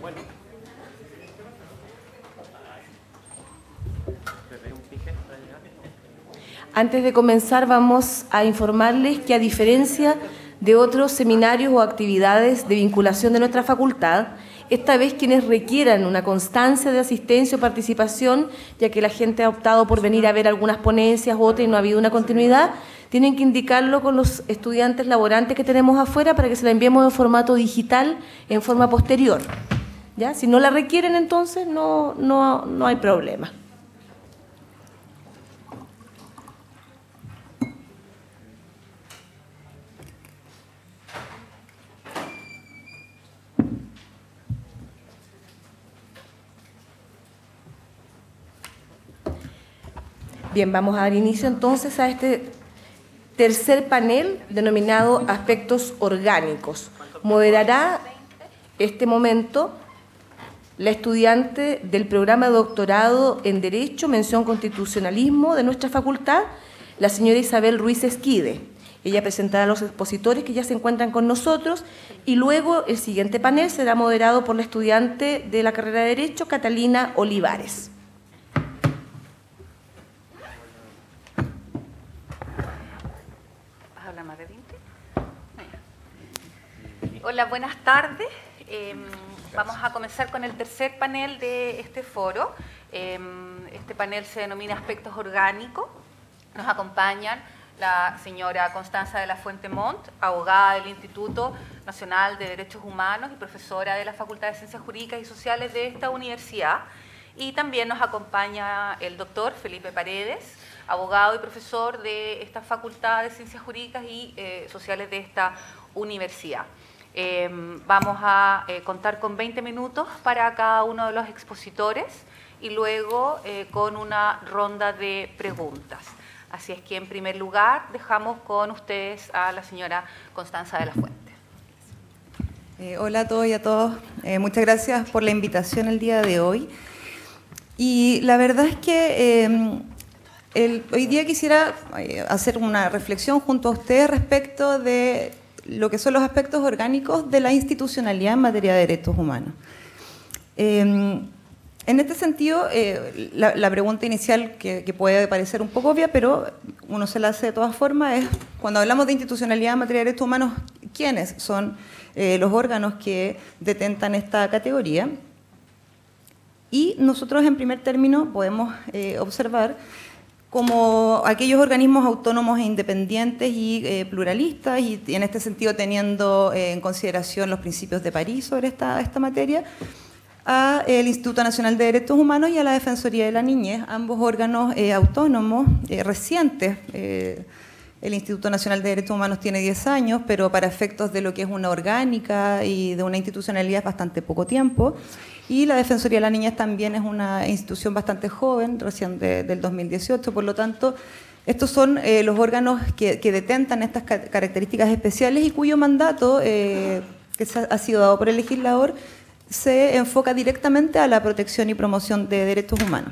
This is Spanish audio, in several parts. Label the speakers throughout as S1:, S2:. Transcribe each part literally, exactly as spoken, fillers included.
S1: Antes de comenzar, vamos a informarles que, a diferencia de otros seminarios o actividades de vinculación de nuestra facultad, esta vez quienes requieran una constancia de asistencia o participación, ya que la gente ha optado por venir a ver algunas ponencias, otras y no ha habido una continuidad, tienen que indicarlo con los estudiantes laborantes que tenemos afuera para que se la enviemos en formato digital en forma posterior. ¿Ya? Si no la requieren, entonces no, no, no hay problema. Bien, vamos a dar inicio entonces a este tercer panel denominado Aspectos Orgánicos. Moderará este momento la estudiante del programa de doctorado en Derecho, mención Constitucionalismo de nuestra facultad, la señora Isabel Ruiz Esquide. Ella presentará a los expositores que ya se encuentran con nosotros y luego el siguiente panel será moderado por la estudiante de la carrera de Derecho, Catalina Olivares.
S2: Hola, buenas tardes. Eh, vamos a comenzar con el tercer panel de este foro. Eh, este panel se denomina Aspectos Orgánicos. Nos acompañan la señora Constanza de la Fuente Montt, abogada del Instituto Nacional de Derechos Humanos y profesora de la Facultad de Ciencias Jurídicas y Sociales de esta universidad. Y también nos acompaña el doctor Felipe Paredes, abogado y profesor de esta Facultad de Ciencias Jurídicas y eh, Sociales de esta universidad. Eh, vamos a eh, contar con veinte minutos para cada uno de los expositores y luego eh, con una ronda de preguntas. Así es que, en primer lugar, dejamos con ustedes a la señora Constanza de la Fuente.
S3: Eh, hola a todos y a todos. Eh, muchas gracias por la invitación el día de hoy. Y la verdad es que eh, el, hoy día quisiera eh, hacer una reflexión junto a ustedes respecto de lo que son los aspectos orgánicos de la institucionalidad en materia de derechos humanos. Eh, en este sentido, eh, la, la pregunta inicial, que, que puede parecer un poco obvia, pero uno se la hace de todas formas, es, cuando hablamos de institucionalidad en materia de derechos humanos, ¿quiénes son eh, los órganos que detentan esta categoría? Y nosotros, en primer término, podemos eh, observar como aquellos organismos autónomos e independientes y eh, pluralistas, y, y en este sentido teniendo eh, en consideración los principios de París sobre esta, esta materia, al Instituto Nacional de Derechos Humanos y a la Defensoría de la Niñez, ambos órganos eh, autónomos eh, recientes. Eh, el Instituto Nacional de Derechos Humanos tiene diez años, pero para efectos de lo que es una orgánica y de una institucionalidad es bastante poco tiempo. Y la Defensoría de la Niñez también es una institución bastante joven, recién de, del dos mil dieciocho, por lo tanto, estos son eh, los órganos que, que detentan estas ca características especiales y cuyo mandato, eh, que se ha, ha sido dado por el legislador, se enfoca directamente a la protección y promoción de derechos humanos.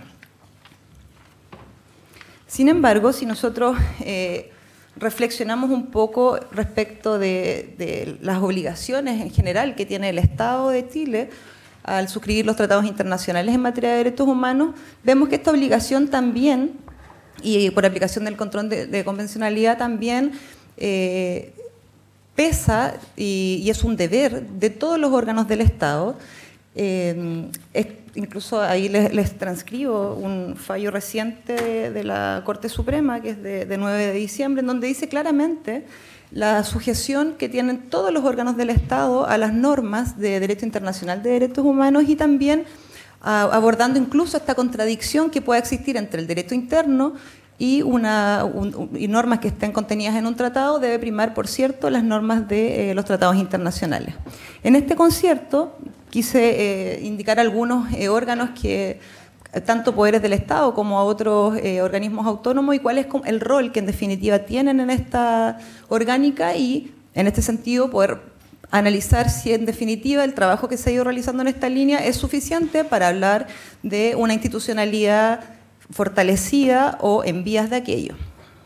S3: Sin embargo, si nosotros eh, reflexionamos un poco respecto de, de las obligaciones en general que tiene el Estado de Chile al suscribir los tratados internacionales en materia de derechos humanos, vemos que esta obligación también, y por aplicación del control de, de convencionalidad también, eh, pesa y, y es un deber de todos los órganos del Estado. Eh, es, incluso ahí les, les transcribo un fallo reciente de, de la Corte Suprema, que es de, de nueve de diciembre, en donde dice claramente la sujeción que tienen todos los órganos del Estado a las normas de derecho internacional de derechos humanos y también a, abordando incluso esta contradicción que pueda existir entre el derecho interno y, una, un, y normas que estén contenidas en un tratado. Debe primar, por cierto, las normas de eh, los tratados internacionales. En este concierto quise eh, indicar algunos eh, órganos que tanto poderes del Estado como a otros eh, organismos autónomos y cuál es el rol que en definitiva tienen en esta orgánica y en este sentido poder analizar si en definitiva el trabajo que se ha ido realizando en esta línea es suficiente para hablar de una institucionalidad fortalecida o en vías de aquello.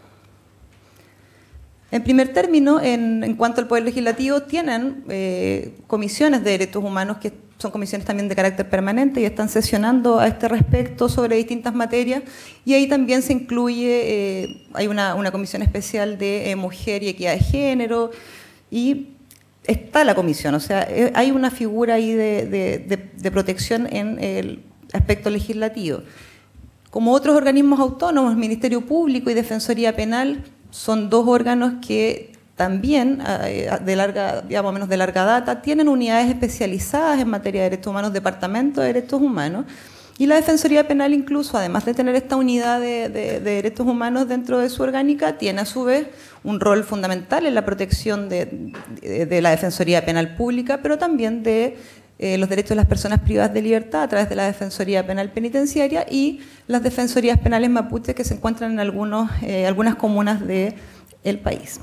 S3: En primer término, en, en cuanto al Poder Legislativo, tienen eh, comisiones de derechos humanos que son comisiones también de carácter permanente y están sesionando a este respecto sobre distintas materias, y ahí también se incluye, eh, hay una, una comisión especial de eh, mujer y equidad de género, y está la comisión, o sea, eh, hay una figura ahí de, de, de, de protección en el aspecto legislativo. Como otros organismos autónomos, el Ministerio Público y Defensoría Penal son dos órganos que también, de larga, digamos, menos de larga data, tienen unidades especializadas en materia de derechos humanos, departamento de derechos humanos, y la Defensoría Penal incluso, además de tener esta unidad de, de, de derechos humanos dentro de su orgánica, tiene a su vez un rol fundamental en la protección de, de, de la Defensoría Penal Pública, pero también de eh, los derechos de las personas privadas de libertad a través de la Defensoría Penal Penitenciaria y las Defensorías Penales mapuches que se encuentran en algunos, eh, algunas comunas del país.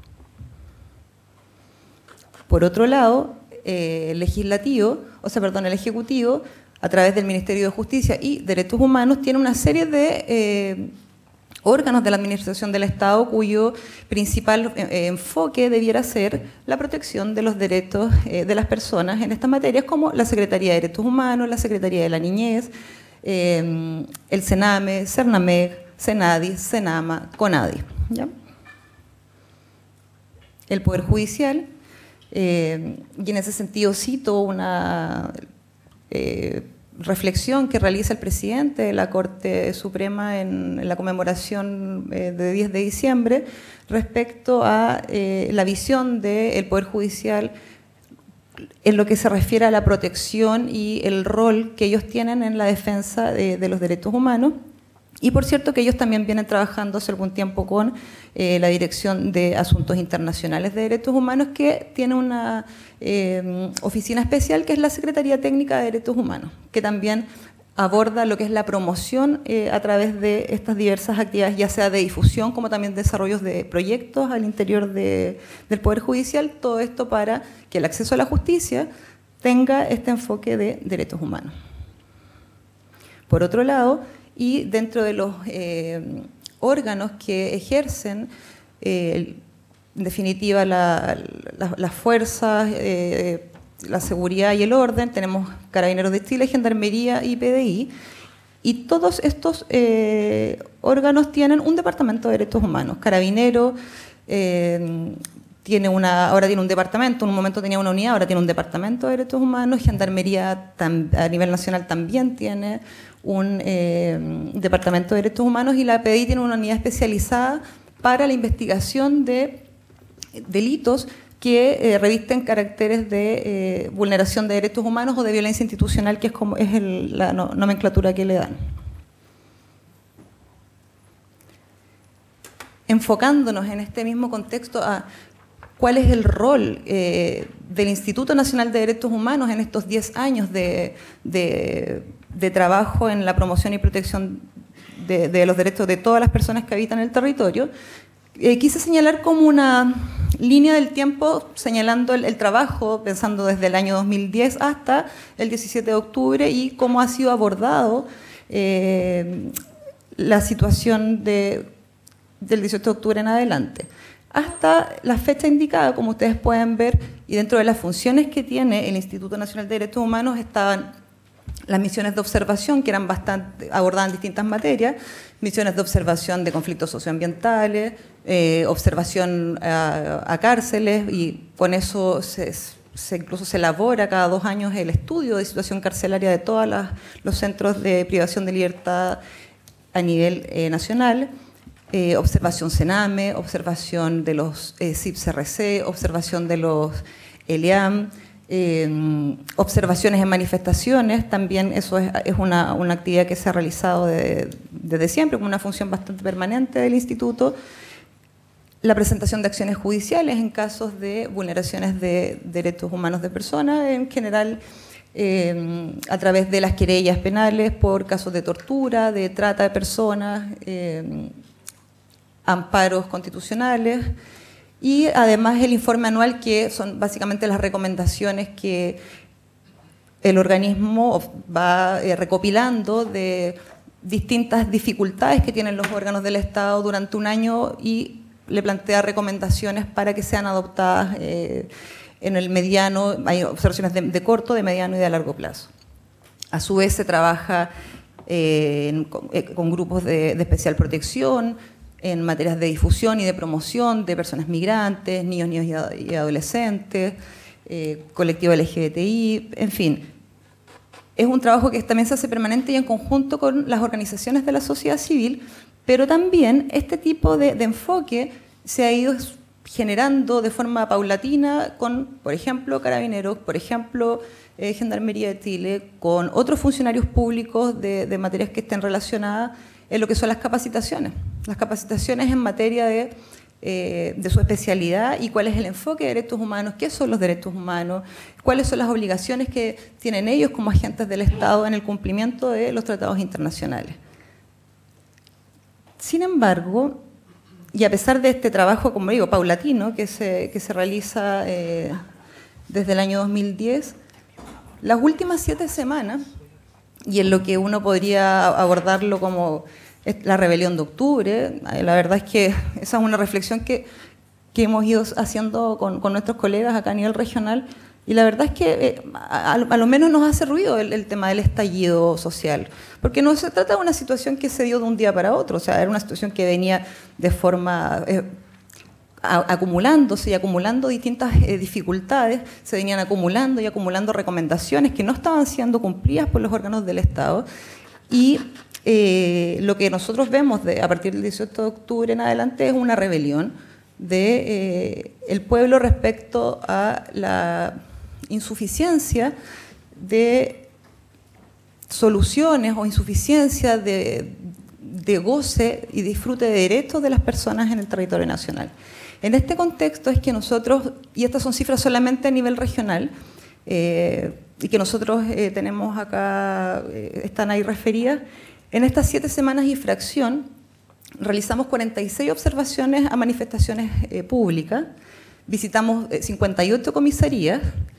S3: Por otro lado, eh, el legislativo, o sea, perdón, el ejecutivo, a través del Ministerio de Justicia y Derechos Humanos, tiene una serie de eh, órganos de la administración del Estado cuyo principal eh, enfoque debiera ser la protección de los derechos eh, de las personas en estas materias, como la Secretaría de Derechos Humanos, la Secretaría de la Niñez, eh, el CENAME, CERNAMEG, CENADI, CENAMA, CONADI, ¿ya? El Poder Judicial. Eh, y en ese sentido cito una eh, reflexión que realiza el presidente de la Corte Suprema en, en la conmemoración eh, de diez de diciembre respecto a eh, la visión del Poder Judicial en lo que se refiere a la protección y el rol que ellos tienen en la defensa de, de los derechos humanos. Y por cierto que ellos también vienen trabajando hace algún tiempo con eh, la Dirección de Asuntos Internacionales de Derechos Humanos, que tiene una eh, oficina especial que es la Secretaría Técnica de Derechos Humanos, que también aborda lo que es la promoción eh, a través de estas diversas actividades, ya sea de difusión como también desarrollos de proyectos al interior de, del Poder Judicial, todo esto para que el acceso a la justicia tenga este enfoque de derechos humanos. Por otro lado, y dentro de los eh, órganos que ejercen, eh, en definitiva, la, la, las fuerzas, eh, la seguridad y el orden, tenemos Carabineros de Chile, Gendarmería y P D I, y todos estos eh, órganos tienen un departamento de derechos humanos. Carabineros eh, tiene una, ahora tiene un departamento, en un momento tenía una unidad, ahora tiene un departamento de derechos humanos. Gendarmería tam, a nivel nacional también tiene un eh, departamento de derechos humanos, y la P D I tiene una unidad especializada para la investigación de delitos que eh, revisten caracteres de eh, vulneración de derechos humanos o de violencia institucional, que es, como, es el, la no, nomenclatura que le dan. Enfocándonos en este mismo contexto a cuál es el rol eh, del Instituto Nacional de Derechos Humanos en estos diez años de, de, de trabajo en la promoción y protección de, de los derechos de todas las personas que habitan el territorio, eh, quise señalar como una línea del tiempo, señalando el, el trabajo, pensando desde el año dos mil diez hasta el diecisiete de octubre, y cómo ha sido abordado eh, la situación de, del dieciocho de octubre en adelante. Hasta la fecha indicada, como ustedes pueden ver, y dentro de las funciones que tiene el Instituto Nacional de Derechos Humanos estaban las misiones de observación, que eran bastante, abordaban distintas materias, misiones de observación de conflictos socioambientales, eh, observación a, a cárceles, y con eso se, se, incluso se elabora cada dos años el estudio de situación carcelaria de todos los centros de privación de libertad a nivel eh, nacional. Eh, observación CENAME, observación de los eh, C I P C R C, observación de los L E A M, eh, observaciones en manifestaciones, también eso es, es una, una actividad que se ha realizado de, desde siempre, como una función bastante permanente del Instituto. La presentación de acciones judiciales en casos de vulneraciones de derechos humanos de personas, en general eh, a través de las querellas penales por casos de tortura, de trata de personas, eh, amparos constitucionales, y además el informe anual, que son básicamente las recomendaciones que el organismo va eh, recopilando de distintas dificultades que tienen los órganos del Estado durante un año, y le plantea recomendaciones para que sean adoptadas eh, en el mediano, hay observaciones de, de corto, de mediano y de largo plazo. A su vez se trabaja eh, en, con, eh, con grupos de, de especial protección, en materias de difusión y de promoción de personas migrantes, niños, niños y adolescentes, eh, colectivo L G B T I, en fin. Es un trabajo que también se hace permanente y en conjunto con las organizaciones de la sociedad civil, pero también este tipo de, de enfoque se ha ido generando de forma paulatina con, por ejemplo, Carabineros, por ejemplo, eh, Gendarmería de Chile, con otros funcionarios públicos de, de materias que estén relacionadas en lo que son las capacitaciones. Las capacitaciones en materia de, eh, de su especialidad y cuál es el enfoque de derechos humanos, qué son los derechos humanos, cuáles son las obligaciones que tienen ellos como agentes del Estado en el cumplimiento de los tratados internacionales. Sin embargo, y a pesar de este trabajo, como digo, paulatino, que se, que se realiza eh, desde el año dos mil diez, las últimas siete semanas, y en lo que uno podría abordarlo como la rebelión de octubre, la verdad es que esa es una reflexión que, que hemos ido haciendo con, con nuestros colegas acá a nivel regional, y la verdad es que eh, a, a lo menos nos hace ruido el, el tema del estallido social, porque no se trata de una situación que se dio de un día para otro, o sea, era una situación que venía de forma eh, a, acumulándose y acumulando distintas eh, dificultades, se venían acumulando y acumulando recomendaciones que no estaban siendo cumplidas por los órganos del Estado, y eh, lo que nosotros vemos de, a partir del dieciocho de octubre en adelante es una rebelión de eh, el pueblo respecto a la insuficiencia de soluciones o insuficiencia de, de goce y disfrute de derechos de las personas en el territorio nacional. En este contexto es que nosotros, y estas son cifras solamente a nivel regional, eh, y que nosotros eh, tenemos acá, eh, están ahí referidas, en estas siete semanas y fracción realizamos cuarenta y seis observaciones a manifestaciones eh, públicas, visitamos eh, cincuenta y ocho comisarías,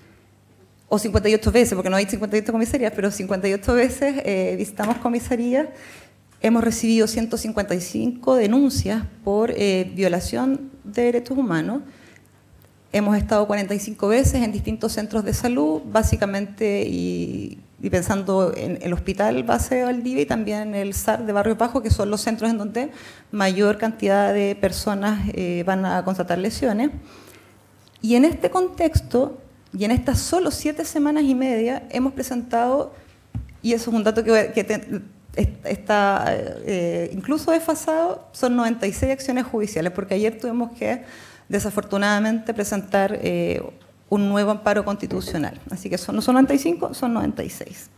S3: o cincuenta y ocho veces, porque no hay cincuenta y ocho comisarías, pero cincuenta y ocho veces eh, visitamos comisarías. Hemos recibido ciento cincuenta y cinco denuncias por eh, violación de derechos humanos. Hemos estado cuarenta y cinco veces en distintos centros de salud, básicamente, y, y pensando en el Hospital Base de Valdivia y también en el S A R de Barrio Bajo, que son los centros en donde mayor cantidad de personas eh, van a contratar lesiones. Y en este contexto, y en estas solo siete semanas y media, hemos presentado, y eso es un dato que, que te, está eh, incluso desfasado, son noventa y seis acciones judiciales, porque ayer tuvimos que, desafortunadamente, presentar eh, un nuevo amparo constitucional. Así que son, no son noventa y cinco, son noventa y seis.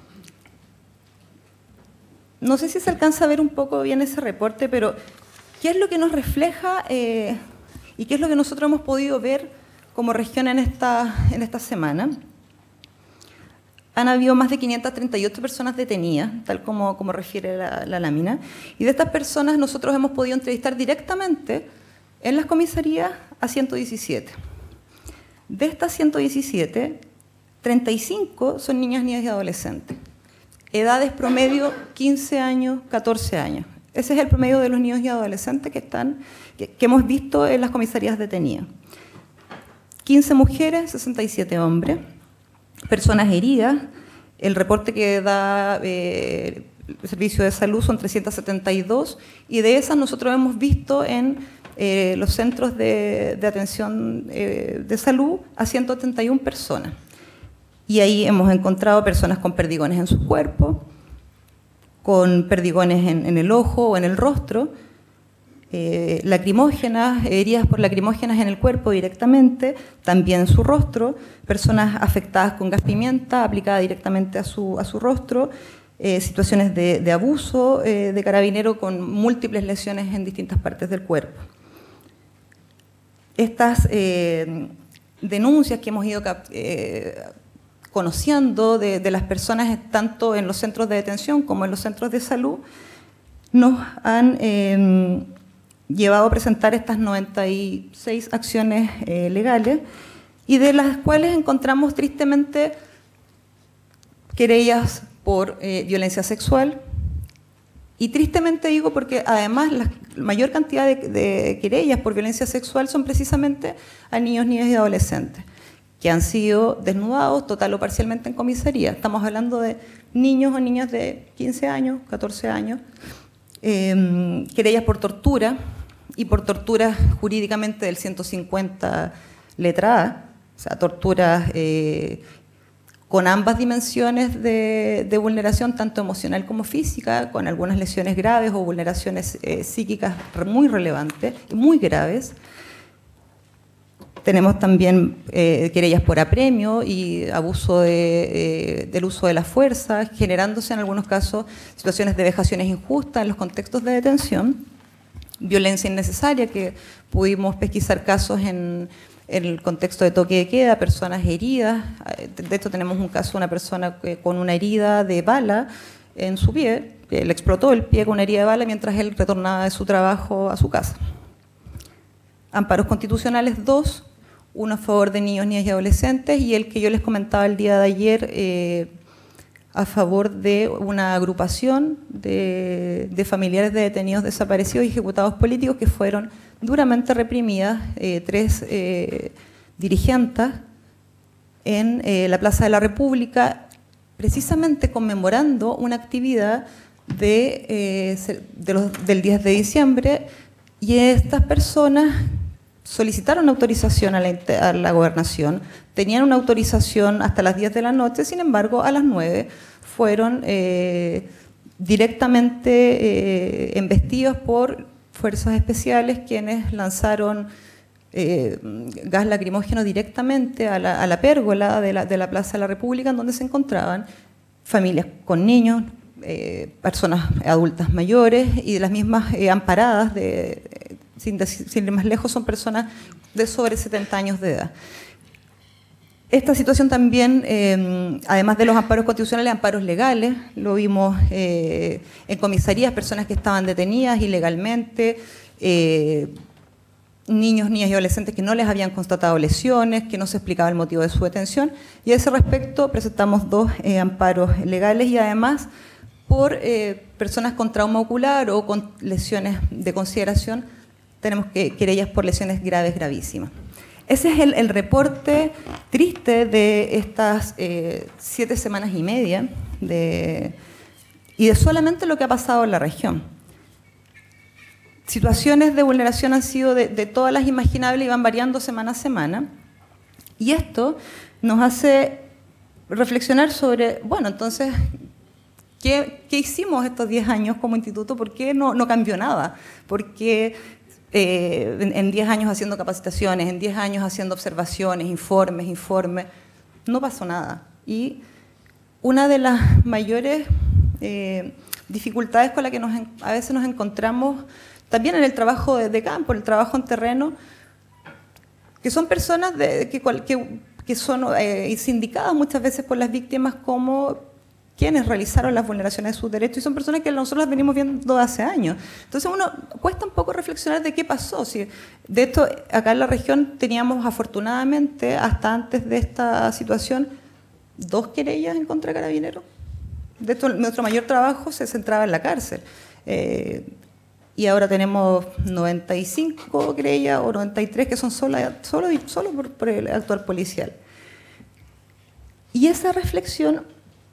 S3: No sé si se alcanza a ver un poco bien ese reporte, pero ¿qué es lo que nos refleja eh, y qué es lo que nosotros hemos podido ver como región en esta, en esta semana? Han habido más de quinientas treinta y ocho personas detenidas, tal como, como refiere la, la lámina, y de estas personas nosotros hemos podido entrevistar directamente en las comisarías a ciento diecisiete. De estas ciento diecisiete, treinta y cinco son niñas, niñas y adolescentes. Edades promedio quince años, catorce años. Ese es el promedio de los niños y adolescentes que, están, que, que hemos visto en las comisarías detenidas. quince mujeres, sesenta y siete hombres. Personas heridas, el reporte que da eh, el Servicio de Salud son trescientas setenta y dos, y de esas nosotros hemos visto en eh, los centros de, de atención eh, de salud a ciento setenta y una personas. Y ahí hemos encontrado personas con perdigones en su cuerpo, con perdigones en, en el ojo o en el rostro, Eh, lacrimógenas, heridas por lacrimógenas en el cuerpo directamente, también en su rostro, personas afectadas con gas pimienta aplicada directamente a su, a su rostro, eh, situaciones de, de abuso eh, de carabinero con múltiples lesiones en distintas partes del cuerpo. Estas eh, denuncias que hemos ido eh, conociendo de, de las personas tanto en los centros de detención como en los centros de salud nos han eh, llevado a presentar estas noventa y seis acciones eh, legales, y de las cuales encontramos tristemente querellas por eh, violencia sexual, y tristemente digo porque además la mayor cantidad de, de querellas por violencia sexual son precisamente a niños, niñas y adolescentes, que han sido desnudados total o parcialmente en comisaría. Estamos hablando de niños o niñas de quince años, catorce años, eh, querellas por tortura y por tortura jurídicamente del ciento cincuenta letra A, o sea, torturas eh, con ambas dimensiones de, de vulneración, tanto emocional como física, con algunas lesiones graves o vulneraciones eh, psíquicas muy relevantes, muy graves. Tenemos también eh, querellas por apremio y abuso de, eh, del uso de la fuerza, generándose en algunos casos situaciones de vejaciones injustas en los contextos de detención, violencia innecesaria, que pudimos pesquisar casos en, en el contexto de toque de queda, personas heridas. De esto tenemos un caso de una persona con una herida de bala en su pie, le explotó el pie con una herida de bala mientras él retornaba de su trabajo a su casa. Amparos constitucionales dos, uno a favor de niños, niñas y adolescentes, y el que yo les comentaba el día de ayer eh, a favor de una agrupación de, de familiares de detenidos desaparecidos y ejecutados políticos que fueron duramente reprimidas, eh, tres eh, dirigentes en eh, la Plaza de la República, precisamente conmemorando una actividad de, eh, de los, del diez de diciembre, y estas personas solicitaron autorización a la, a la gobernación, tenían una autorización hasta las diez de la noche, sin embargo, a las nueve fueron eh, directamente eh, embestidos por fuerzas especiales, quienes lanzaron eh, gas lacrimógeno directamente a la, a la pérgola de la, de la Plaza de la República, en donde se encontraban familias con niños, eh, personas adultas mayores y de las mismas eh, amparadas de... Sin, decir, sin ir más lejos, son personas de sobre setenta años de edad. Esta situación también, eh, además de los amparos constitucionales, amparos legales, lo vimos eh, en comisarías, personas que estaban detenidas ilegalmente, eh, niños, niñas y adolescentes que no les habían constatado lesiones, que no se explicaba el motivo de su detención, y a ese respecto presentamos dos eh, amparos legales y además por eh, personas con trauma ocular o con lesiones de consideración, tenemos que, querellas por lesiones graves, gravísimas. Ese es el, el reporte triste de estas eh, siete semanas y media de, y de solamente lo que ha pasado en la región. Situaciones de vulneración han sido de, de todas las imaginables y van variando semana a semana. Y esto nos hace reflexionar sobre, bueno, entonces, ¿qué, qué hicimos estos diez años como instituto? ¿Por qué no, no cambió nada? ¿Por qué Eh, en diez años haciendo capacitaciones, en diez años haciendo observaciones, informes, informes, no pasó nada? Y una de las mayores eh, dificultades con las que nos, a veces nos encontramos también en el trabajo de, de campo, el trabajo en terreno, que son personas de, que, que, que son eh, sindicadas muchas veces por las víctimas como quienes realizaron las vulneraciones de sus derechos, y son personas que nosotros las venimos viendo hace años. Entonces uno cuesta un poco reflexionar de qué pasó. Si, de esto, acá en la región teníamos afortunadamente, hasta antes de esta situación, dos querellas en contra de Carabineros. De esto, nuestro mayor trabajo se centraba en la cárcel. Eh, y ahora tenemos noventa y cinco querellas o noventa y tres que son solo, solo, solo por, por el actual policial. Y esa reflexión,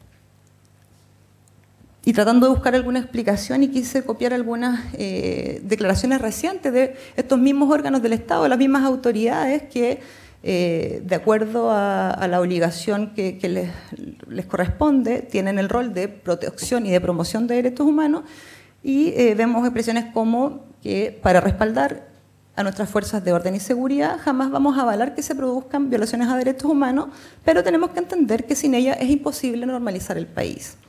S3: y tratando de buscar alguna explicación, y quise copiar algunas eh, declaraciones recientes de estos mismos órganos del Estado, de las mismas autoridades que, eh, de acuerdo a, a la obligación que, que les, les corresponde, tienen el rol de protección y de promoción de derechos humanos, y eh, vemos expresiones como que para respaldar a nuestras fuerzas de orden y seguridad jamás vamos a avalar que se produzcan violaciones a derechos humanos, pero tenemos que entender que sin ellas es imposible normalizar el país.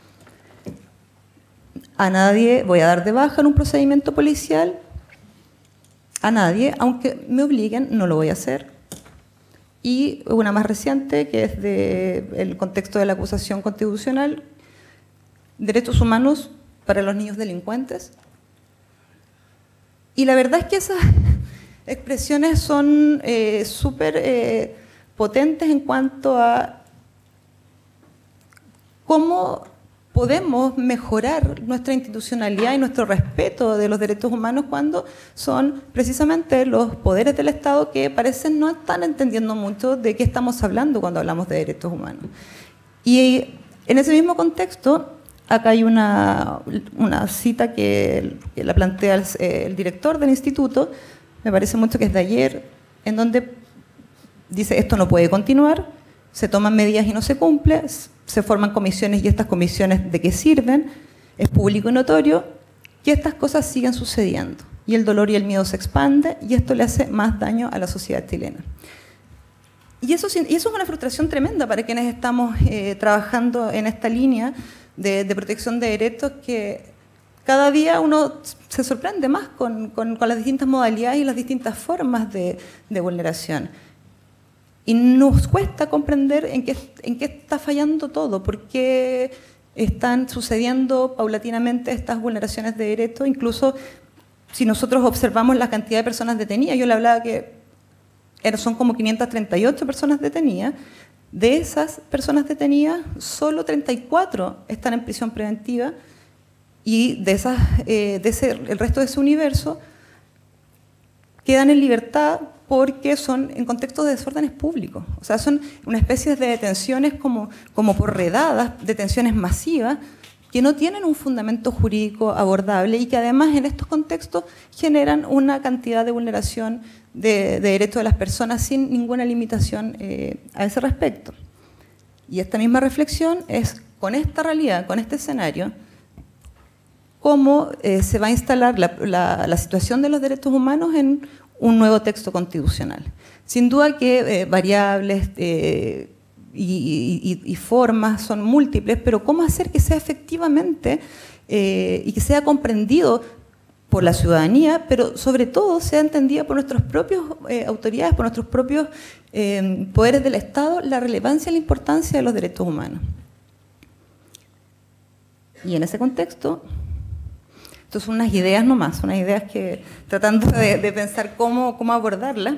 S3: A nadie voy a dar de baja en un procedimiento policial, a nadie, aunque me obliguen, no lo voy a hacer. Y una más reciente, que es del contexto de la acusación constitucional, derechos humanos para los niños delincuentes. Y la verdad es que esas expresiones son eh, súper eh, potentes en cuanto a cómo podemos mejorar nuestra institucionalidad y nuestro respeto de los derechos humanos cuando son precisamente los poderes del Estado que parecen no están entendiendo mucho de qué estamos hablando cuando hablamos de derechos humanos. Y en ese mismo contexto, acá hay una, una cita que, que la plantea el, el director del instituto, me parece mucho que es de ayer, en donde dice esto no puede continuar, se toman medidas y no se cumple, se forman comisiones y estas comisiones ¿de qué sirven? Es público y notorio que estas cosas siguen sucediendo y el dolor y el miedo se expande y esto le hace más daño a la sociedad chilena. Y eso, y eso es una frustración tremenda para quienes estamos eh, trabajando en esta línea de, de protección de derechos, que cada día uno se sorprende más con, con, con las distintas modalidades y las distintas formas de, de vulneración. Y nos cuesta comprender en qué, en qué está fallando todo, por qué están sucediendo paulatinamente estas vulneraciones de derechos, incluso si nosotros observamos la cantidad de personas detenidas. Yo le hablaba que son como quinientas treinta y ocho personas detenidas. De esas personas detenidas, solo treinta y cuatro están en prisión preventiva y de, esas, eh, de ese, el resto de ese universo quedan en libertad porque son en contextos de desórdenes públicos. O sea, son una especie de detenciones como, como por redadas, detenciones masivas, que no tienen un fundamento jurídico abordable y que además en estos contextos generan una cantidad de vulneración de, de derechos de las personas sin ninguna limitación eh, a ese respecto. Y esta misma reflexión es, con esta realidad, con este escenario, cómo eh, se va a instalar la, la, la situación de los derechos humanos en un nuevo texto constitucional. Sin duda que eh, variables eh, y, y, y formas son múltiples, pero cómo hacer que sea efectivamente eh, y que sea comprendido por la ciudadanía, pero sobre todo sea entendida por nuestras propias eh, autoridades, por nuestros propios eh, poderes del Estado, la relevancia y la importancia de los derechos humanos. Y en ese contexto, estas son unas ideas nomás, unas ideas que tratando de, de pensar cómo, cómo abordarlas,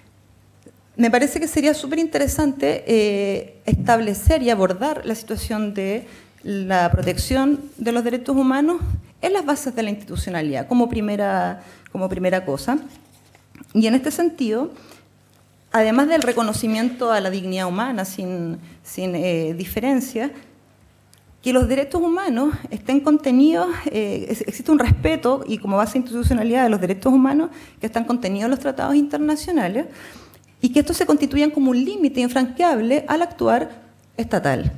S3: me parece que sería súper interesante eh, establecer y abordar la situación de la protección de los derechos humanos en las bases de la institucionalidad, como primera, como primera cosa. Y en este sentido, además del reconocimiento a la dignidad humana sin, sin eh, diferencia, que los derechos humanos estén contenidos, eh, existe un respeto y como base de institucionalidad de los derechos humanos que están contenidos en los tratados internacionales y que estos se constituyan como un límite infranqueable al actuar estatal,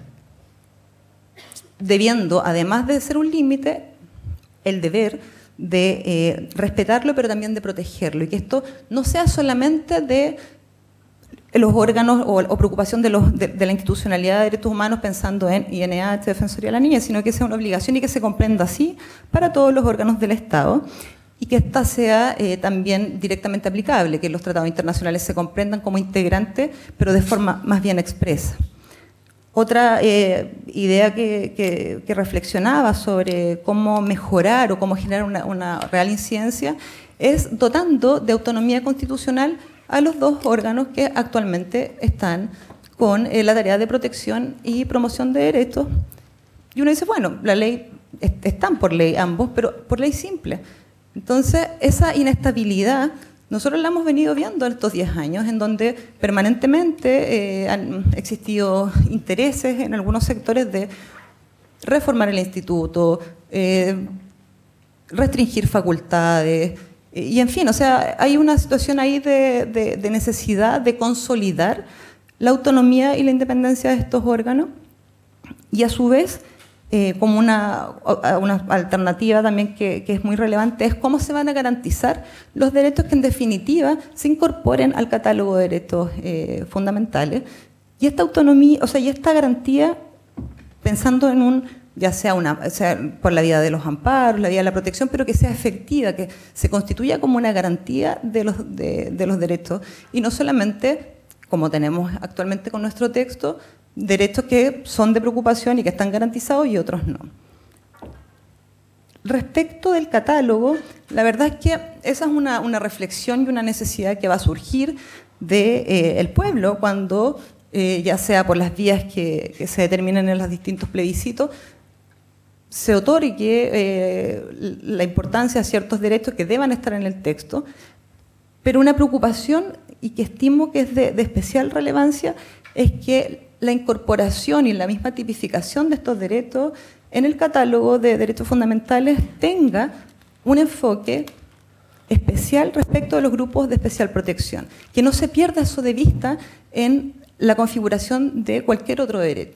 S3: debiendo, además de ser un límite, el deber de eh, respetarlo, pero también de protegerlo, y que esto no sea solamente de los órganos o, o preocupación de, los, de, de la institucionalidad de derechos humanos pensando en I N H, Defensoría de la Niña, sino que sea una obligación y que se comprenda así para todos los órganos del Estado y que ésta sea eh, también directamente aplicable, que los tratados internacionales se comprendan como integrantes, pero de forma más bien expresa. Otra eh, idea que, que, que reflexionaba sobre cómo mejorar o cómo generar una, una real incidencia es dotando de autonomía constitucional a los dos órganos que actualmente están con eh, la tarea de protección y promoción de derechos. Y uno dice, bueno, la ley, est están por ley ambos, pero por ley simple. Entonces, esa inestabilidad nosotros la hemos venido viendo en estos diez años, en donde permanentemente eh, han existido intereses en algunos sectores de reformar el instituto, eh, restringir facultades, y en fin, o sea, hay una situación ahí de, de, de necesidad de consolidar la autonomía y la independencia de estos órganos y a su vez, eh, como una, una alternativa también que, que es muy relevante, es cómo se van a garantizar los derechos que en definitiva se incorporen al catálogo de derechos eh, fundamentales. Y esta autonomía, o sea, y esta garantía, pensando en un ya sea, una, o sea por la vía de los amparos, la vía de la protección, pero que sea efectiva, que se constituya como una garantía de los, de, de los derechos, y no solamente, como tenemos actualmente con nuestro texto, derechos que son de preocupación y que están garantizados y otros no. Respecto del catálogo, la verdad es que esa es una, una reflexión y una necesidad que va a surgir del de, eh, pueblo cuando, eh, ya sea por las vías que, que se determinen en los distintos plebiscitos, se otorgue eh, la importancia a ciertos derechos que deban estar en el texto, pero una preocupación, y que estimo que es de, de especial relevancia, es que la incorporación y la misma tipificación de estos derechos en el catálogo de derechos fundamentales tenga un enfoque especial respecto de los grupos de especial protección, que no se pierda eso de vista en la configuración de cualquier otro derecho.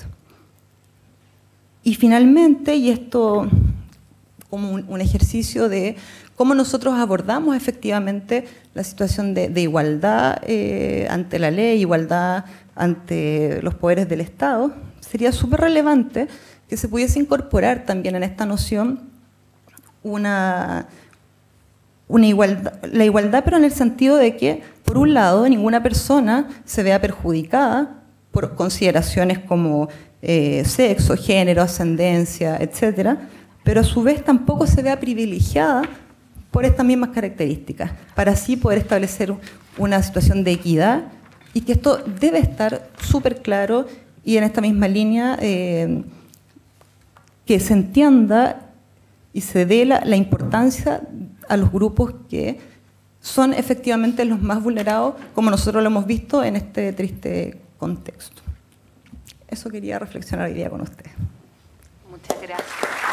S3: Y finalmente, y esto como un, un ejercicio de cómo nosotros abordamos efectivamente la situación de, de igualdad eh, ante la ley, igualdad ante los poderes del Estado, sería súper relevante que se pudiese incorporar también en esta noción una, una igualdad, la igualdad, pero en el sentido de que, por un lado, ninguna persona se vea perjudicada por consideraciones como eh, sexo, género, ascendencia, etcétera, pero a su vez tampoco se vea privilegiada por estas mismas características, para así poder establecer una situación de equidad, y que esto debe estar súper claro y en esta misma línea eh, que se entienda y se dé la, la importancia a los grupos que son efectivamente los más vulnerados, como nosotros lo hemos visto en este triste contexto. Eso quería reflexionar hoy día con ustedes.
S2: Muchas gracias.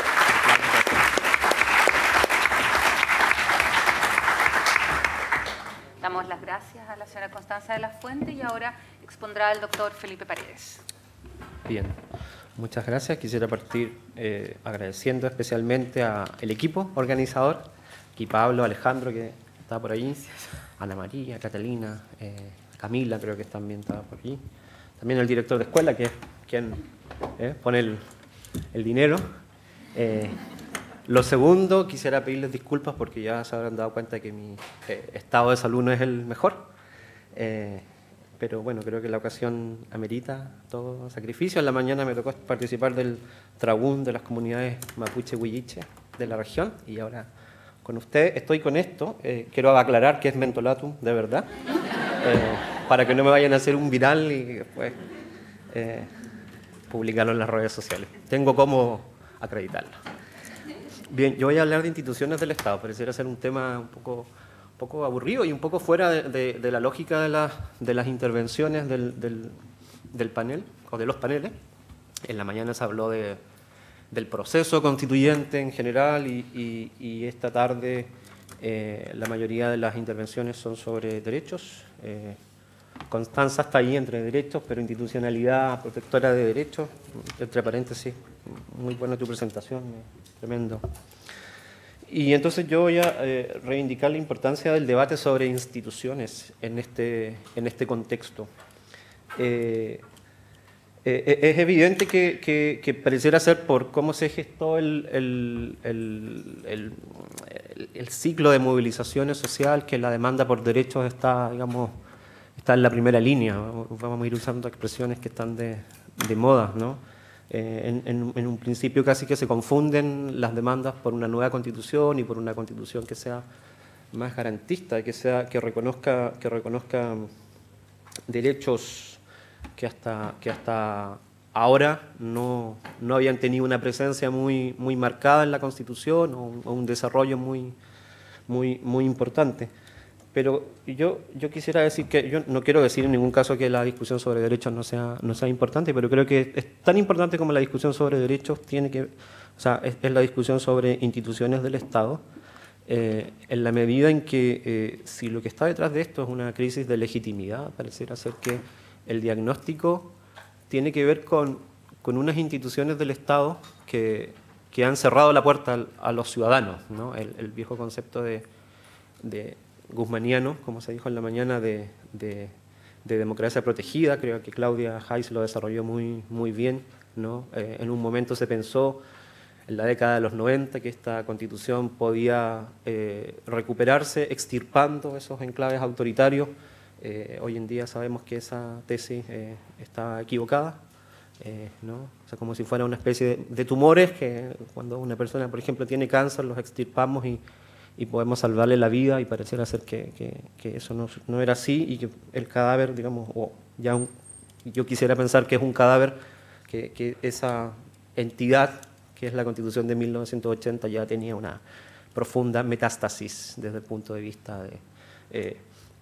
S2: Damos las gracias a la señora Constanza de la Fuente y ahora expondrá el doctor Felipe Paredes.
S4: Bien, muchas gracias. Quisiera partir eh, agradeciendo especialmente al equipo organizador, aquí Pablo, Alejandro, que está por ahí, Ana María, Catalina, eh, Camila, creo que también está por allí. También el director de escuela, que es quien eh, pone el, el dinero. Eh, Lo segundo, quisiera pedirles disculpas porque ya se habrán dado cuenta que mi eh, estado de salud no es el mejor, eh, pero bueno, creo que la ocasión amerita todo sacrificio. En la mañana me tocó participar del trabún de las comunidades mapuche-huilliche de la región y ahora con usted estoy con esto. Eh, quiero aclarar que es mentolatum, de verdad, eh, para que no me vayan a hacer un viral y después eh, publicarlo en las redes sociales. Tengo cómo acreditarlo. Bien, yo voy a hablar de instituciones del Estado. Pareciera ser un tema un poco, un poco aburrido y un poco fuera de, de, de la lógica de, la, de las intervenciones del, del, del panel, o de los paneles. En la mañana se habló de, del proceso constituyente en general y, y, y esta tarde eh, la mayoría de las intervenciones son sobre derechos. Eh, Constanza está ahí entre derechos, pero institucionalidad protectora de derechos, entre paréntesis. Muy buena tu presentación, tremendo. Y entonces yo voy a eh, reivindicar la importancia del debate sobre instituciones en este, en este contexto. Eh, eh, es evidente que, que, que pareciera ser por cómo se gestó el, el, el, el, el, el ciclo de movilizaciones social, que la demanda por derechos está, digamos, está en la primera línea. Vamos a ir usando expresiones que están de, de moda, ¿no? Eh, en, en, en un principio casi que se confunden las demandas por una nueva constitución y por una constitución que sea más garantista, que, sea, que, reconozca, que reconozca derechos que hasta, que hasta ahora no, no habían tenido una presencia muy, muy marcada en la Constitución o un, o un desarrollo muy, muy, muy importante. Pero yo, yo quisiera decir que, yo no quiero decir en ningún caso que la discusión sobre derechos no sea, no sea importante, pero creo que es tan importante como la discusión sobre derechos tiene que, o sea, es, es la discusión sobre instituciones del Estado, eh, en la medida en que eh, si lo que está detrás de esto es una crisis de legitimidad, pareciera ser que el diagnóstico tiene que ver con, con unas instituciones del Estado que, que han cerrado la puerta a, a los ciudadanos, ¿no? El, el viejo concepto de, de guzmaniano, como se dijo en la mañana, de, de, de democracia protegida. Creo que Claudia Hayes lo desarrolló muy, muy bien, ¿no? Eh, en un momento se pensó, en la década de los noventa, que esta Constitución podía eh, recuperarse extirpando esos enclaves autoritarios. Eh, hoy en día sabemos que esa tesis eh, está equivocada, eh, ¿no? O sea, como si fuera una especie de, de tumores que cuando una persona, por ejemplo, tiene cáncer, los extirpamos y y podemos salvarle la vida, y pareciera ser que, que, que eso no, no era así, y que el cadáver, digamos, o ya un, yo quisiera pensar que es un cadáver, que, que esa entidad que que es la Constitución de mil novecientos ochenta, ya tenía una profunda metástasis desde el punto de vista de eh,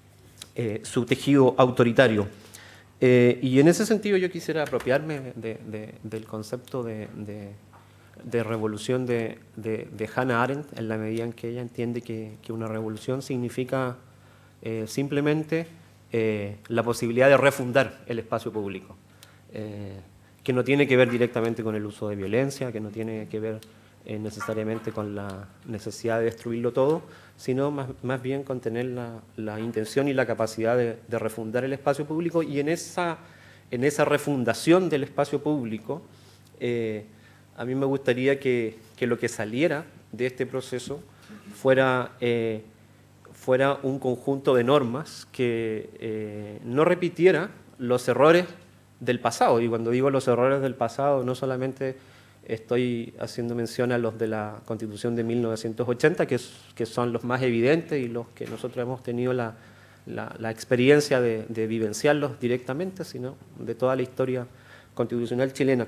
S4: eh, su tejido autoritario. Eh, y en ese sentido yo quisiera apropiarme de, de, del concepto de, de, de revolución de, de, de Hannah Arendt, en la medida en que ella entiende que, que una revolución significa eh, simplemente eh, la posibilidad de refundar el espacio público, eh, que no tiene que ver directamente con el uso de violencia, que no tiene que ver eh, necesariamente con la necesidad de destruirlo todo, sino más, más bien con tener la, la intención y la capacidad de, de refundar el espacio público, y en esa, en esa refundación del espacio público, eh, a mí me gustaría que, que lo que saliera de este proceso fuera, eh, fuera un conjunto de normas que eh, no repitiera los errores del pasado. Y cuando digo los errores del pasado, no solamente estoy haciendo mención a los de la Constitución de mil novecientos ochenta, que, es, que son los más evidentes y los que nosotros hemos tenido la, la, la experiencia de, de vivenciarlos directamente, sino de toda la historia constitucional chilena.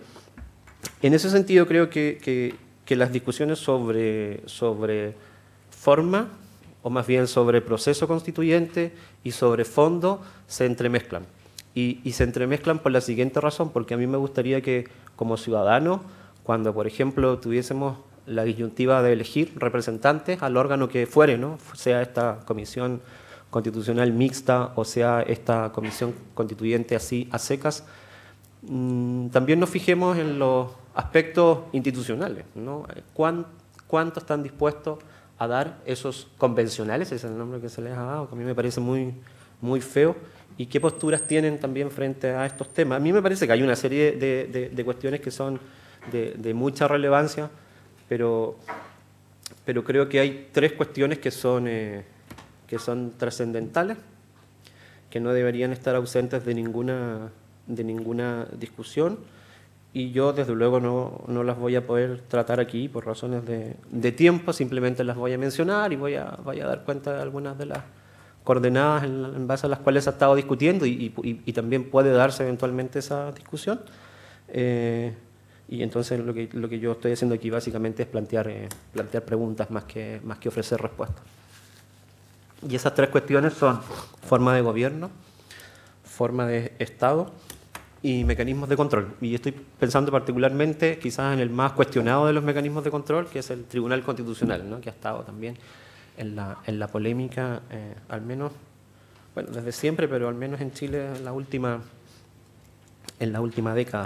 S4: En ese sentido, creo que, que, que las discusiones sobre, sobre forma, o más bien sobre proceso constituyente y sobre fondo, se entremezclan. Y, y se entremezclan por la siguiente razón, porque a mí me gustaría que, como ciudadanos, cuando, por ejemplo, tuviésemos la disyuntiva de elegir representantes al órgano que fuere, ¿no? Sea esta comisión constitucional mixta o sea esta comisión constituyente así a secas, mmm, también nos fijemos en los aspectos institucionales, ¿no? ¿Cuán, ¿Cuánto están dispuestos a dar esos convencionales? Ese es el nombre que se les ha dado, que a mí me parece muy, muy feo. ¿Y qué posturas tienen también frente a estos temas? A mí me parece que hay una serie de, de, de cuestiones que son de, de mucha relevancia, pero, pero creo que hay tres cuestiones que son, eh, que son trascendentales, que no deberían estar ausentes de ninguna, de ninguna discusión, y yo desde luego no, no las voy a poder tratar aquí por razones de, de tiempo, simplemente las voy a mencionar y voy a, voy a dar cuenta de algunas de las coordenadas en, en base a las cuales se ha estado discutiendo, y, y, y también puede darse eventualmente esa discusión. Eh, y entonces lo que, lo que yo estoy haciendo aquí básicamente es plantear, eh, plantear preguntas más que, más que ofrecer respuestas. Y esas tres cuestiones son forma de gobierno, forma de Estado y mecanismos de control. Y estoy pensando particularmente quizás en el más cuestionado de los mecanismos de control, que es el Tribunal Constitucional, ¿no? Que ha estado también en la, en la polémica, eh, al menos, bueno, desde siempre, pero al menos en Chile en la última, en la última década.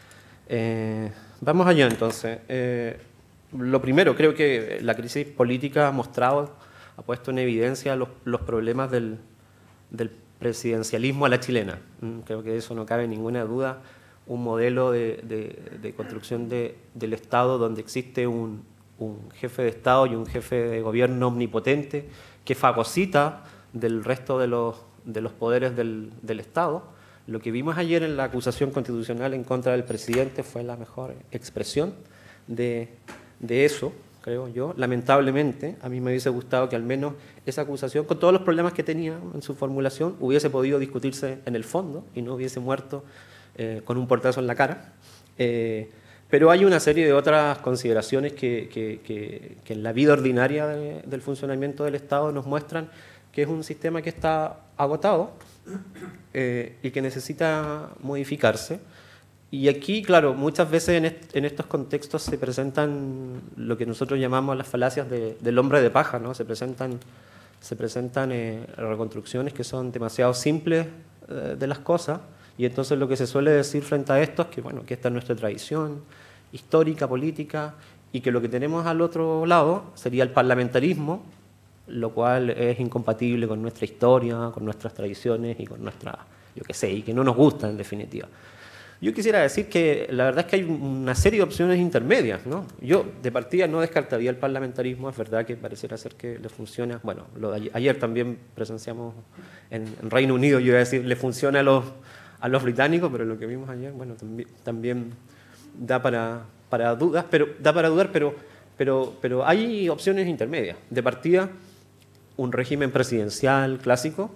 S4: Eh, vamos allá entonces. Eh, lo primero, creo que la crisis política ha mostrado, ha puesto en evidencia los, los problemas del, del presidencialismo a la chilena. Creo que de eso no cabe ninguna duda. Un modelo de, de, de construcción de, del Estado donde existe un un jefe de Estado y un jefe de gobierno omnipotente que fagocita del resto de los, de los poderes del, del Estado. Lo que vimos ayer en la acusación constitucional en contra del presidente fue la mejor expresión de, de eso, creo yo. Lamentablemente, a mí me hubiese gustado que al menos esa acusación, con todos los problemas que tenía en su formulación, hubiese podido discutirse en el fondo y no hubiese muerto eh, con un portazo en la cara. Eh, Pero hay una serie de otras consideraciones que, que, que, que en la vida ordinaria de, del funcionamiento del Estado nos muestran que es un sistema que está agotado eh, y que necesita modificarse. Y aquí, claro, muchas veces en, est en estos contextos se presentan lo que nosotros llamamos las falacias de, del hombre de paja, ¿no? Se presentan, se presentan eh, reconstrucciones que son demasiado simples eh, de las cosas. Y entonces lo que se suele decir frente a esto es que, bueno, que esta es nuestra tradición histórica, política, y que lo que tenemos al otro lado sería el parlamentarismo, lo cual es incompatible con nuestra historia, con nuestras tradiciones y con nuestra, yo qué sé, y que no nos gusta en definitiva. Yo quisiera decir que la verdad es que hay una serie de opciones intermedias, ¿no? Yo de partida no descartaría el parlamentarismo, es verdad que pareciera ser que le funciona, bueno, lo de ayer, ayer también presenciamos en, en Reino Unido, yo iba a decir, le funciona a los a los británicos, pero lo que vimos ayer, bueno, también, también da para, para dudas, pero da para dudar, pero, pero, pero hay opciones intermedias. De partida, un régimen presidencial clásico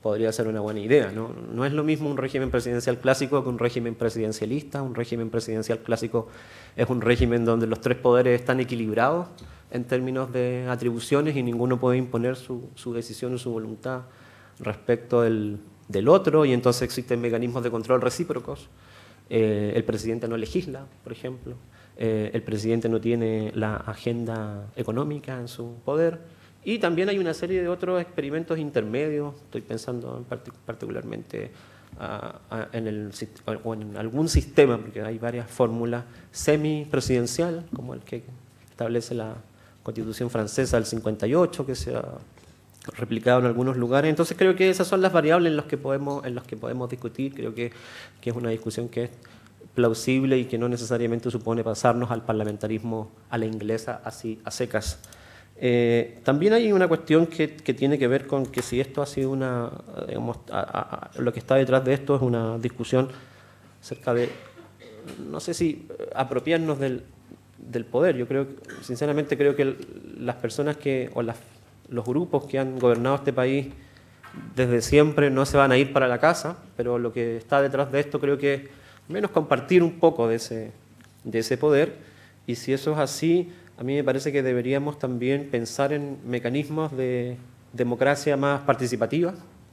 S4: podría ser una buena idea, ¿no? No es lo mismo un régimen presidencial clásico que un régimen presidencialista. Un régimen presidencial clásico es un régimen donde los tres poderes están equilibrados en términos de atribuciones y ninguno puede imponer su, su decisión o su voluntad respecto del, del otro, y entonces existen mecanismos de control recíprocos. Eh, el presidente no legisla, por ejemplo. Eh, el presidente no tiene la agenda económica en su poder. Y también hay una serie de otros experimentos intermedios. Estoy pensando en partic particularmente a, a, en, el, o en algún sistema, porque hay varias fórmulas, semipresidencial, como el que establece la Constitución francesa del cincuenta y ocho, que se ha replicado en algunos lugares. Entonces creo que esas son las variables en las que podemos, en las que podemos discutir. Creo que, que es una discusión que es plausible y que no necesariamente supone pasarnos al parlamentarismo a la inglesa, así a secas. Eh, también hay una cuestión que, que tiene que ver con que si esto ha sido una, digamos, a, a, a, lo que está detrás de esto es una discusión acerca de, no sé si apropiarnos del, del poder. Yo creo, sinceramente creo que las personas que, o las, los grupos que han gobernado este país desde siempre no se van a ir para la casa, pero lo que está detrás de esto creo que es menos compartir un poco de ese, de ese poder, y si eso es así, a mí me parece que deberíamos también pensar en mecanismos de democracia más participativa.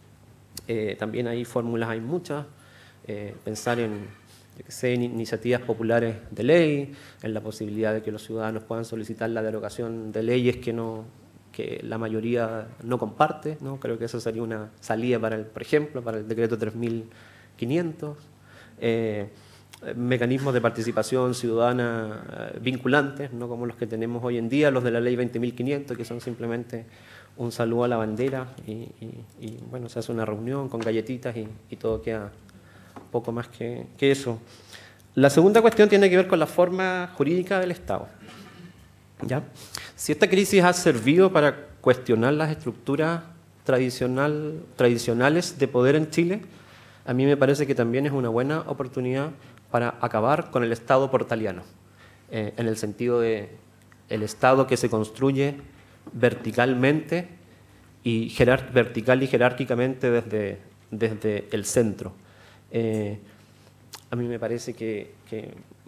S4: Eh, también hay fórmulas, hay muchas. Eh, pensar en, yo que sé, en iniciativas populares de ley, en la posibilidad de que los ciudadanos puedan solicitar la derogación de leyes que, no, que la mayoría no comparte, ¿no? Creo que eso sería una salida, para el, por ejemplo, para el decreto tres mil quinientos. Eh, mecanismos de participación ciudadana eh, vinculantes, no como los que tenemos hoy en día, los de la ley veinte mil quinientos, que son simplemente un saludo a la bandera y, y, y bueno, se hace una reunión con galletitas y, y todo queda poco más que, que eso. La segunda cuestión tiene que ver con la forma jurídica del Estado. ¿Ya? Si esta crisis ha servido para cuestionar las estructuras tradicional, tradicionales de poder en Chile, a mí me parece que también es una buena oportunidad para acabar con el Estado portaliano, eh, en el sentido de el Estado que se construye verticalmente y jerar, vertical y jerárquicamente desde, desde el centro. Eh, a mí me parece que, que,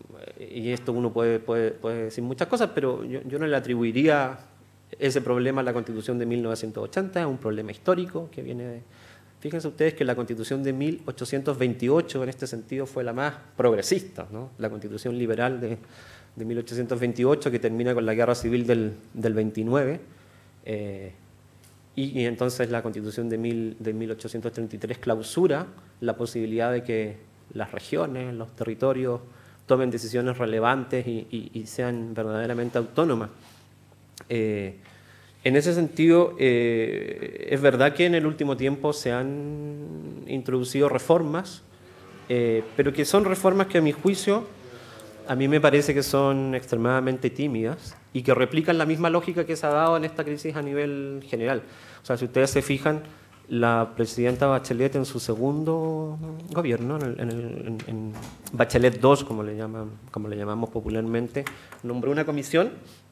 S4: y esto uno puede, puede, puede decir muchas cosas, pero yo, yo no le atribuiría ese problema a la Constitución de mil novecientos ochenta, es un problema histórico que viene de... Fíjense ustedes que la Constitución de mil ochocientos veintiocho en este sentido fue la más progresista, ¿no? La Constitución liberal de, de mil ochocientos veintiocho, que termina con la Guerra Civil del, del veintinueve, eh, y, y entonces la Constitución de, mil, de mil ochocientos treinta y tres clausura la posibilidad de que las regiones, los territorios tomen decisiones relevantes y, y, y sean verdaderamente autónomas. Eh, En ese sentido, eh, es verdad que en el último tiempo se han introducido reformas, eh, pero que son reformas que a mi juicio, a mí me parece que son extremadamente tímidas y que replican la misma lógica que se ha dado en esta crisis a nivel general. O sea, si ustedes se fijan, la presidenta Bachelet en su segundo gobierno, en, el, en, el, en, en Bachelet dos, como le, llaman, como le llamamos popularmente, nombró una comisión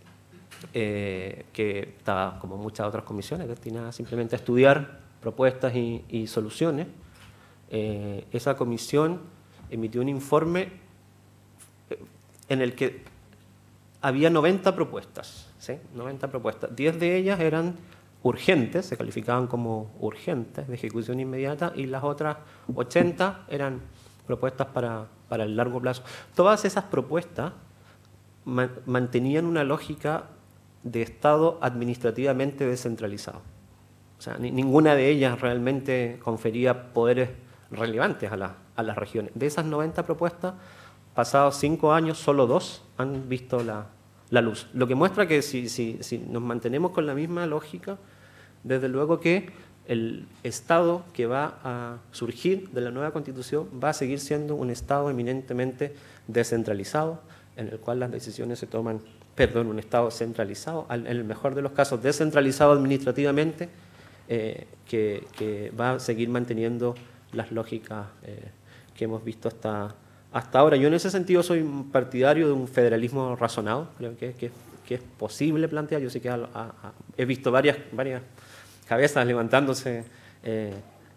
S4: Eh, que estaba, como muchas otras comisiones, destinada simplemente a estudiar propuestas y, y soluciones. Eh, esa comisión emitió un informe en el que había noventa propuestas, ¿sí? noventa propuestas. diez de ellas eran urgentes, se calificaban como urgentes, de ejecución inmediata, y las otras ochenta eran propuestas para, para el largo plazo. Todas esas propuestas man, mantenían una lógica de Estado administrativamente descentralizado. O sea, ni, ninguna de ellas realmente confería poderes relevantes a, la, a las regiones. De esas noventa propuestas, pasados cinco años, solo dos han visto la, la luz. Lo que muestra que si, si, si nos mantenemos con la misma lógica, desde luego que el Estado que va a surgir de la nueva Constitución va a seguir siendo un Estado eminentemente descentralizado, en el cual las decisiones se toman, perdón, un Estado centralizado, en el mejor de los casos descentralizado administrativamente, eh, que, que va a seguir manteniendo las lógicas eh, que hemos visto hasta, hasta ahora. Yo en ese sentido soy un partidario de un federalismo razonado, creo que, que, que es posible plantear. Yo sé que a, a, a, he visto varias, varias cabezas levantándose eh,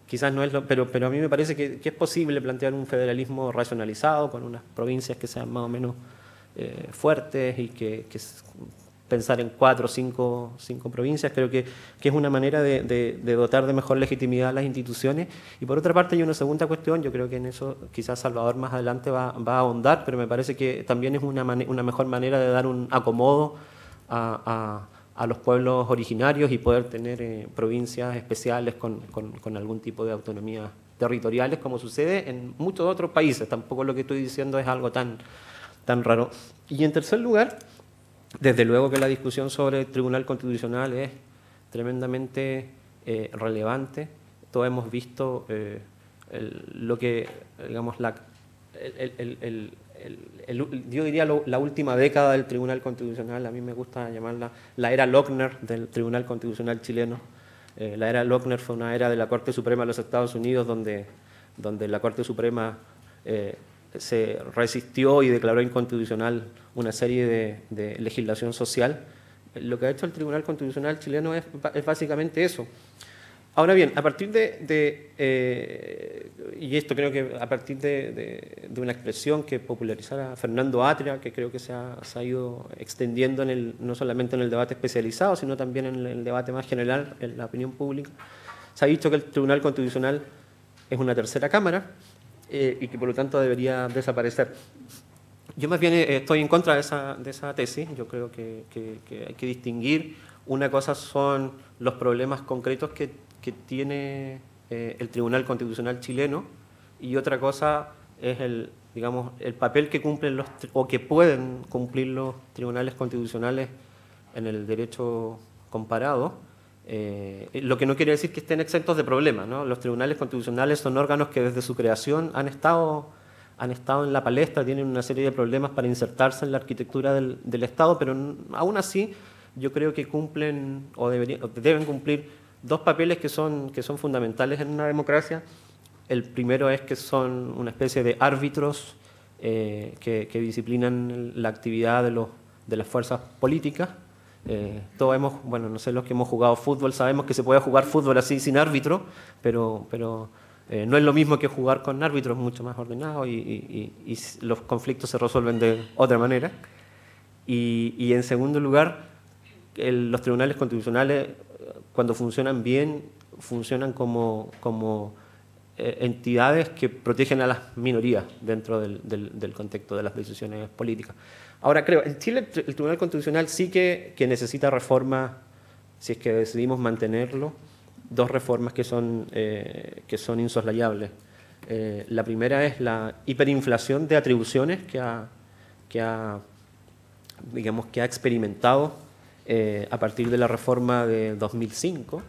S4: quizás no es lo, pero, pero a mí me parece que, que es posible plantear un federalismo racionalizado con unas provincias que sean más o menos eh, fuertes y que, que pensar en cuatro o cinco, cinco provincias, creo que, que es una manera de, de, de dotar de mejor legitimidad a las instituciones. Y por otra parte hay una segunda cuestión, yo creo que en eso quizás Salvador más adelante va, va a ahondar, pero me parece que también es una, una mejor manera de dar un acomodo a, a, a los pueblos originarios y poder tener eh, provincias especiales con, con, con algún tipo de autonomía territoriales, como sucede en muchos otros países. Tampoco lo que estoy diciendo es algo tan, tan raro. Y en tercer lugar, desde luego que la discusión sobre el Tribunal Constitucional es tremendamente eh, relevante. Todos hemos visto eh, el, lo que, digamos, la, el, el, el, el, el, yo diría lo, la última década del Tribunal Constitucional, a mí me gusta llamarla la era Lochner del Tribunal Constitucional chileno. Eh, la era Lochner fue una era de la Corte Suprema de los Estados Unidos donde, donde la Corte Suprema eh, se resistió y declaró inconstitucional una serie de, de legislación social. Lo que ha hecho el Tribunal Constitucional chileno es, es básicamente eso. Ahora bien, a partir de, de eh, y esto creo que a partir de, de, de una expresión que popularizara Fernando Atria, que creo que se ha, se ha ido extendiendo en el, no solamente en el debate especializado, sino también en el, el debate más general, en la opinión pública, se ha dicho que el Tribunal Constitucional es una tercera cámara, Eh, y que por lo tanto debería desaparecer. Yo más bien eh, estoy en contra de esa, de esa tesis. Yo creo que, que, que hay que distinguir. Una cosa son los problemas concretos que, que tiene eh, el Tribunal Constitucional chileno y otra cosa es el, digamos, el papel que cumplen los, o que pueden cumplir los tribunales constitucionales en el derecho comparado. Eh, lo que no quiere decir que estén exentos de problemas, ¿no? Los tribunales constitucionales son órganos que desde su creación han estado, han estado en la palestra, tienen una serie de problemas para insertarse en la arquitectura del, del Estado, pero aún así yo creo que cumplen o, deberían, o deben cumplir dos papeles que son, que son fundamentales en una democracia. El primero es que son una especie de árbitros eh, que, que disciplinan la actividad de, los, de las fuerzas políticas. Eh, todos hemos, bueno, no sé, los que hemos jugado fútbol sabemos que se puede jugar fútbol así sin árbitro, pero, pero eh, no es lo mismo que jugar con árbitros, mucho más ordenado y, y, y, y los conflictos se resuelven de otra manera. Y, y en segundo lugar, el, los tribunales constitucionales, cuando funcionan bien, funcionan como, como eh, entidades que protegen a las minorías dentro del, del, del contexto de las decisiones políticas. Ahora, creo, en Chile el Tribunal Constitucional sí que, que necesita reforma, si es que decidimos mantenerlo, dos reformas que son, eh, que son insoslayables. Eh, la primera es la hiperinflación de atribuciones que ha, que ha, digamos, que ha experimentado eh, a partir de la reforma de dos mil cinco.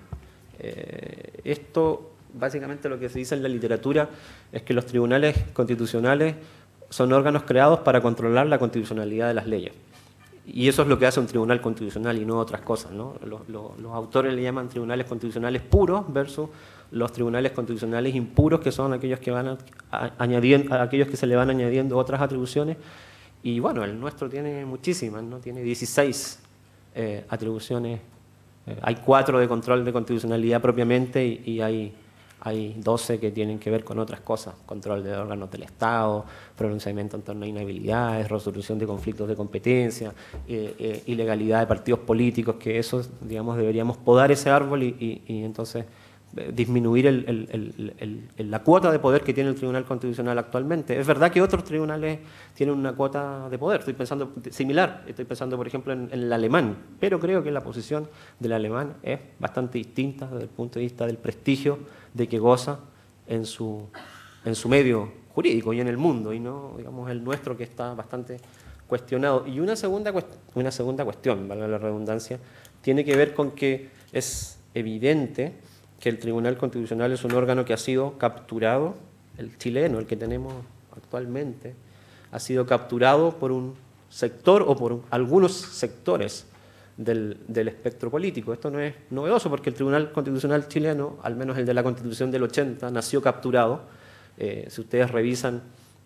S4: Eh, esto, básicamente lo que se dice en la literatura es que los tribunales constitucionales son órganos creados para controlar la constitucionalidad de las leyes. Y eso es lo que hace un tribunal constitucional y no otras cosas, ¿no? Los, los, los autores le llaman tribunales constitucionales puros versus los tribunales constitucionales impuros, que son aquellos que, van a, a, añadiendo, a aquellos que se le van añadiendo otras atribuciones. Y bueno, el nuestro tiene muchísimas, ¿no? Tiene dieciséis eh, atribuciones. Eh, hay cuatro de control de constitucionalidad propiamente y, y hay... Hay doce que tienen que ver con otras cosas, control de órganos del Estado, pronunciamiento en torno a inhabilidades, resolución de conflictos de competencia, eh, eh, ilegalidad de partidos políticos, que eso, digamos, deberíamos podar ese árbol y, y, y entonces eh, disminuir el, el, el, el, el, la cuota de poder que tiene el Tribunal Constitucional actualmente. Es verdad que otros tribunales tienen una cuota de poder, estoy pensando similar, estoy pensando por ejemplo en, en el alemán, pero creo que la posición del alemán es bastante distinta desde el punto de vista del prestigio de que goza en su, en su medio jurídico y en el mundo, y no, digamos, el nuestro que está bastante cuestionado. Y una segunda, una segunda cuestión, valga la redundancia, tiene que ver con que es evidente que el Tribunal Constitucional es un órgano que ha sido capturado, el chileno, el que tenemos actualmente, ha sido capturado por un sector o por un, algunos sectores Del, del espectro político. Esto no es novedoso porque el Tribunal Constitucional chileno, al menos el de la Constitución del ochenta, nació capturado. Eh, si ustedes revisan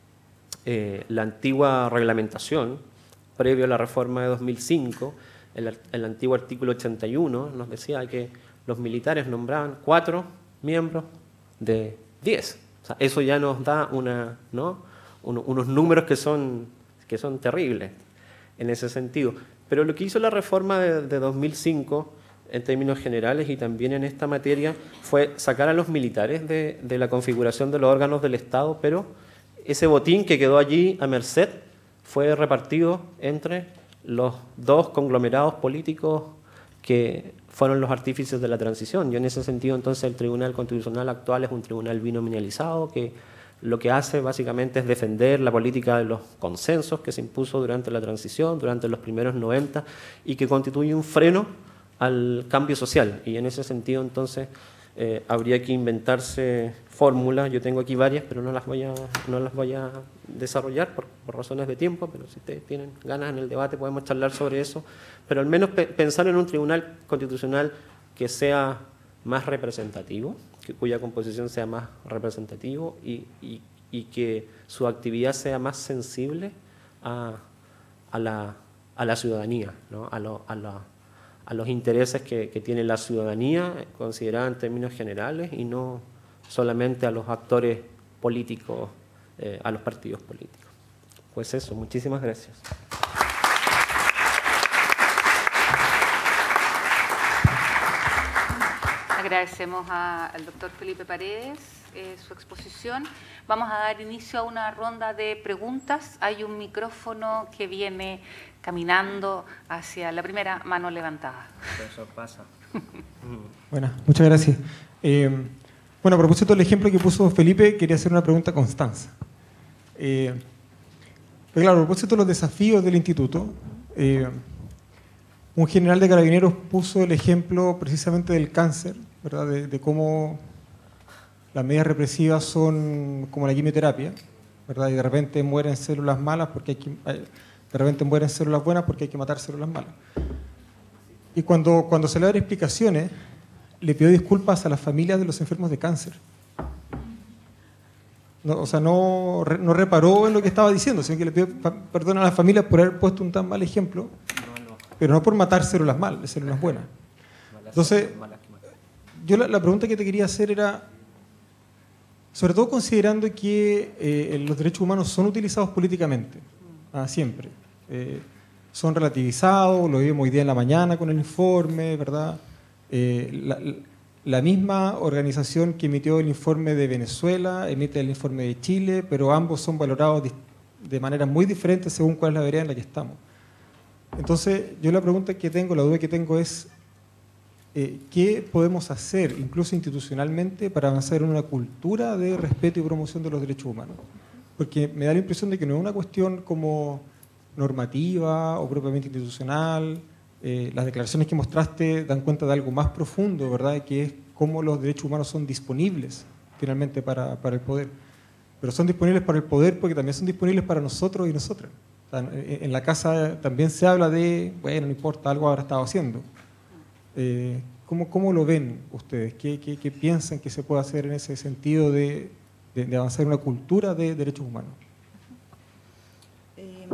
S4: eh, la antigua reglamentación, previo a la reforma de dos mil cinco, el, el antiguo artículo ochenta y uno nos decía que los militares nombraban cuatro miembros de diez. O sea, eso ya nos da una, ¿no? Un, unos números que son, que son terribles en ese sentido. Pero lo que hizo la reforma de, de dos mil cinco, en términos generales y también en esta materia, fue sacar a los militares de, de la configuración de los órganos del Estado, pero ese botín que quedó allí a merced fue repartido entre los dos conglomerados políticos que fueron los artífices de la transición. Y en ese sentido, entonces, el Tribunal Constitucional actual es un tribunal binominalizado que lo que hace básicamente es defender la política de los consensos que se impuso durante la transición, durante los primeros noventa, y que constituye un freno al cambio social. Y en ese sentido, entonces, eh, habría que inventarse fórmulas. Yo tengo aquí varias, pero no las voy a, no las voy a desarrollar por, por razones de tiempo, pero si ustedes tienen ganas en el debate podemos charlar sobre eso. Pero al menos pe pensar en un tribunal constitucional que sea más representativo, que, cuya composición sea más representativo y, y, y que su actividad sea más sensible a, a, la, a la ciudadanía, ¿no? a, lo, a, la, a los intereses que, que tiene la ciudadanía, considerada en términos generales, y no solamente a los actores políticos, eh, a los partidos políticos. Pues eso, muchísimas gracias.
S2: Agradecemos a, al doctor Felipe Paredes eh, su exposición. Vamos a dar inicio a una ronda de preguntas. Hay un micrófono que viene caminando hacia la primera mano levantada.
S4: Eso pasa.
S5: Bueno, muchas gracias. Eh, bueno, a propósito del ejemplo que puso Felipe, quería hacer una pregunta a Constanza. Eh, pero claro, a propósito de los desafíos del instituto, eh, un general de Carabineros puso el ejemplo precisamente del cáncer, ¿verdad? De, de cómo las medidas represivas son como la quimioterapia, ¿verdad? Y de repente mueren células malas porque hay que, de repente mueren células buenas porque hay que matar células malas. Y cuando, cuando se le dan explicaciones, le pidió disculpas a las familias de los enfermos de cáncer. No, o sea, no, no reparó en lo que estaba diciendo, sino que le pidió perdón a las familias por haber puesto un tan mal ejemplo, pero no por matar células malas, células buenas. Entonces, yo la, la pregunta que te quería hacer era, sobre todo considerando que eh, los derechos humanos son utilizados políticamente, ah, siempre. Eh, son relativizados, lo vimos hoy día en la mañana con el informe, ¿verdad? Eh, la, la misma organización que emitió el informe de Venezuela emite el informe de Chile, pero ambos son valorados de manera muy diferente según cuál es la vereda en la que estamos. Entonces, yo la pregunta que tengo, la duda que tengo es, eh, ¿qué podemos hacer, incluso institucionalmente, para avanzar en una cultura de respeto y promoción de los derechos humanos? Porque me da la impresión de que no es una cuestión como normativa o propiamente institucional. Eh, las declaraciones que mostraste dan cuenta de algo más profundo, ¿verdad? Que es cómo los derechos humanos son disponibles finalmente para, para el poder. Pero son disponibles para el poder porque también son disponibles para nosotros y nosotras. En la casa también se habla de, bueno, no importa, algo habrá estado haciendo. Eh, ¿cómo, ¿Cómo lo ven ustedes? ¿Qué, qué, qué piensan que se puede hacer en ese sentido de, de, de avanzar en una cultura de derechos humanos?
S3: Eh,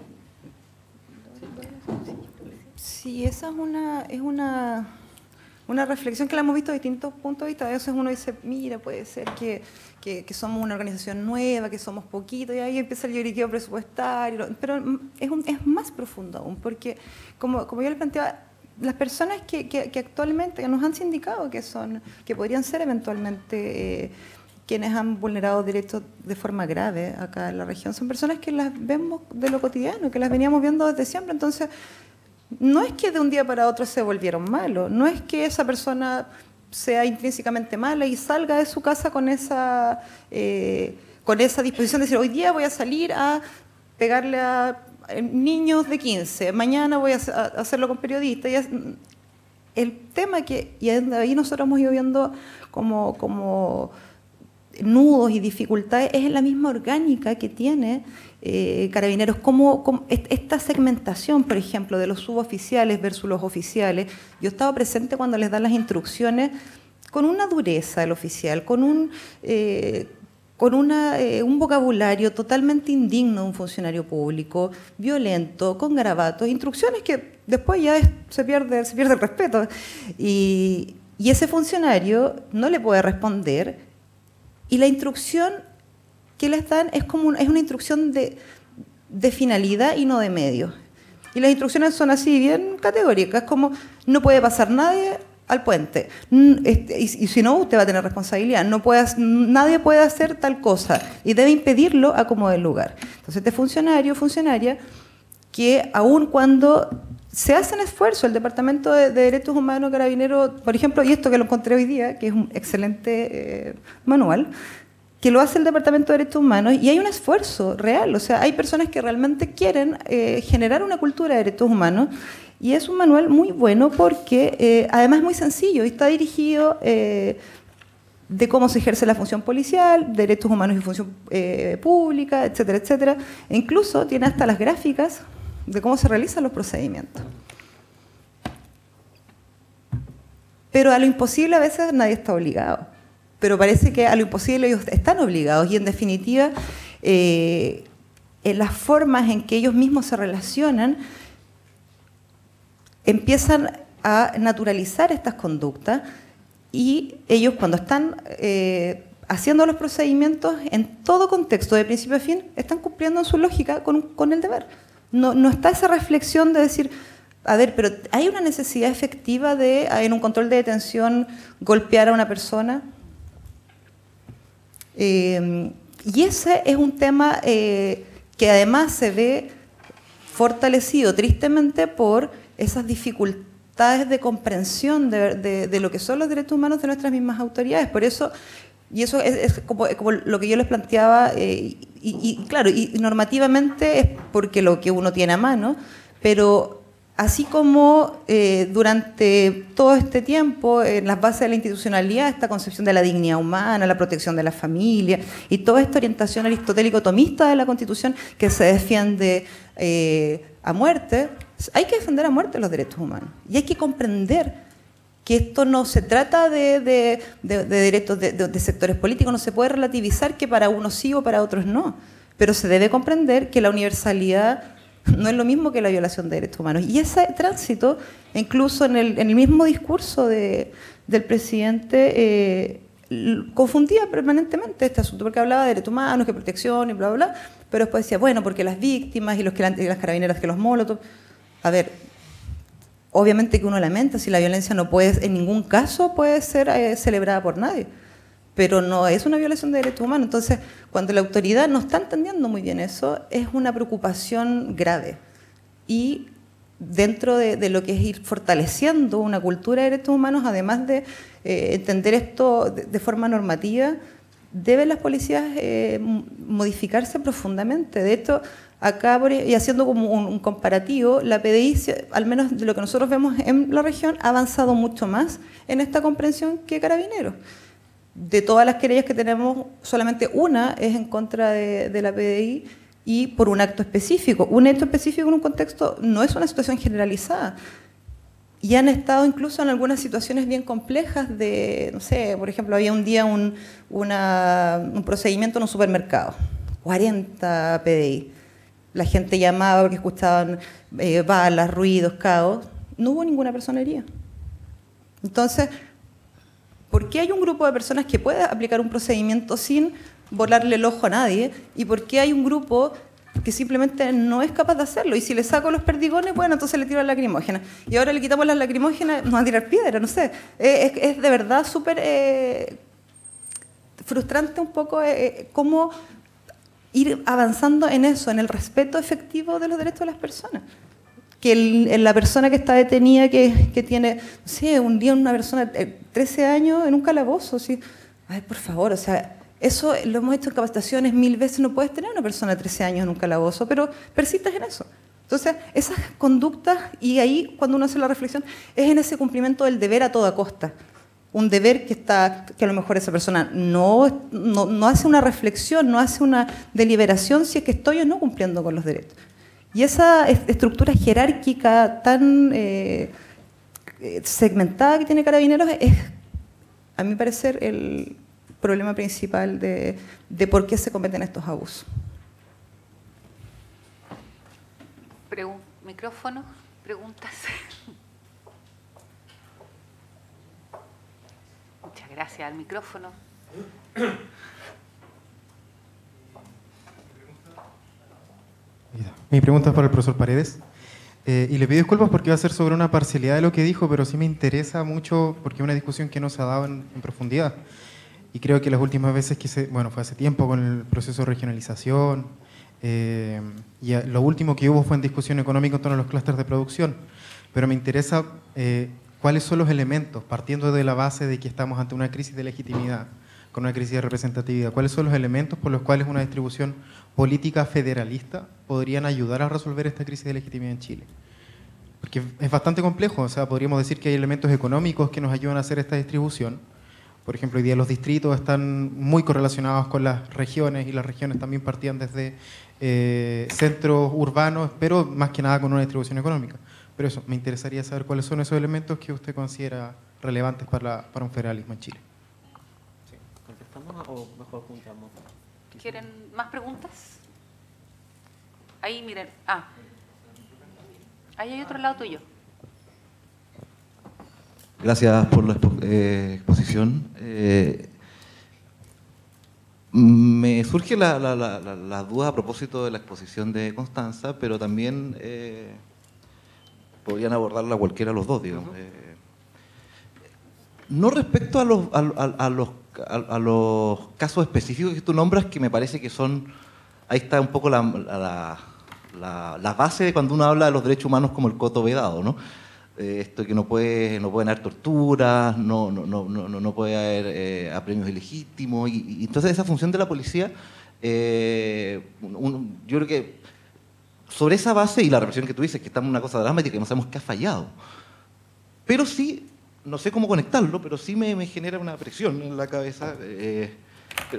S3: sí, esa es una, es una, una reflexión que la hemos visto de distintos puntos de vista. A veces uno dice, mira, puede ser que... Que, que somos una organización nueva, que somos poquitos, y ahí empieza el lloriqueo presupuestario, pero es, un, es más profundo aún, porque como, como yo les planteaba, las personas que, que, que actualmente que nos han sindicado que son, que podrían ser eventualmente eh, quienes han vulnerado derechos de forma grave acá en la región, son personas que las vemos de lo cotidiano, que las veníamos viendo desde siempre. Entonces, no es que de un día para otro se volvieron malos, no es que esa persona sea intrínsecamente mala y salga de su casa con esa, eh, con esa disposición de decir, hoy día voy a salir a pegarle a niños de quince, mañana voy a hacerlo con periodistas. Y es, el tema que, y ahí nosotros hemos ido viendo como, como nudos y dificultades, es la misma orgánica que tiene eh, Carabineros, como, como esta segmentación, por ejemplo, de los suboficiales versus los oficiales. Yo estaba presente cuando les dan las instrucciones con una dureza el oficial, con un, eh, con una, eh, un vocabulario totalmente indigno de un funcionario público, violento, con garabatos, instrucciones que después ya es, se, pierde, se pierde el respeto. Y, y ese funcionario no le puede responder y la instrucción que les dan es, como un, es una instrucción de, de finalidad y no de medios. Y las instrucciones son así, bien categóricas, como no puede pasar nadie al puente, y, y si no, usted va a tener responsabilidad, no puede, nadie puede hacer tal cosa, y debe impedirlo a como del lugar. Entonces, este funcionario o funcionaria, que aun cuando se hacen esfuerzos, el Departamento de, de Derechos Humanos Carabineros, por ejemplo, y esto que lo encontré hoy día, que es un excelente eh, manual, que lo hace el Departamento de Derechos Humanos, y hay un esfuerzo real, o sea, hay personas que realmente quieren eh, generar una cultura de derechos humanos, y es un manual muy bueno porque eh, además es muy sencillo, y está dirigido eh, de cómo se ejerce la función policial, derechos humanos y función eh, pública, etcétera, etcétera, e incluso tiene hasta las gráficas de cómo se realizan los procedimientos. Pero a lo imposible a veces nadie está obligado. Pero parece que a lo imposible ellos están obligados, y en definitiva, eh, en las formas en que ellos mismos se relacionan, empiezan a naturalizar estas conductas, y ellos cuando están eh, haciendo los procedimientos, en todo contexto, de principio a fin, están cumpliendo en su lógica con, con el deber. No, no está esa reflexión de decir, a ver, pero ¿hay una necesidad efectiva de, en un control de detención, golpear a una persona? Eh, y ese es un tema eh, que además se ve fortalecido tristemente por esas dificultades de comprensión de, de, de lo que son los derechos humanos de nuestras mismas autoridades. Por eso, y eso es, es como, como lo que yo les planteaba, eh, y, y claro, y normativamente es porque lo que uno tiene a mano, pero así como eh, durante todo este tiempo, en las bases de la institucionalidad, esta concepción de la dignidad humana, la protección de la familia y toda esta orientación aristotélico-tomista de la Constitución que se defiende eh, a muerte, hay que defender a muerte los derechos humanos. Y hay que comprender que esto no se trata de, de, de, de derechos de, de, de sectores políticos, no se puede relativizar que para unos sí o para otros no, pero se debe comprender que la universalidad no es lo mismo que la violación de derechos humanos. Y ese tránsito, incluso en el, en el mismo discurso de, del presidente, eh, confundía permanentemente este asunto, porque hablaba de derechos humanos, que protección y bla, bla, bla, pero después decía, bueno, porque las víctimas y, los que, y las carabineras que los molotov. A ver, obviamente que uno lamenta si la violencia no puede, en ningún caso puede ser eh, celebrada por nadie, pero no es una violación de derechos humanos. Entonces, cuando la autoridad no está entendiendo muy bien eso, es una preocupación grave. Y dentro de, de lo que es ir fortaleciendo una cultura de derechos humanos, además de eh, entender esto de, de forma normativa, deben las policías eh, modificarse profundamente. De hecho, acá, y haciendo como un, un comparativo, la P D I, al menos de lo que nosotros vemos en la región, ha avanzado mucho más en esta comprensión que Carabineros. De todas las querellas que tenemos, solamente una es en contra de, de la P D I, y por un acto específico. Un hecho específico en un contexto no es una situación generalizada. Y han estado incluso en algunas situaciones bien complejas de, no sé, por ejemplo, había un día un, una, un procedimiento en un supermercado, cuarenta P D I. La gente llamaba porque escuchaban eh, balas, ruidos, caos. No hubo ninguna persona herida. Entonces, ¿por qué hay un grupo de personas que puede aplicar un procedimiento sin volarle el ojo a nadie? ¿Y por qué hay un grupo que simplemente no es capaz de hacerlo? Y si le saco los perdigones, bueno, entonces le tiro las lacrimógenas. Y ahora le quitamos las lacrimógenas, nos van a tirar piedra, no sé. Es, es de verdad súper eh, frustrante un poco eh, cómo ir avanzando en eso, en el respeto efectivo de los derechos de las personas. Que el, la persona que está detenida, que, que tiene, no sé, un día una persona de trece años en un calabozo, ¿sí? Ay, por favor, o sea, eso lo hemos hecho en capacitaciones mil veces, no puedes tener una persona de trece años en un calabozo, pero persistes en eso. Entonces, esas conductas, y ahí cuando uno hace la reflexión, es en ese cumplimiento del deber a toda costa. Un deber que está, que a lo mejor esa persona no, no, no hace una reflexión, no hace una deliberación si es que estoy o no cumpliendo con los derechos. Y esa estructura jerárquica tan eh, segmentada que tiene Carabineros es, a mi parecer, el problema principal de, de por qué se cometen estos abusos.
S2: Pregun- micrófono, preguntas. Muchas gracias. Al micrófono.
S6: Mi pregunta es para el profesor Paredes. Eh, y le pido disculpas porque va a ser sobre una parcialidad de lo que dijo, pero sí me interesa mucho porque es una discusión que no se ha dado en, en profundidad. Y creo que las últimas veces que se, bueno, fue hace tiempo con el proceso de regionalización, eh, y a, lo último que hubo fue en discusión económica en torno a los clústeres de producción. Pero me interesa eh, cuáles son los elementos, partiendo de la base de que estamos ante una crisis de legitimidad, con una crisis de representatividad, cuáles son los elementos por los cuales una distribución política federalista podrían ayudar a resolver esta crisis de legitimidad en Chile. Porque es bastante complejo, o sea, podríamos decir que hay elementos económicos que nos ayudan a hacer esta distribución. Por ejemplo, hoy día los distritos están muy correlacionados con las regiones y las regiones también partían desde eh, centros urbanos, pero más que nada con una distribución económica. Pero eso, me interesaría saber cuáles son esos elementos que usted considera relevantes para, para un federalismo en Chile.
S4: Sí. ¿Contestamos o mejor juntamos?
S2: ¿Quieren más preguntas? Ahí, miren. Ah. Ahí hay otro lado tuyo.
S7: Gracias por la expo eh, exposición. Eh, me surge la, la, la, la, la duda a propósito de la exposición de Constanza, pero también eh, podrían abordarla cualquiera de los dos, digamos. Uh-huh. eh, no respecto a los, a, a, a los A, a los casos específicos que tú nombras, que me parece que son, ahí está un poco la, la, la, la base de cuando uno habla de los derechos humanos como el coto vedado, ¿no? Eh, esto que no, puede, no pueden haber torturas, no, no, no, no, no puede haber eh, apremios ilegítimos, y, y entonces esa función de la policía, eh, un, yo creo que sobre esa base y la represión que tú dices, que estamos en una cosa dramática, que no sabemos qué ha fallado, pero sí, no sé cómo conectarlo, pero sí me, me genera una presión en la cabeza, eh, pero,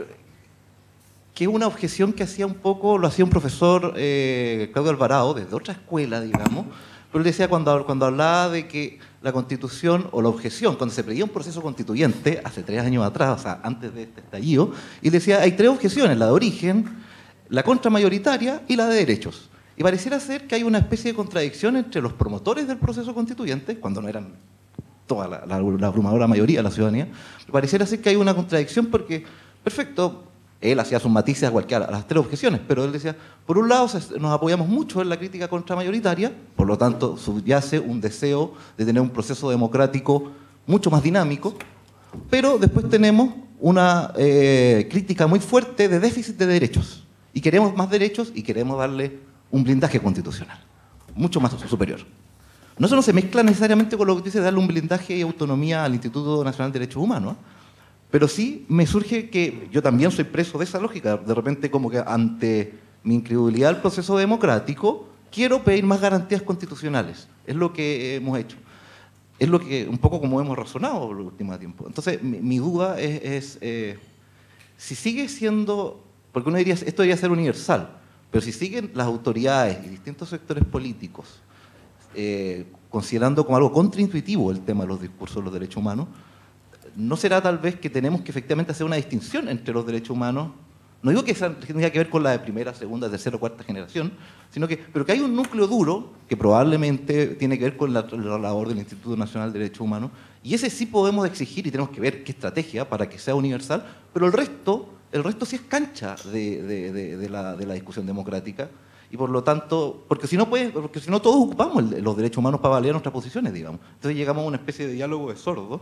S7: que es una objeción que hacía un poco, lo hacía un profesor, eh, Claudio Alvarado, desde otra escuela, digamos, pero él decía cuando, cuando hablaba de que la Constitución, o la objeción, cuando se pedía un proceso constituyente, hace tres años atrás, o sea, antes de este estallido, y decía, hay tres objeciones, la de origen, la contramayoritaria y la de derechos. Y pareciera ser que hay una especie de contradicción entre los promotores del proceso constituyente, cuando no eran toda la, la, la abrumadora mayoría de la ciudadanía, pareciera ser que hay una contradicción porque, perfecto, él hacía sus matices a cualquiera, a las tres objeciones, pero él decía, por un lado nos apoyamos mucho en la crítica contramayoritaria, por lo tanto subyace un deseo de tener un proceso democrático mucho más dinámico, pero después tenemos una eh, crítica muy fuerte de déficit de derechos, y queremos más derechos y queremos darle un blindaje constitucional, mucho más superior. No, eso no se mezcla necesariamente con lo que dice darle un blindaje y autonomía al Instituto Nacional de Derechos Humanos, ¿eh? Pero sí me surge que yo también soy preso de esa lógica. De repente, como que ante mi incredulidad al proceso democrático, quiero pedir más garantías constitucionales. Es lo que hemos hecho. Es lo que un poco como hemos razonado en el último tiempo. Entonces, mi, mi duda es, es eh, si sigue siendo, porque uno diría, esto debería ser universal, pero si siguen las autoridades y distintos sectores políticos Eh, considerando como algo contraintuitivo el tema de los discursos de los derechos humanos, ¿no será tal vez que tenemos que efectivamente hacer una distinción entre los derechos humanos? No digo que esa tenga que ver con la de primera, segunda, tercera o cuarta generación, sino que, pero que hay un núcleo duro que probablemente tiene que ver con la, la labor del Instituto Nacional de Derechos Humanos, y ese sí podemos exigir y tenemos que ver qué estrategia para que sea universal, pero el resto, el resto sí es cancha de, de, de, de, la, de la discusión democrática. Y por lo tanto, porque si no puede, porque si no todos ocupamos el, los derechos humanos para validar nuestras posiciones, digamos. Entonces llegamos a una especie de diálogo de sordos.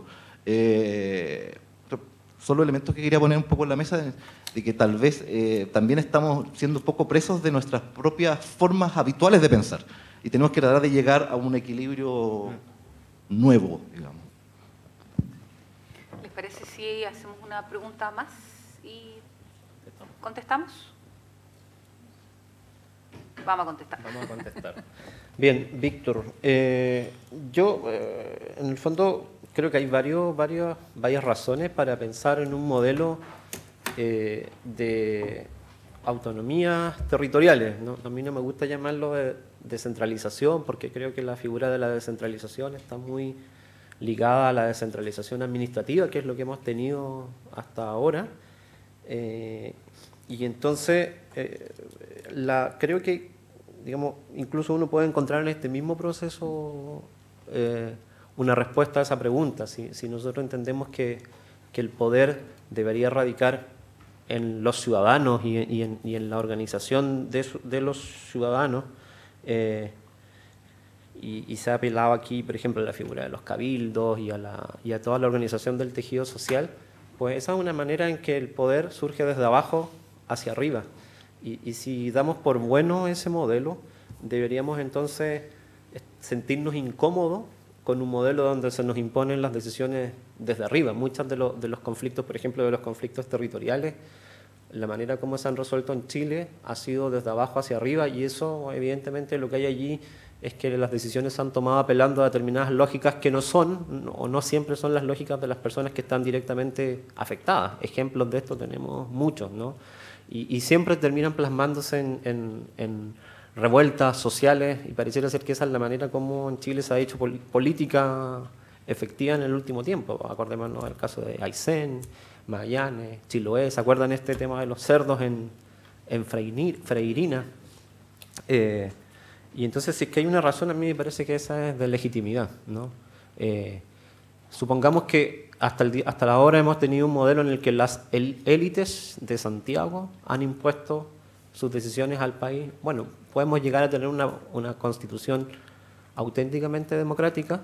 S7: Eh, solo elementos que quería poner un poco en la mesa de, de que tal vez eh, también estamos siendo un poco presos de nuestras propias formas habituales de pensar. Y tenemos que tratar de llegar a un equilibrio nuevo, digamos.
S2: ¿Les parece si hacemos una pregunta más y contestamos? Vamos a contestar.
S4: Vamos a contestar. Bien, Víctor, eh, yo eh, en el fondo creo que hay varios, varios, varias razones para pensar en un modelo eh, de autonomías territoriales, ¿no? A mí no me gusta llamarlo de descentralización porque creo que la figura de la descentralización está muy ligada a la descentralización administrativa, que es lo que hemos tenido hasta ahora. Eh, y entonces, eh, la, creo que digamos, incluso uno puede encontrar en este mismo proceso eh, una respuesta a esa pregunta. Si, si nosotros entendemos que, que el poder debería radicar en los ciudadanos y, y, en, y en la organización de, de los ciudadanos, eh, y, y se ha apelado aquí, por ejemplo, a la figura de los cabildos y a, la, y a toda la organización del tejido social, pues esa es una manera en que el poder surge desde abajo hacia arriba. Y, y si damos por bueno ese modelo, deberíamos entonces sentirnos incómodos con un modelo donde se nos imponen las decisiones desde arriba. Muchos de, lo, de los conflictos, por ejemplo, de los conflictos territoriales, la manera como se han resuelto en Chile ha sido desde abajo hacia arriba, y eso, evidentemente, lo que hay allí es que las decisiones se han tomado apelando a determinadas lógicas que no son, o no siempre son las lógicas de las personas que están directamente afectadas. Ejemplos de esto tenemos muchos, ¿no? Y, y siempre terminan plasmándose en, en, en revueltas sociales, y pareciera ser que esa es la manera como en Chile se ha hecho pol política efectiva en el último tiempo. Acordémonos del caso de Aysén, Magallanes, Chiloé. ¿Se acuerdan este tema de los cerdos en, en Freinir, Freirina? Eh, y entonces, si es que hay una razón, a mí me parece que esa es de legitimidad, ¿no? Eh, supongamos que hasta, el día, hasta la hora hemos tenido un modelo en el que las élites de Santiago han impuesto sus decisiones al país. Bueno, podemos llegar a tener una, una constitución auténticamente democrática,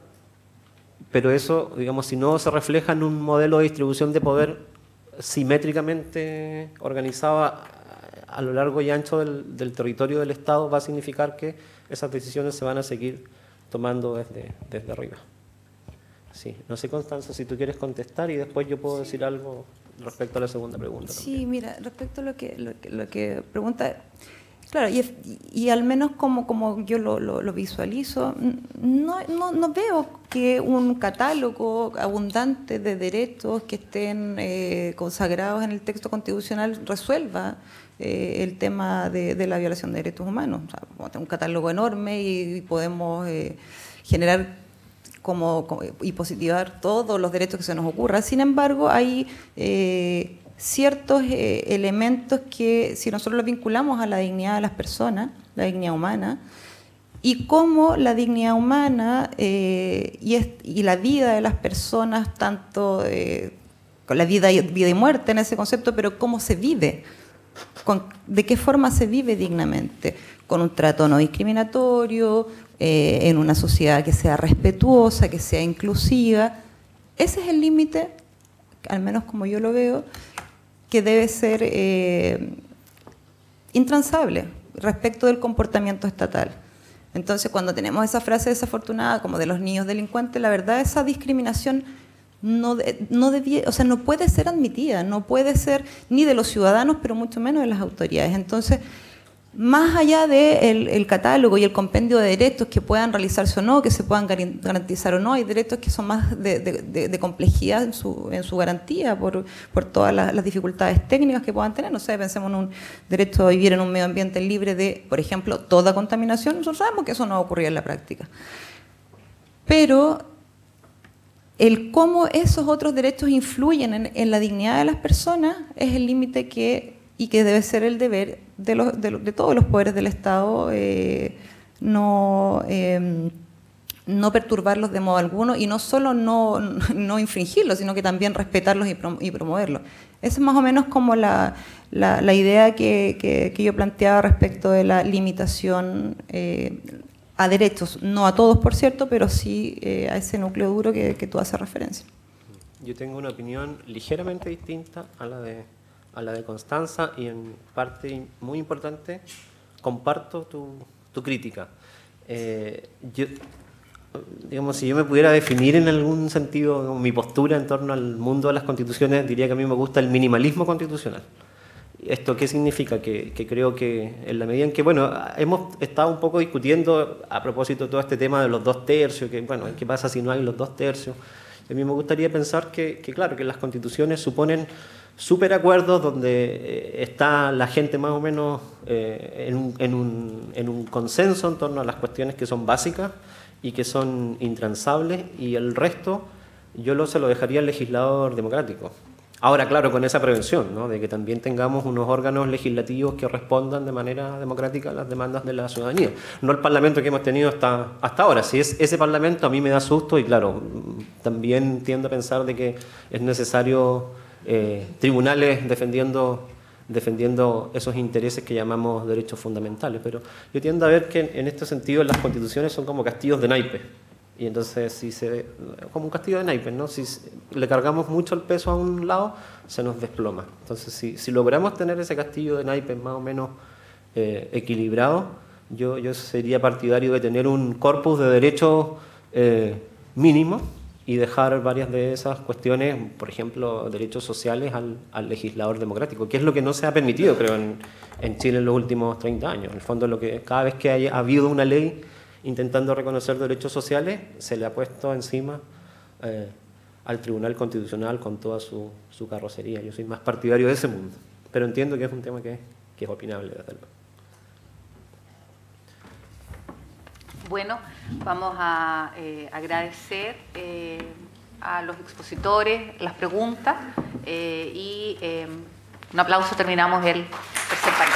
S4: pero eso, digamos, si no se refleja en un modelo de distribución de poder simétricamente organizado a, a lo largo y ancho del, del territorio del Estado, va a significar que esas decisiones se van a seguir tomando desde, desde arriba. Sí, no sé, Constanza, si tú quieres contestar y después yo puedo decir algo respecto a la segunda pregunta.
S3: Sí,
S4: también.
S3: Mira, respecto a lo que, lo que, lo que pregunta, claro, y, y al menos como, como yo lo, lo, lo visualizo, no, no, no veo que un catálogo abundante de derechos que estén eh, consagrados en el texto constitucional resuelva eh, el tema de, de la violación de derechos humanos. O sea, podemos tener un catálogo enorme y, y podemos eh, generar como, como, y positivar todos los derechos que se nos ocurra. Sin embargo, hay eh, ciertos eh, elementos que, si nosotros los vinculamos a la dignidad de las personas, la dignidad humana, y cómo la dignidad humana eh, y, es, y la vida de las personas, tanto eh, con la vida y, vida y muerte en ese concepto, pero cómo se vive, con, de qué forma se vive dignamente, con un trato no discriminatorio, eh, en una sociedad que sea respetuosa, que sea inclusiva. Ese es el límite, al menos como yo lo veo, que debe ser eh, intransable respecto del comportamiento estatal. Entonces, cuando tenemos esa frase desafortunada como de los niños delincuentes, la verdad, esa discriminación no, de, no, debía, o sea, no puede ser admitida, no puede ser ni de los ciudadanos, pero mucho menos de las autoridades. Entonces, más allá del de el catálogo y el compendio de derechos que puedan realizarse o no, que se puedan garantizar o no, hay derechos que son más de, de, de, de complejidad en su, en su garantía por, por todas las, las dificultades técnicas que puedan tener. No sé, pensemos en un derecho a vivir en un medio ambiente libre de, por ejemplo, toda contaminación. Nosotros sabemos que eso no va a ocurrir en la práctica. Pero el cómo esos otros derechos influyen en, en la dignidad de las personas es el límite que y que debe ser el deber de, los, de, de todos los poderes del Estado, eh, no, eh, no perturbarlos de modo alguno, y no solo no, no infringirlos, sino que también respetarlos y, prom y promoverlos. Esa es más o menos como la, la, la idea que, que, que yo planteaba respecto de la limitación eh, a derechos, no a todos, por cierto, pero sí eh, a ese núcleo duro que, que tú haces referencia.
S4: Yo tengo una opinión ligeramente distinta a la de a la de Constanza, y en parte muy importante comparto tu, tu crítica. Eh, yo, digamos, si yo me pudiera definir en algún sentido mi postura en torno al mundo de las constituciones, diría que a mí me gusta el minimalismo constitucional. ¿Esto qué significa? Que, que creo que en la medida en que, bueno, hemos estado un poco discutiendo a propósito de todo este tema de los dos tercios, que, bueno, ¿qué pasa si no hay los dos tercios? A mí me gustaría pensar que, que claro, que las constituciones suponen superacuerdos donde eh, está la gente más o menos eh, en, un, en, un, en un consenso en torno a las cuestiones que son básicas y que son intransables, y el resto yo lo, se lo dejaría al legislador democrático. Ahora, claro, con esa prevención, ¿no? De que también tengamos unos órganos legislativos que respondan de manera democrática a las demandas de la ciudadanía. No el Parlamento que hemos tenido hasta, hasta ahora. Si es ese Parlamento, a mí me da susto y, claro, también tiendo a pensar de que es necesario eh, tribunales defendiendo, defendiendo esos intereses que llamamos derechos fundamentales. Pero yo tiendo a ver que en este sentido las constituciones son como castillos de naipes. Y entonces, si se, como un castillo de naipes, ¿no? Si le cargamos mucho el peso a un lado, se nos desploma. Entonces, si, si logramos tener ese castillo de naipes más o menos eh, equilibrado, yo, yo sería partidario de tener un corpus de derechos eh, mínimo y dejar varias de esas cuestiones, por ejemplo, derechos sociales al, al legislador democrático, que es lo que no se ha permitido, creo, en, en Chile en los últimos treinta años. En el fondo, lo que, cada vez que haya ha habido una ley intentando reconocer derechos sociales, se le ha puesto encima eh, al Tribunal Constitucional con toda su, su carrocería. Yo soy más partidario de ese mundo, pero entiendo que es un tema que, que es opinable, desde luego.
S2: Bueno, vamos a eh, agradecer eh, a los expositores las preguntas eh, y eh, un aplauso, terminamos el tercer panel.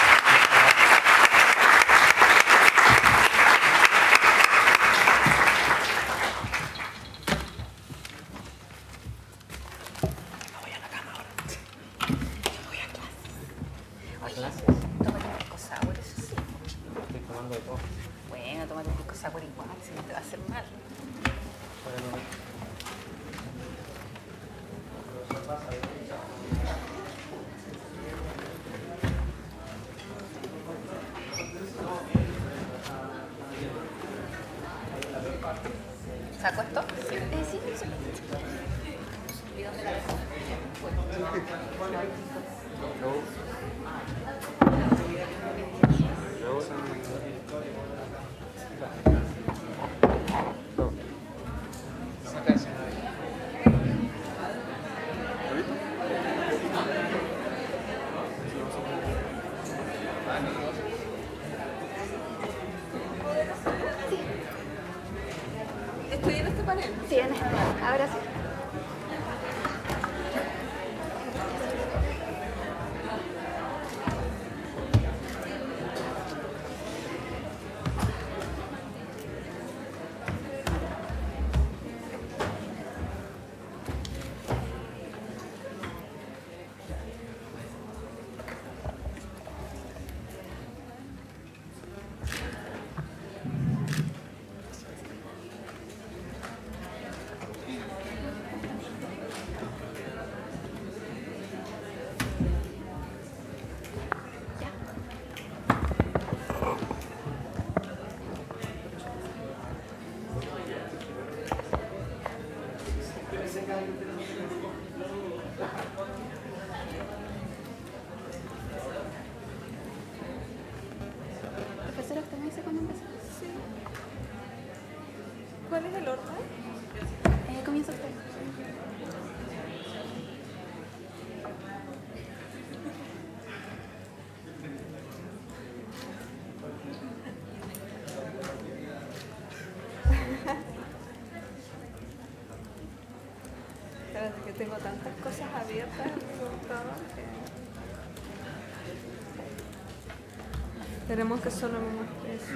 S8: ¿Saco esto? Sí. Eh, sí, sí. ¿Y dónde la dejo?
S2: ¿Estoy en este panel?
S8: Sí, en este. Ahora sí. Profesora, ¿usted me dice cuándo empezar?
S2: Sí. ¿Cuál es el orden?
S8: Eh, comienza usted.
S2: Espérate, que tengo tantas cosas abiertas en mi computador que... Tenemos que solo me muestre eso.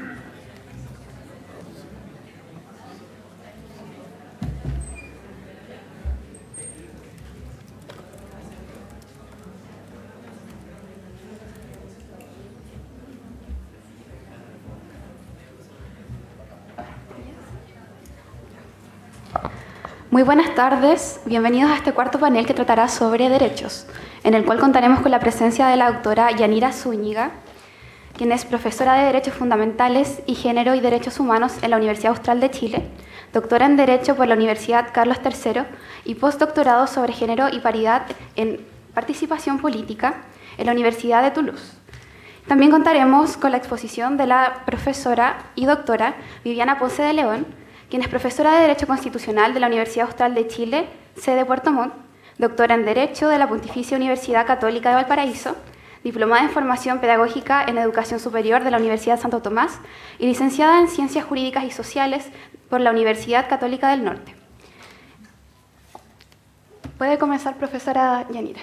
S8: Muy buenas tardes, bienvenidos a este cuarto panel que tratará sobre derechos, en el cual contaremos con la presencia de la doctora Yanira Zúñiga, quien es profesora de Derechos Fundamentales y Género y Derechos Humanos en la Universidad Austral de Chile, doctora en Derecho por la Universidad Carlos tercero y postdoctorado sobre Género y Paridad en Participación Política en la Universidad de Toulouse. También contaremos con la exposición de la profesora y doctora Viviana Ponce de León, quien es profesora de Derecho Constitucional de la Universidad Austral de Chile, sede Puerto Montt, doctora en Derecho de la Pontificia Universidad Católica de Valparaíso, diplomada en Formación Pedagógica en Educación Superior de la Universidad Santo Tomás y licenciada en Ciencias Jurídicas y Sociales por la Universidad Católica del Norte. Puede comenzar, profesora Yanira.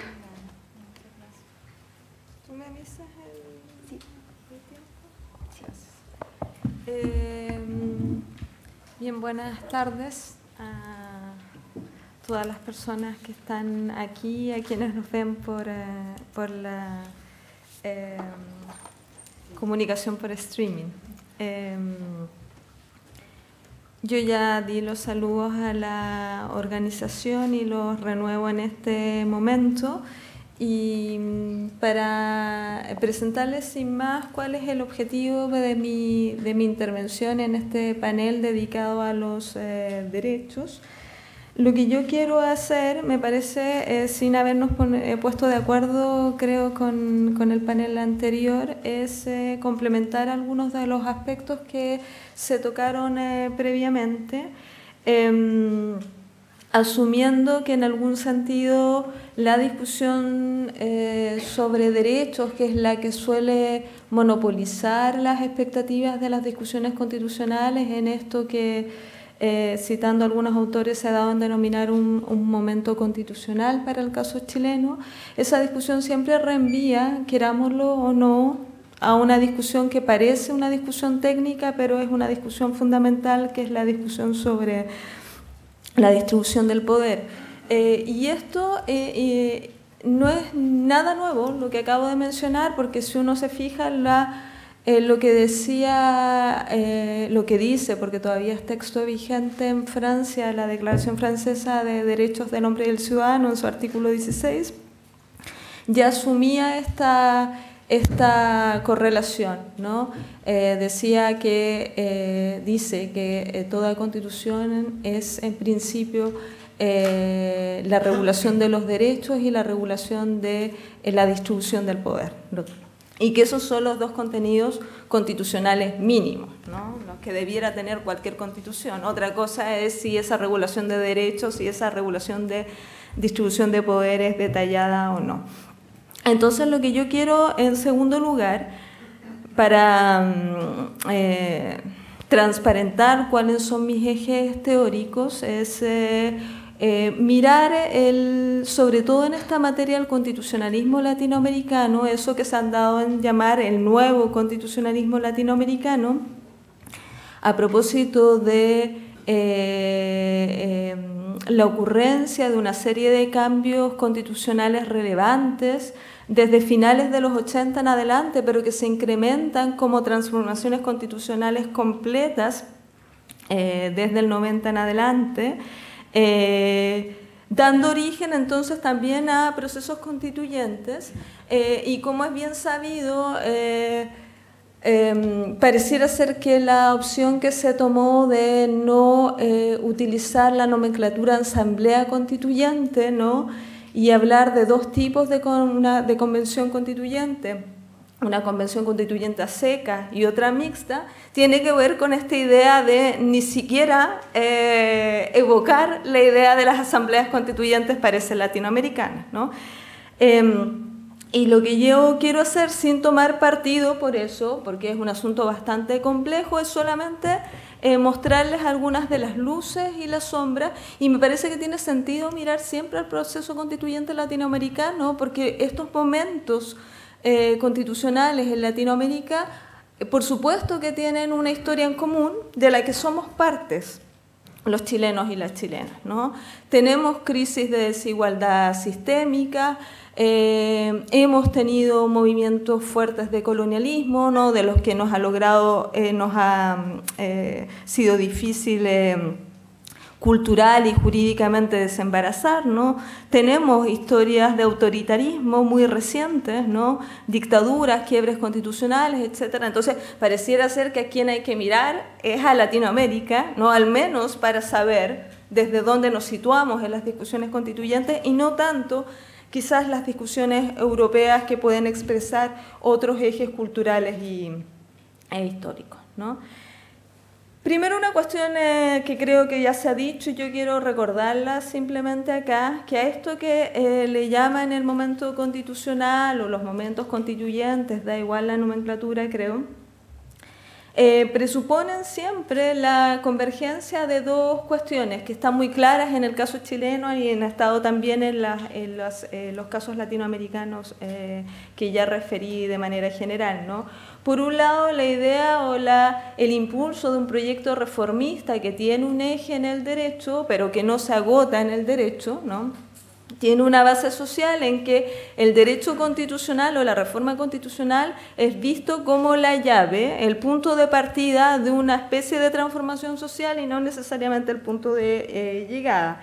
S9: ¿Tú me avisas el,
S8: sí.
S9: el tiempo? Sí. Eh, bien, buenas tardes a todas las personas que están aquí, a quienes nos ven por, eh, por la eh, comunicación por streaming. Eh, Yo ya di los saludos a la organización y los renuevo en este momento. Y para presentarles sin más cuál es el objetivo de mi, de mi intervención en este panel dedicado a los eh, derechos, lo que yo quiero hacer, me parece, eh, sin habernos pon, eh, puesto de acuerdo, creo, con, con el panel anterior, es eh, complementar algunos de los aspectos que se tocaron eh, previamente, eh, asumiendo que en algún sentido la discusión eh, sobre derechos, que es la que suele monopolizar las expectativas de las discusiones constitucionales en esto que, Eh, citando a algunos autores, se ha dado en denominar un, un momento constitucional para el caso chileno, esa discusión siempre reenvía, querámoslo o no, a una discusión que parece una discusión técnica, pero es una discusión fundamental, que es la discusión sobre la distribución del poder. Eh, y esto eh, eh, no es nada nuevo, lo que acabo de mencionar, porque si uno se fija en la... Eh, lo que decía, eh, lo que dice, porque todavía es texto vigente en Francia, la Declaración Francesa de Derechos del Hombre y del Ciudadano, en su artículo dieciséis, ya asumía esta, esta correlación, ¿no? Eh, decía que, eh, dice que eh, toda constitución es, en principio, eh, la regulación de los derechos y la regulación de eh, la distribución del poder. Y que esos son los dos contenidos constitucionales mínimos, ¿no? Los que debiera tener cualquier constitución. Otra cosa es si esa regulación de derechos, si esa regulación de distribución de poder es detallada o no. Entonces, lo que yo quiero, en segundo lugar, para eh, transparentar cuáles son mis ejes teóricos, es eh, Eh, mirar, el, sobre todo en esta materia, el constitucionalismo latinoamericano, eso que se han dado en llamar el nuevo constitucionalismo latinoamericano, a propósito de eh, eh, la ocurrencia de una serie de cambios constitucionales relevantes desde finales de los ochenta en adelante, pero que se incrementan como transformaciones constitucionales completas eh, desde el noventa en adelante, Eh, dando origen entonces también a procesos constituyentes eh, y, como es bien sabido, eh, eh, pareciera ser que la opción que se tomó de no eh, utilizar la nomenclatura asamblea constituyente, ¿no? Y hablar de dos tipos de, con, una, de convención constituyente, una convención constituyente a seca y otra mixta, tiene que ver con esta idea de ni siquiera eh, evocar la idea de las asambleas constituyentes parece latinoamericanas, ¿no? Eh, y lo que yo quiero hacer, sin tomar partido por eso, porque es un asunto bastante complejo, es solamente eh, mostrarles algunas de las luces y las sombras, y me parece que tiene sentido mirar siempre al proceso constituyente latinoamericano, porque estos momentos Eh, constitucionales en Latinoamérica, eh, por supuesto que tienen una historia en común de la que somos partes, los chilenos y las chilenas, ¿no? Tenemos crisis de desigualdad sistémica, eh, hemos tenido movimientos fuertes de colonialismo, ¿no? De los que nos ha logrado, eh, nos ha eh, sido difícil eh, cultural y jurídicamente desembarazar, ¿no? Tenemos historias de autoritarismo muy recientes, ¿no? Dictaduras, quiebres constitucionales, etcétera. Entonces, pareciera ser que a quien hay que mirar es a Latinoamérica, ¿no? Al menos para saber desde dónde nos situamos en las discusiones constituyentes, y no tanto quizás las discusiones europeas que pueden expresar otros ejes culturales y, e históricos, ¿no? Primero, una cuestión eh, que creo que ya se ha dicho y yo quiero recordarla simplemente acá, que a esto que eh, le llaman el momento constitucional o los momentos constituyentes, da igual la nomenclatura, creo, eh, presuponen siempre la convergencia de dos cuestiones que están muy claras en el caso chileno y han estado también en, las, en las, eh, los casos latinoamericanos eh, que ya referí de manera general, ¿no? Por un lado, la idea o la, el impulso de un proyecto reformista que tiene un eje en el derecho, pero que no se agota en el derecho, ¿no? Tiene una base social en que el derecho constitucional o la reforma constitucional es visto como la llave, el punto de partida de una especie de transformación social y no necesariamente el punto de eh, llegada.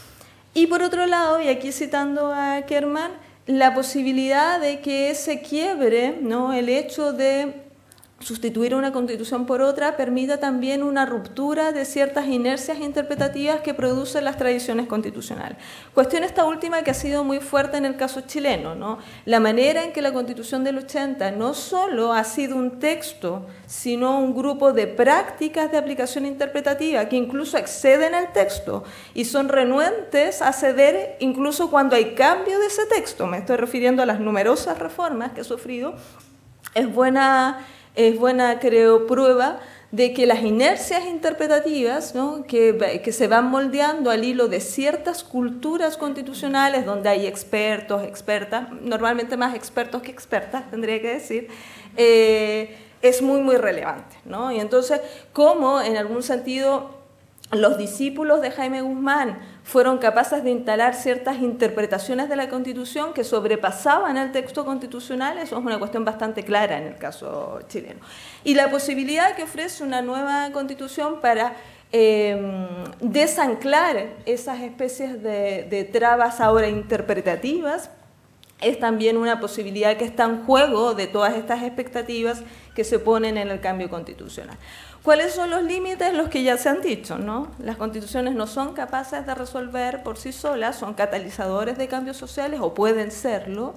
S9: Y por otro lado, y aquí citando a Kerman, la posibilidad de que se quiebre, ¿no?, el hecho de sustituir una constitución por otra permita también una ruptura de ciertas inercias interpretativas que producen las tradiciones constitucionales. Cuestión esta última que ha sido muy fuerte en el caso chileno, ¿no? La manera en que la Constitución del ochenta no solo ha sido un texto, sino un grupo de prácticas de aplicación interpretativa que incluso exceden al texto y son renuentes a ceder incluso cuando hay cambio de ese texto. Me estoy refiriendo a las numerosas reformas que ha sufrido. Es buena... Es buena, creo, prueba de que las inercias interpretativas, ¿no?, que, que se van moldeando al hilo de ciertas culturas constitucionales donde hay expertos, expertas, normalmente más expertos que expertas, tendría que decir, eh, es muy, muy relevante, ¿no? Y entonces, cómo en algún sentido los discípulos de Jaime Guzmán fueron capaces de instalar ciertas interpretaciones de la Constitución que sobrepasaban el texto constitucional, eso es una cuestión bastante clara en el caso chileno. Y la posibilidad que ofrece una nueva Constitución para eh, desanclar esas especies de, de trabas ahora interpretativas es también una posibilidad que está en juego de todas estas expectativas que se ponen en el cambio constitucional. ¿Cuáles son los límites? Los que ya se han dicho, ¿no? Las constituciones no son capaces de resolver por sí solas, son catalizadores de cambios sociales o pueden serlo,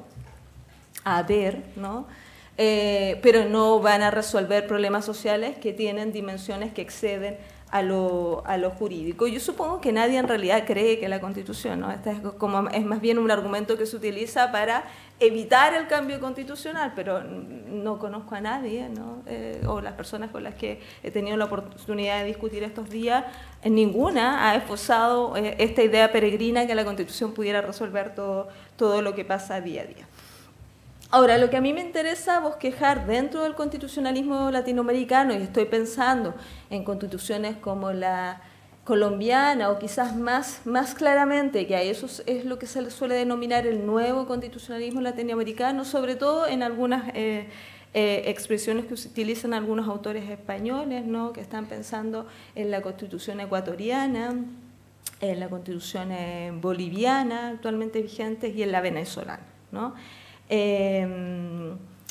S9: a ver, ¿no? Eh, pero no van a resolver problemas sociales que tienen dimensiones que exceden a lo, a lo jurídico. Yo supongo que nadie en realidad cree que la Constitución, ¿no? Este es, como, es más bien un argumento que se utiliza para evitar el cambio constitucional, pero no conozco a nadie, ¿no? Eh, o las personas con las que he tenido la oportunidad de discutir estos días, en ninguna ha esposado eh, esta idea peregrina que la Constitución pudiera resolver todo, todo lo que pasa día a día. Ahora, lo que a mí me interesa bosquejar dentro del constitucionalismo latinoamericano, y estoy pensando en constituciones como la colombiana o quizás más, más claramente, que a eso es lo que se le suele denominar el nuevo constitucionalismo latinoamericano, sobre todo en algunas eh, eh, expresiones que se utilizan algunos autores españoles, ¿no?, que están pensando en la Constitución ecuatoriana, en la Constitución eh, boliviana actualmente vigente y en la venezolana, ¿no? Eh,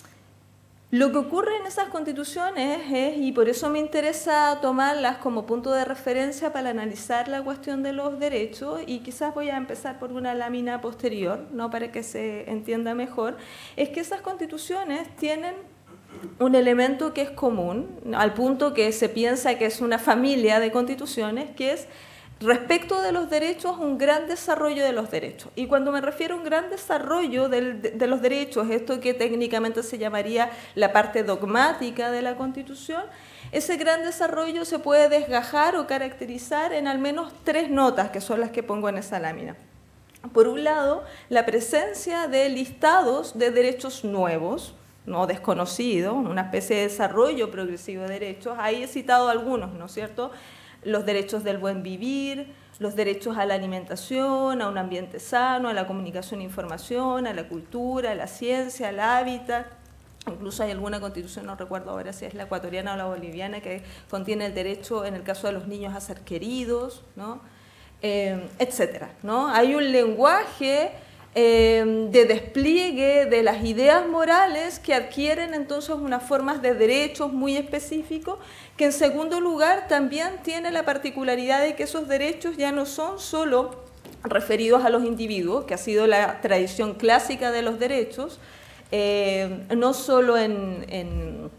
S9: lo que ocurre en esas constituciones es, y por eso me interesa tomarlas como punto de referencia para analizar la cuestión de los derechos, y quizás voy a empezar por una lámina posterior, ¿no?, para que se entienda mejor, es que esas constituciones tienen un elemento que es común, al punto que se piensa que es una familia de constituciones, que es respecto de los derechos, un gran desarrollo de los derechos. Y cuando me refiero a un gran desarrollo del, de, de los derechos, esto que técnicamente se llamaría la parte dogmática de la Constitución, ese gran desarrollo se puede desgajar o caracterizar en al menos tres notas, que son las que pongo en esa lámina. Por un lado, la presencia de listados de derechos nuevos, no desconocidos, una especie de desarrollo progresivo de derechos. Ahí he citado algunos, ¿no es cierto?, los derechos del buen vivir, los derechos a la alimentación, a un ambiente sano, a la comunicación e información, a la cultura, a la ciencia, al hábitat. Incluso hay alguna constitución, no recuerdo ahora si es la ecuatoriana o la boliviana, que contiene el derecho, en el caso de los niños, a ser queridos, ¿no? Eh, etcétera, ¿no? Hay un lenguaje eh, de despliegue de las ideas morales que adquieren entonces unas formas de derechos muy específicos, que en segundo lugar también tiene la particularidad de que esos derechos ya no son solo referidos a los individuos, que ha sido la tradición clásica de los derechos, eh, no solo en, en,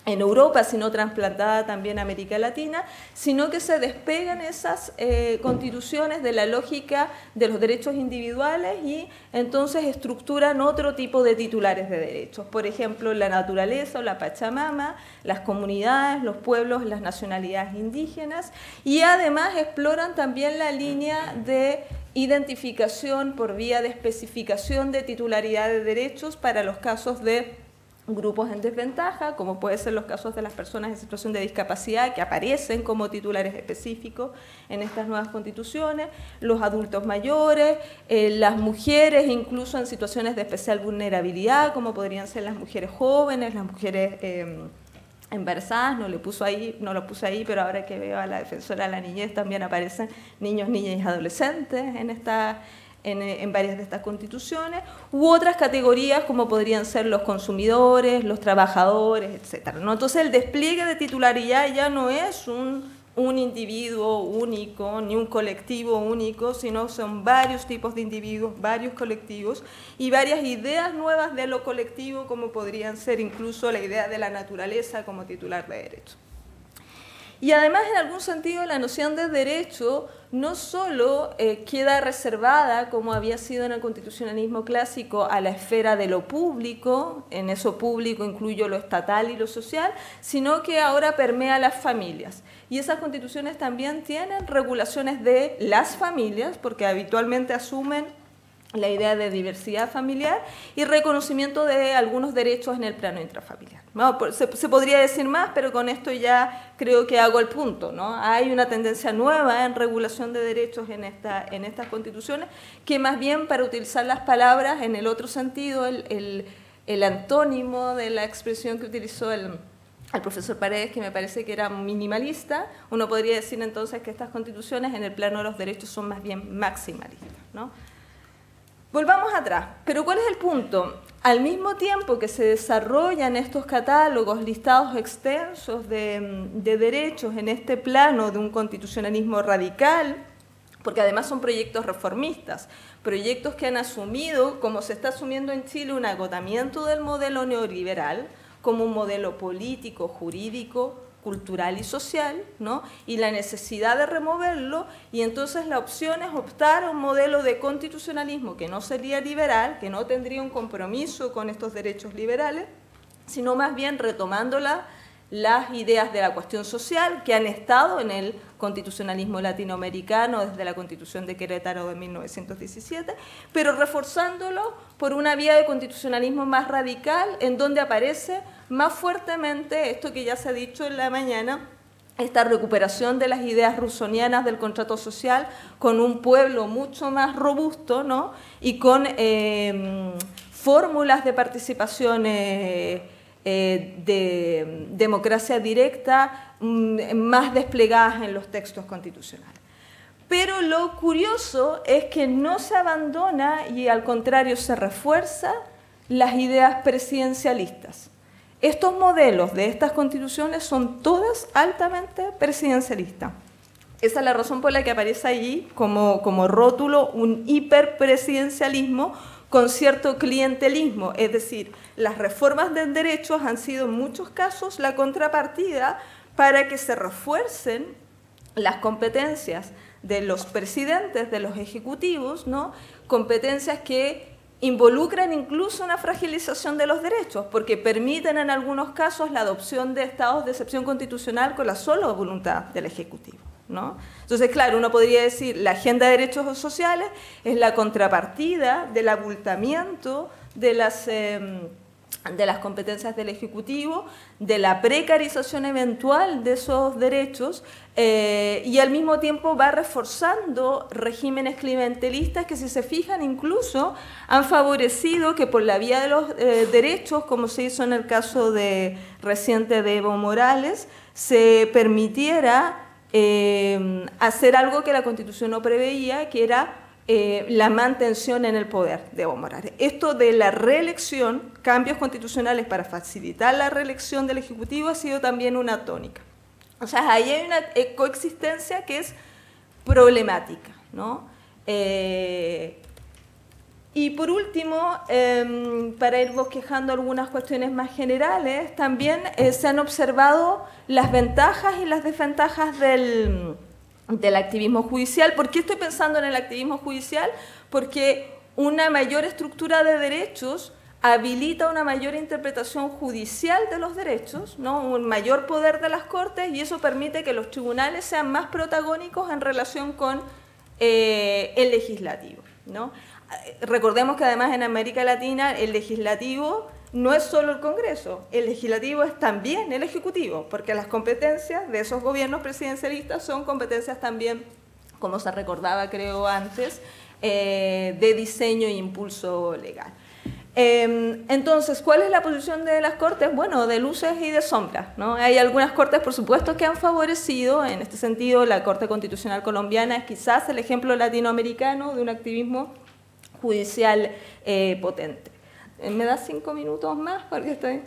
S9: en Europa, sino trasplantada también a América Latina, sino que se despegan esas eh, constituciones de la lógica de los derechos individuales y entonces estructuran otro tipo de titulares de derechos. Por ejemplo, la naturaleza o la Pachamama, las comunidades, los pueblos, las nacionalidades indígenas, y además exploran también la línea de identificación por vía de especificación de titularidad de derechos para los casos de grupos en desventaja, como pueden ser los casos de las personas en situación de discapacidad que aparecen como titulares específicos en estas nuevas constituciones, los adultos mayores, eh, las mujeres incluso en situaciones de especial vulnerabilidad, como podrían ser las mujeres jóvenes, las mujeres eh, embarazadas, no, le puso ahí, no lo puse ahí, pero ahora que veo a la defensora de la niñez también aparecen niños, niñas y adolescentes en esta En, en varias de estas constituciones, u otras categorías como podrían ser los consumidores, los trabajadores, etcétera, ¿no? Entonces el despliegue de titularidad ya no es un, un individuo único, ni un colectivo único, sino son varios tipos de individuos, varios colectivos y varias ideas nuevas de lo colectivo, como podrían ser incluso la idea de la naturaleza como titular de derecho. Y además, en algún sentido, la noción de derecho no solo eh, queda reservada, como había sido en el constitucionalismo clásico, a la esfera de lo público, en eso público incluyo lo estatal y lo social, sino que ahora permea las familias. Y esas constituciones también tienen regulaciones de las familias, porque habitualmente asumen la idea de diversidad familiar y reconocimiento de algunos derechos en el plano intrafamiliar. No, se, se podría decir más, pero con esto ya creo que hago el punto, ¿no? Hay una tendencia nueva en regulación de derechos en, esta, en estas constituciones, que más bien, para utilizar las palabras en el otro sentido, el, el, el antónimo de la expresión que utilizó el, el profesor Paredes, que me parece que era minimalista, uno podría decir entonces que estas constituciones en el plano de los derechos son más bien maximalistas, ¿no? Volvamos atrás, pero ¿cuál es el punto? Al mismo tiempo que se desarrollan estos catálogos, listados extensos de, de derechos en este plano de un constitucionalismo radical, porque además son proyectos reformistas, proyectos que han asumido, como se está asumiendo en Chile, un agotamiento del modelo neoliberal como un modelo político, jurídico, cultural y social, ¿no? Y la necesidad de removerlo, y entonces la opción es optar a un modelo de constitucionalismo que no sería liberal, que no tendría un compromiso con estos derechos liberales, sino más bien retomándola las ideas de la cuestión social que han estado en el constitucionalismo latinoamericano desde la Constitución de Querétaro de mil novecientos diecisiete, pero reforzándolo por una vía de constitucionalismo más radical, en donde aparece más fuertemente esto que ya se ha dicho en la mañana, esta recuperación de las ideas rusonianas del contrato social con un pueblo mucho más robusto, ¿no? Y con eh, fórmulas de participación eh, Eh, de democracia directa mm, más desplegadas en los textos constitucionales. Pero lo curioso es que no se abandona y al contrario se refuerza las ideas presidencialistas. Estos modelos de estas constituciones son todas altamente presidencialistas. Esa es la razón por la que aparece allí como, como rótulo un hiperpresidencialismo con cierto clientelismo, es decir, las reformas de derechos han sido en muchos casos la contrapartida para que se refuercen las competencias de los presidentes, de los ejecutivos, ¿no? Competencias que involucran incluso una fragilización de los derechos, porque permiten en algunos casos la adopción de estados de excepción constitucional con la sola voluntad del Ejecutivo, ¿no? Entonces, claro, uno podría decir la agenda de derechos sociales es la contrapartida del abultamiento de las, eh, de las competencias del Ejecutivo, de la precarización eventual de esos derechos eh, y al mismo tiempo va reforzando regímenes clientelistas que, si se fijan, incluso han favorecido que por la vía de los eh, derechos, como se hizo en el caso de, reciente de Evo Morales, se permitiera Eh, hacer algo que la Constitución no preveía, que era eh, la mantención en el poder de Evo Morales. Esto de la reelección, cambios constitucionales para facilitar la reelección del Ejecutivo, ha sido también una tónica. O sea, ahí hay una coexistencia que es problemática, ¿no? Eh, Y por último, eh, para ir bosquejando algunas cuestiones más generales, también eh, se han observado las ventajas y las desventajas del, del activismo judicial. ¿Por qué estoy pensando en el activismo judicial? Porque una mayor estructura de derechos habilita una mayor interpretación judicial de los derechos, ¿no? Un mayor poder de las Cortes, y eso permite que los tribunales sean más protagónicos en relación con eh, el legislativo, ¿no? Recordemos que además en América Latina el legislativo no es solo el Congreso, el legislativo es también el ejecutivo, porque las competencias de esos gobiernos presidencialistas son competencias también, como se recordaba creo antes, eh, de diseño e impulso legal. Eh, entonces, ¿cuál es la posición de las Cortes? Bueno, de luces y de sombras, ¿no? Hay algunas Cortes, por supuesto, que han favorecido, en este sentido, la Corte Constitucional Colombiana es quizás el ejemplo latinoamericano de un activismo judicial eh, potente. ¿Me das cinco minutos más? Porque estoy...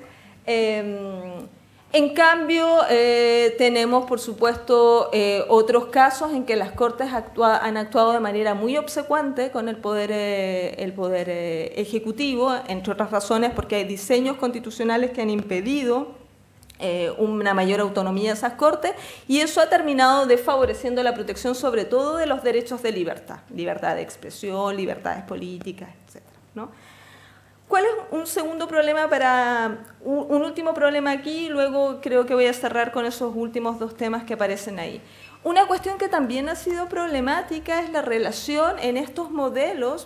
S9: Eh, en cambio, eh, tenemos, por supuesto, eh, otros casos en que las Cortes actúa, han actuado de manera muy obsecuente con el poder, eh, el poder eh, ejecutivo, entre otras razones porque hay diseños constitucionales que han impedido eh, una mayor autonomía de esas Cortes, y eso ha terminado desfavoreciendo la protección sobre todo de los derechos de libertad, libertad de expresión, libertades políticas, etcétera, ¿no? ¿Cuál es un segundo problema para, un, un último problema aquí, y luego creo que voy a cerrar con esos últimos dos temas que aparecen ahí? Una cuestión que también ha sido problemática es la relación en estos modelos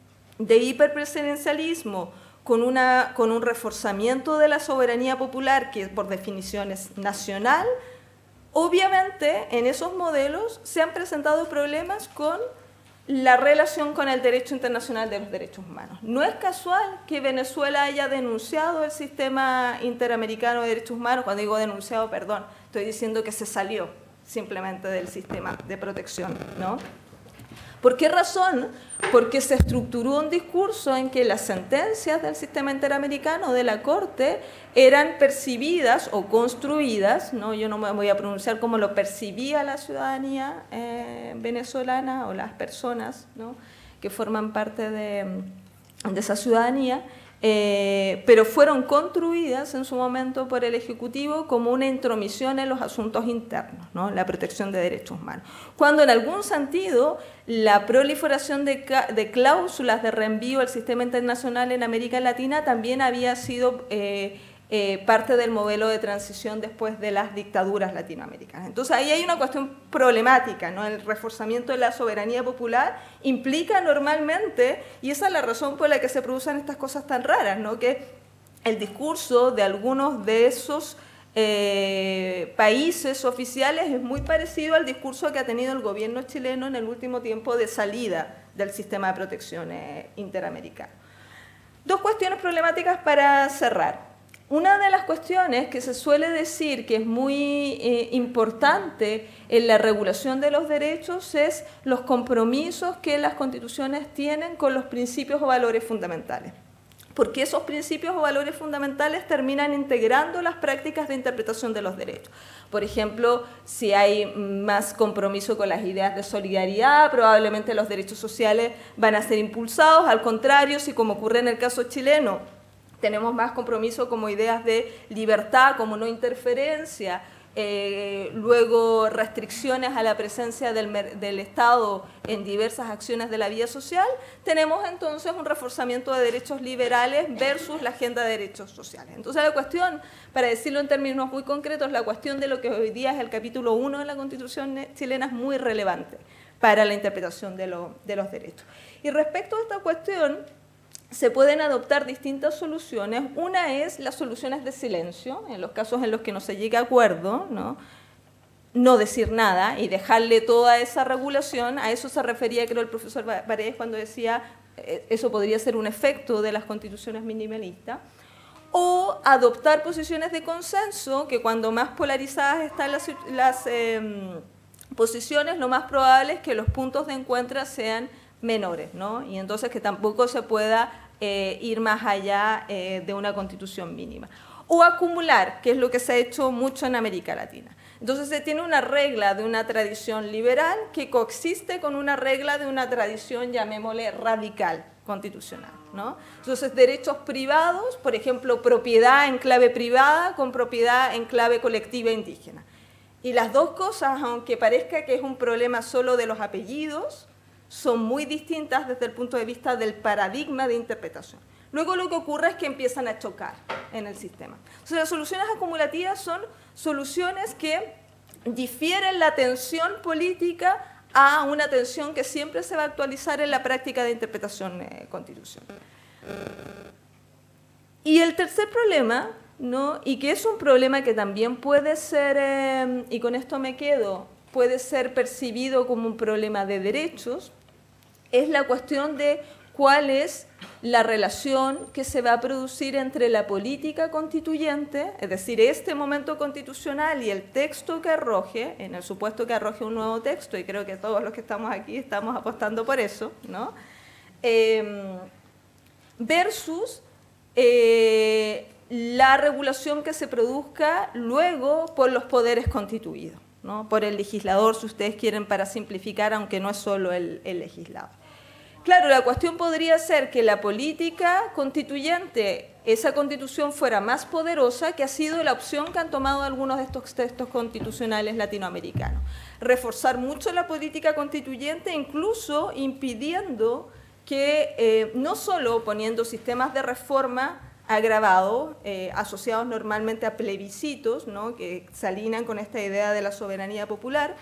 S9: de hiperpresidencialismo con, una, con un reforzamiento de la soberanía popular, que por definición es nacional. Obviamente, en esos modelos se han presentado problemas con la relación con el derecho internacional de los derechos humanos. No es casual que Venezuela haya denunciado el sistema interamericano de derechos humanos. Cuando digo denunciado, perdón, estoy diciendo que se salió simplemente del sistema de protección, ¿no? ¿Por qué razón? Porque se estructuró un discurso en que las sentencias del sistema interamericano de la Corte eran percibidas o construidas, ¿no? Yo no me voy a pronunciar como lo percibía la ciudadanía eh, venezolana o las personas, ¿no?, que forman parte de, de esa ciudadanía, eh, pero fueron construidas en su momento por el Ejecutivo como una intromisión en los asuntos internos, ¿no?, la protección de derechos humanos. Cuando en algún sentido la proliferación de, de cláusulas de reenvío al sistema internacional en América Latina también había sido eh, eh, parte del modelo de transición después de las dictaduras latinoamericanas. Entonces ahí hay una cuestión problemática, ¿no? El reforzamiento de la soberanía popular implica normalmente, y esa es la razón por la que se producen estas cosas tan raras, ¿no?, que el discurso de algunos de esos Eh, países oficiales es muy parecido al discurso que ha tenido el gobierno chileno en el último tiempo de salida del sistema de protección eh, interamericano. Dos cuestiones problemáticas para cerrar. Una de las cuestiones que se suele decir que es muy eh, importante en la regulación de los derechos es los compromisos que las constituciones tienen con los principios o valores fundamentales, porque esos principios o valores fundamentales terminan integrando las prácticas de interpretación de los derechos. Por ejemplo, si hay más compromiso con las ideas de solidaridad, probablemente los derechos sociales van a ser impulsados. Al contrario, si como ocurre en el caso chileno, tenemos más compromiso como ideas de libertad, como no interferencia, Eh, luego restricciones a la presencia del, del Estado en diversas acciones de la vida social, tenemos entonces un reforzamiento de derechos liberales versus la agenda de derechos sociales. Entonces la cuestión, para decirlo en términos muy concretos, la cuestión de lo que hoy día es el capítulo uno de la Constitución chilena es muy relevante para la interpretación de, lo, de los derechos. Y respecto a esta cuestión, se pueden adoptar distintas soluciones. Una es las soluciones de silencio, en los casos en los que no se llegue a acuerdo, ¿no? No decir nada y dejarle toda esa regulación. A eso se refería, creo, el profesor Paredes cuando decía eh, eso podría ser un efecto de las constituciones minimalistas. O adoptar posiciones de consenso, que cuando más polarizadas están las, las eh, posiciones, lo más probable es que los puntos de encuentro sean menores, ¿no? Y entonces que tampoco se pueda eh, ir más allá eh, de una constitución mínima. O acumular, que es lo que se ha hecho mucho en América Latina. Entonces se tiene una regla de una tradición liberal que coexiste con una regla de una tradición, llamémosle, radical, constitucional, ¿no? Entonces, derechos privados, por ejemplo, propiedad en clave privada con propiedad en clave colectiva indígena. Y las dos cosas, aunque parezca que es un problema solo de los apellidos, son muy distintas desde el punto de vista del paradigma de interpretación. Luego lo que ocurre es que empiezan a chocar en el sistema. Entonces, las soluciones acumulativas son soluciones que difieren la tensión política a una tensión que siempre se va a actualizar en la práctica de interpretación eh, constitucional. Y el tercer problema, ¿no? Y que es un problema que también puede ser, eh, y con esto me quedo, puede ser percibido como un problema de derechos, es la cuestión de cuál es la relación que se va a producir entre la política constituyente, es decir, este momento constitucional y el texto que arroje, en el supuesto que arroje un nuevo texto, y creo que todos los que estamos aquí estamos apostando por eso, ¿no? Eh, versus eh, la regulación que se produzca luego por los poderes constituidos, ¿no? Por el legislador, si ustedes quieren, para simplificar, aunque no es solo el, el legislador. Claro, la cuestión podría ser que la política constituyente, esa constitución fuera más poderosa, que ha sido la opción que han tomado algunos de estos textos constitucionales latinoamericanos. Reforzar mucho la política constituyente, incluso impidiendo que, eh, no solo poniendo sistemas de reforma agravados, eh, asociados normalmente a plebiscitos, ¿no? Que se alinean con esta idea de la soberanía popular,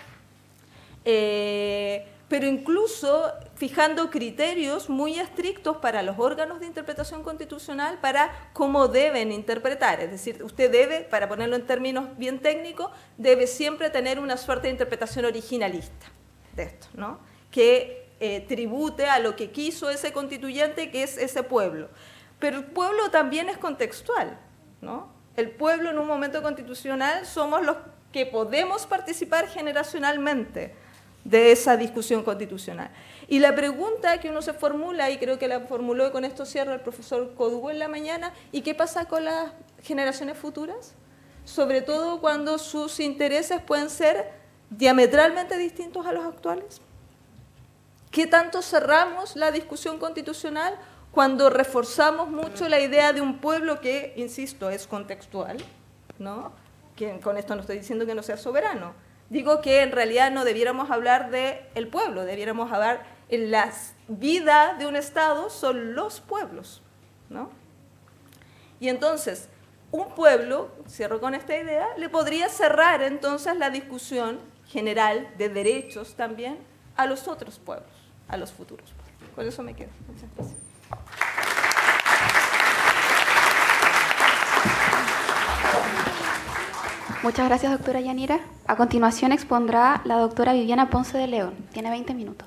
S9: eh, pero incluso fijando criterios muy estrictos para los órganos de interpretación constitucional para cómo deben interpretar. Es decir, usted debe, para ponerlo en términos bien técnicos, debe siempre tener una suerte de interpretación originalista de esto, ¿no? Que eh, tribute a lo que quiso ese constituyente, que es ese pueblo. Pero el pueblo también es contextual, ¿no? El pueblo en un momento constitucional somos los que podemos participar generacionalmente de esa discusión constitucional. Y la pregunta que uno se formula, y creo que la formuló y con esto cierra el profesor Codúo en la mañana, ¿y qué pasa con las generaciones futuras? Sobre todo cuando sus intereses pueden ser diametralmente distintos a los actuales. ¿Qué tanto cerramos la discusión constitucional cuando reforzamos mucho la idea de un pueblo que, insisto, es contextual, ¿no? Que con esto no estoy diciendo que no sea soberano. Digo que en realidad no debiéramos hablar del pueblo, debiéramos hablar en la vida de un Estado son los pueblos, ¿no? Y entonces, un pueblo, cierro con esta idea, le podría cerrar entonces la discusión general de derechos también a los otros pueblos, a los futuros pueblos. Con eso me quedo. Muchas gracias.
S8: Muchas gracias, doctora Yanira. A continuación expondrá la doctora Viviana Ponce de León. Tiene veinte minutos.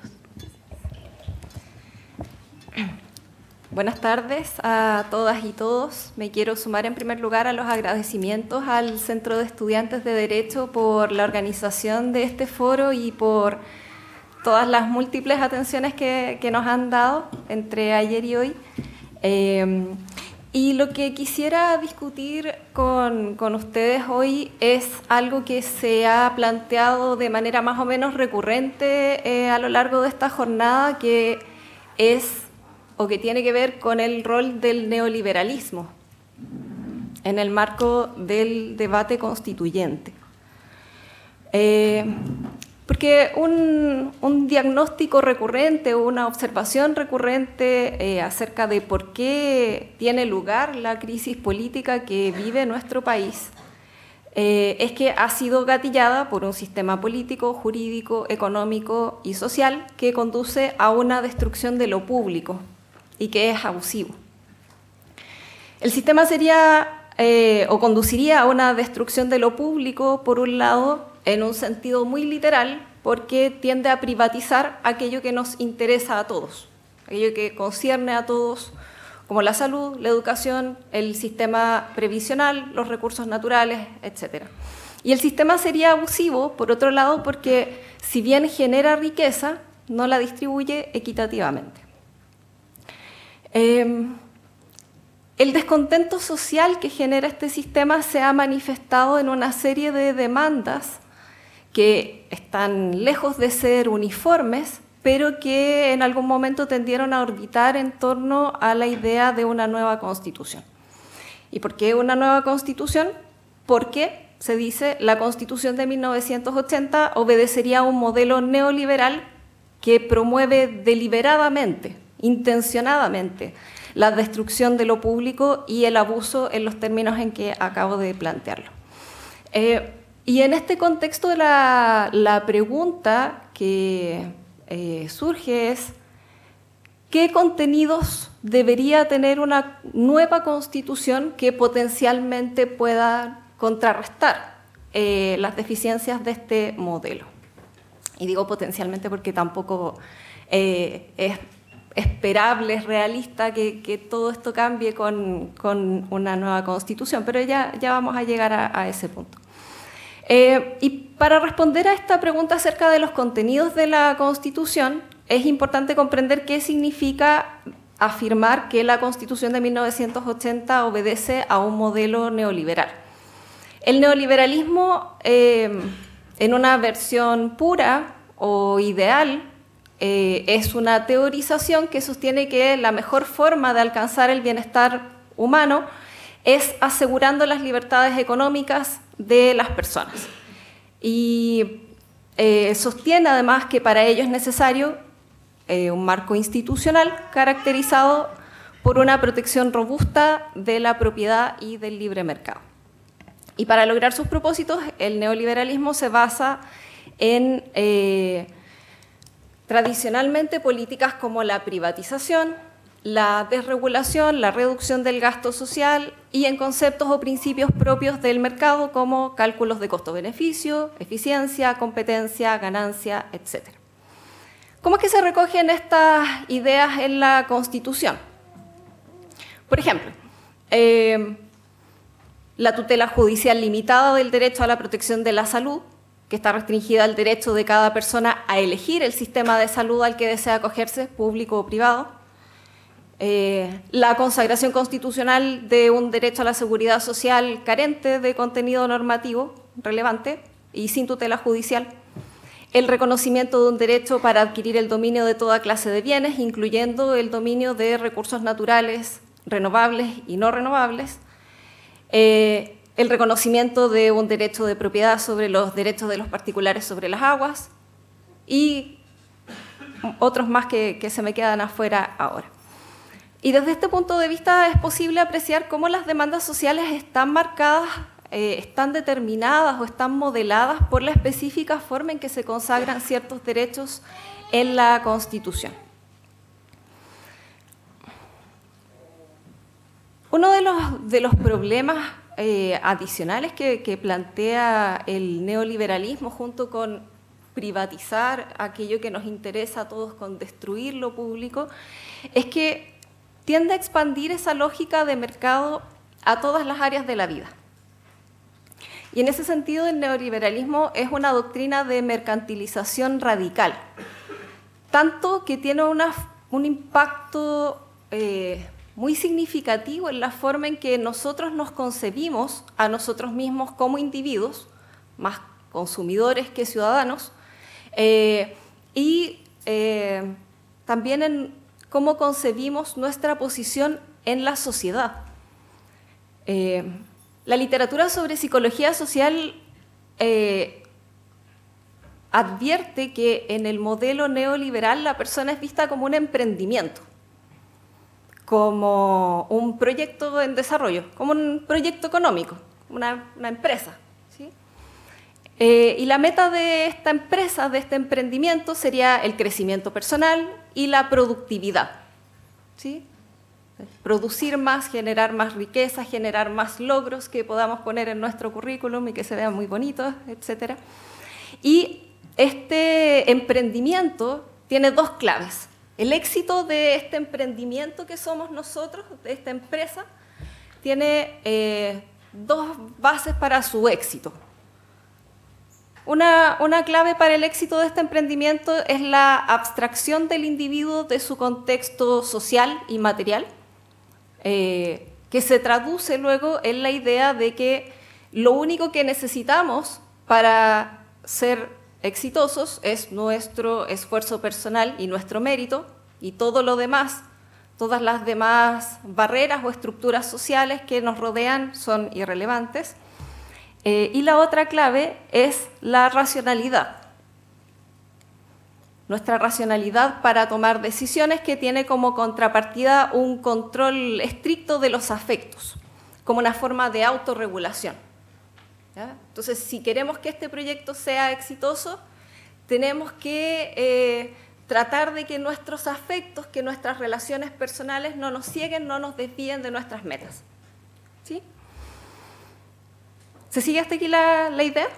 S10: Buenas tardes a todas y todos. Me quiero sumar en primer lugar a los agradecimientos al Centro de Estudiantes de Derecho por la organización de este foro y por todas las múltiples atenciones que, que nos han dado entre ayer y hoy. Eh, Y lo que quisiera discutir con, con ustedes hoy es algo que se ha planteado de manera más o menos recurrente eh, a lo largo de esta jornada, que es o que tiene que ver con el rol del neoliberalismo en el marco del debate constituyente. Eh, Porque un, un diagnóstico recurrente o una observación recurrente eh, acerca de por qué tiene lugar la crisis política que vive nuestro país eh, es que ha sido gatillada por un sistema político, jurídico, económico y social que conduce a una destrucción de lo público y que es abusivo. El sistema sería eh, o conduciría a una destrucción de lo público, por un lado, en un sentido muy literal, porque tiende a privatizar aquello que nos interesa a todos, aquello que concierne a todos, como la salud, la educación, el sistema previsional, los recursos naturales, etcétera. Y el sistema sería abusivo, por otro lado, porque si bien genera riqueza, no la distribuye equitativamente. Eh, El descontento social que genera este sistema se ha manifestado en una serie de demandas que están lejos de ser uniformes, pero que en algún momento tendieron a orbitar en torno a la idea de una nueva constitución. ¿Y por qué una nueva constitución? Porque, se dice, la Constitución de mil novecientos ochenta obedecería a un modelo neoliberal que promueve deliberadamente, intencionadamente, la destrucción de lo público y el abuso en los términos en que acabo de plantearlo. Eh, y en este contexto la, la pregunta que eh, surge es ¿qué contenidos debería tener una nueva constitución que potencialmente pueda contrarrestar eh, las deficiencias de este modelo? Y digo potencialmente porque tampoco eh, es esperable, es realista que, que todo esto cambie con, con una nueva constitución, pero ya, ya vamos a llegar a, a ese punto. Eh, y para responder a esta pregunta acerca de los contenidos de la Constitución, es importante comprender qué significa afirmar que la Constitución de mil novecientos ochenta obedece a un modelo neoliberal. El neoliberalismo, eh, en una versión pura o ideal, eh, es una teorización que sostiene que la mejor forma de alcanzar el bienestar humano es asegurando las libertades económicas de las personas. Y eh, sostiene además que para ello es necesario eh, un marco institucional caracterizado por una protección robusta de la propiedad y del libre mercado. Y para lograr sus propósitos, el neoliberalismo se basa en eh, tradicionalmente políticas como la privatización, la desregulación, la reducción del gasto social y en conceptos o principios propios del mercado como cálculos de costo-beneficio, eficiencia, competencia, ganancia, etcétera. ¿Cómo es que se recogen estas ideas en la Constitución? Por ejemplo, eh, la tutela judicial limitada del derecho a la protección de la salud, que está restringida al derecho de cada persona a elegir el sistema de salud al que desea acogerse, público o privado. Eh, la consagración constitucional de un derecho a la seguridad social carente de contenido normativo relevante y sin tutela judicial. El reconocimiento de un derecho para adquirir el dominio de toda clase de bienes, incluyendo el dominio de recursos naturales, renovables y no renovables. Eh, el reconocimiento de un derecho de propiedad sobre los derechos de los particulares sobre las aguas y otros más que, que se me quedan afuera ahora. Y desde este punto de vista es posible apreciar cómo las demandas sociales están marcadas, eh, están determinadas o están modeladas por la específica forma en que se consagran ciertos derechos en la Constitución. Uno de los, de los problemas eh, adicionales que, que plantea el neoliberalismo junto con privatizar aquello que nos interesa a todos con destruir lo público es que tiende a expandir esa lógica de mercado a todas las áreas de la vida. Y en ese sentido el neoliberalismo es una doctrina de mercantilización radical, tanto que tiene una, un impacto eh, muy significativo en la forma en que nosotros nos concebimos a nosotros mismos como individuos, más consumidores que ciudadanos, eh, y eh, también en cómo concebimos nuestra posición en la sociedad. Eh, la literatura sobre psicología social eh, advierte que en el modelo neoliberal la persona es vista como un emprendimiento, como un proyecto en desarrollo, como un proyecto económico, una, una empresa. ¿Sí? Eh, y la meta de esta empresa, de este emprendimiento, sería el crecimiento personal y la productividad. ¿Sí? Producir más, generar más riqueza, generar más logros que podamos poner en nuestro currículum y que se vean muy bonitos, etcétera. Y este emprendimiento tiene dos claves. El éxito de este emprendimiento que somos nosotros, de esta empresa, tiene eh, dos bases para su éxito. Una, una clave para el éxito de este emprendimiento es la abstracción del individuo de su contexto social y material, eh, que se traduce luego en la idea de que lo único que necesitamos para ser exitosos es nuestro esfuerzo personal y nuestro mérito, y todo lo demás, todas las demás barreras o estructuras sociales que nos rodean son irrelevantes. Eh, y la otra clave es la racionalidad. Nuestra racionalidad para tomar decisiones, que tiene como contrapartida un control estricto de los afectos, como una forma de autorregulación. ¿Ya? Entonces, si queremos que este proyecto sea exitoso, tenemos que eh, tratar de que nuestros afectos, que nuestras relaciones personales no nos cieguen, no nos desvíen de nuestras metas. ¿Sí? ¿Se sigue hasta aquí la, la idea?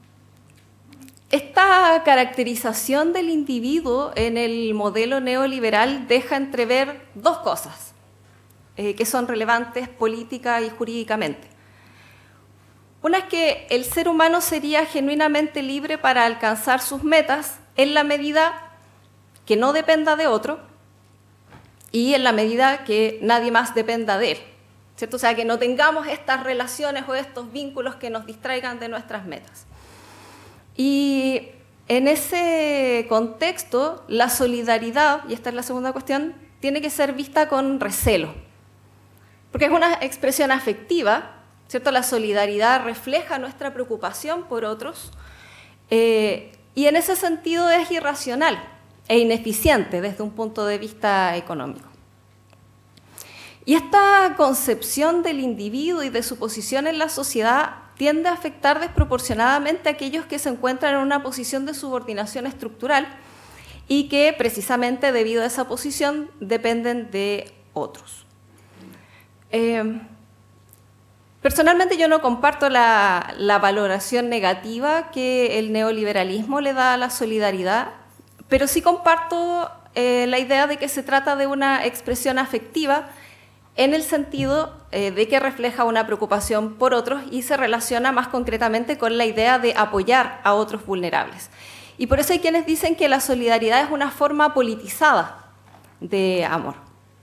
S10: Esta caracterización del individuo en el modelo neoliberal deja entrever dos cosas eh, que son relevantes política y jurídicamente. Una es que el ser humano sería genuinamente libre para alcanzar sus metas en la medida que no dependa de otro y en la medida que nadie más dependa de él, ¿cierto? O sea, que no tengamos estas relaciones o estos vínculos que nos distraigan de nuestras metas. Y en ese contexto, la solidaridad, y esta es la segunda cuestión, tiene que ser vista con recelo, porque es una expresión afectiva, ¿cierto? La solidaridad refleja nuestra preocupación por otros, eh, y en ese sentido es irracional e ineficiente desde un punto de vista económico. Y esta concepción del individuo y de su posición en la sociedad tiende a afectar desproporcionadamente a aquellos que se encuentran en una posición de subordinación estructural y que precisamente debido a esa posición dependen de otros. Eh, personalmente yo no comparto la, la valoración negativa que el neoliberalismo le da a la solidaridad, pero sí comparto eh, la idea de que se trata de una expresión afectiva en el sentido eh, de que refleja una preocupación por otros y se relaciona más concretamente con la idea de apoyar a otros vulnerables. Y por eso hay quienes dicen que la solidaridad es una forma politizada de amor.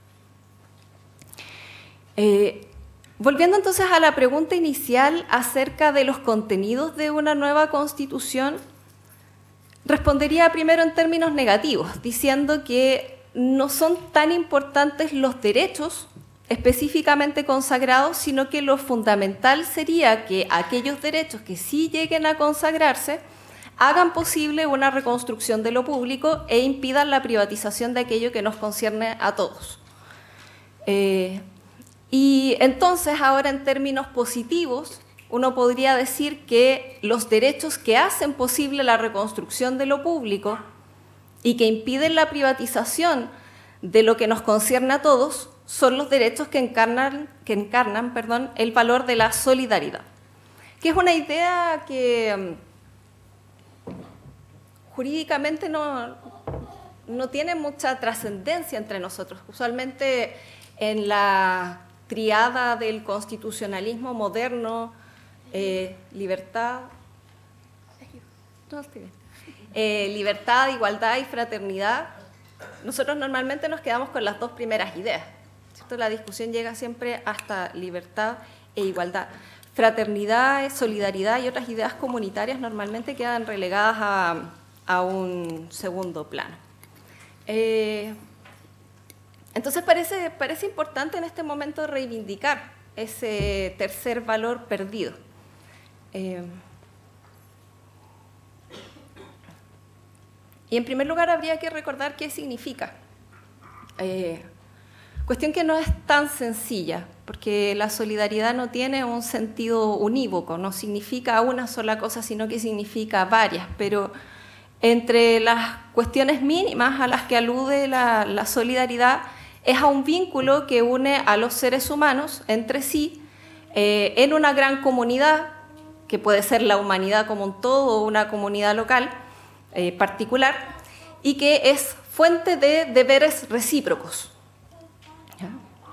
S10: Eh, volviendo entonces a la pregunta inicial acerca de los contenidos de una nueva Constitución, respondería primero en términos negativos, diciendo que no son tan importantes los derechos específicamente consagrados, sino que lo fundamental sería que aquellos derechos que sí lleguen a consagrarse hagan posible una reconstrucción de lo público e impidan la privatización de aquello que nos concierne a todos. Eh, y entonces, ahora en términos positivos, uno podría decir que los derechos que hacen posible la reconstrucción de lo público y que impiden la privatización de lo que nos concierne a todos son los derechos que encarnan, que encarnan perdón, el valor de la solidaridad, que es una idea que jurídicamente no, no tiene mucha trascendencia entre nosotros. Usualmente en la triada del constitucionalismo moderno, eh, libertad, no, estoy bien. Eh, libertad, igualdad y fraternidad, nosotros normalmente nos quedamos con las dos primeras ideas, ¿cierto? La discusión llega siempre hasta libertad e igualdad. Fraternidad, solidaridad y otras ideas comunitarias normalmente quedan relegadas a, a un segundo plano. Eh, entonces parece, parece importante en este momento reivindicar ese tercer valor perdido. Eh, y en primer lugar habría que recordar qué significa. Eh, cuestión que no es tan sencilla, porque la solidaridad no tiene un sentido unívoco, no significa una sola cosa, sino que significa varias, pero entre las cuestiones mínimas a las que alude la, la solidaridad es a un vínculo que une a los seres humanos entre sí eh, en una gran comunidad, que puede ser la humanidad como un todo o una comunidad local eh, particular, y que es fuente de deberes recíprocos. ¿Ya?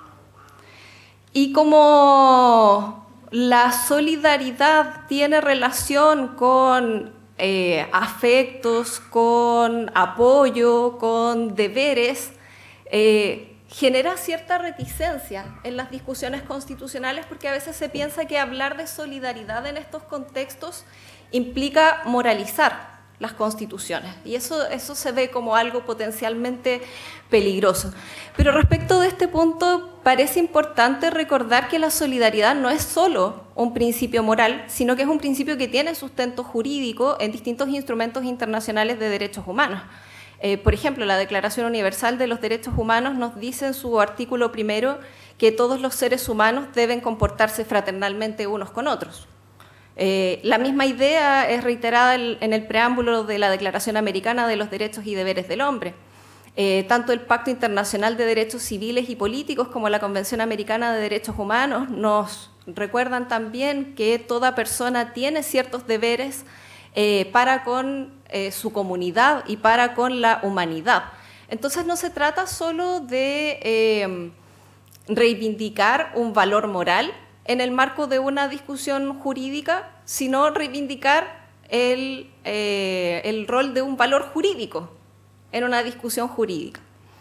S10: Y como la solidaridad tiene relación con eh, afectos, con apoyo, con deberes, eh, genera cierta reticencia en las discusiones constitucionales, porque a veces se piensa que hablar de solidaridad en estos contextos implica moralizar las constituciones. Y eso, eso se ve como algo potencialmente peligroso. Pero respecto de este punto, parece importante recordar que la solidaridad no es solo un principio moral, sino que es un principio que tiene sustento jurídico en distintos instrumentos internacionales de derechos humanos. Eh, por ejemplo, la Declaración Universal de los Derechos Humanos nos dice en su artículo primero que todos los seres humanos deben comportarse fraternalmente unos con otros. Eh, la misma idea es reiterada en el preámbulo de la Declaración Americana de los Derechos y Deberes del Hombre. Eh, tanto el Pacto Internacional de Derechos Civiles y Políticos como la Convención Americana de Derechos Humanos nos recuerdan también que toda persona tiene ciertos deberes eh, para con eh, su comunidad y para con la humanidad. Entonces no se trata solo de eh, reivindicar un valor moral en el marco de una discusión jurídica, sino reivindicar el, eh, el rol de un valor jurídico en una discusión jurídica.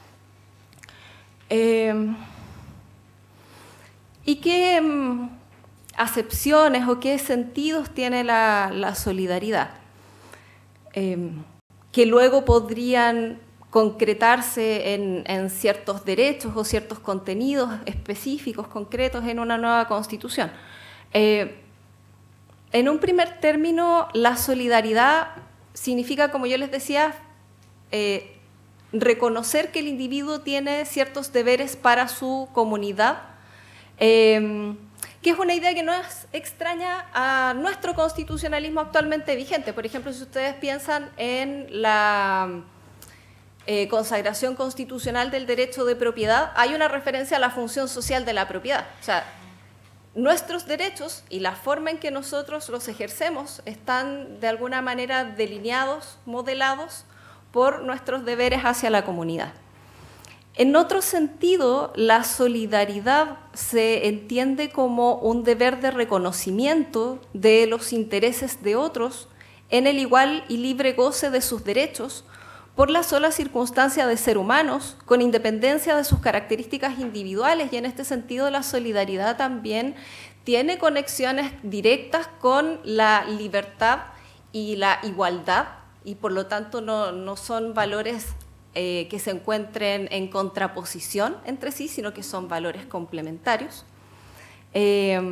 S10: Eh, ¿Y qué um, acepciones o qué sentidos tiene la, la solidaridad? Eh, que luego podrían concretarse en, en ciertos derechos o ciertos contenidos específicos, concretos en una nueva Constitución. Eh, en un primer término, la solidaridad significa, como yo les decía, eh, reconocer que el individuo tiene ciertos deberes para su comunidad, eh, que es una idea que no es extraña a nuestro constitucionalismo actualmente vigente. Por ejemplo, si ustedes piensan en la Eh, consagración constitucional del derecho de propiedad, hay una referencia a la función social de la propiedad. O sea, nuestros derechos y la forma en que nosotros los ejercemos están de alguna manera delineados, modelados por nuestros deberes hacia la comunidad. En otro sentido, la solidaridad se entiende como un deber de reconocimiento de los intereses de otros en el igual y libre goce de sus derechos, por la sola circunstancia de ser humanos, con independencia de sus características individuales, y en este sentido la solidaridad también tiene conexiones directas con la libertad y la igualdad, y por lo tanto no, no son valores eh, que se encuentren en contraposición entre sí, sino que son valores complementarios. Eh,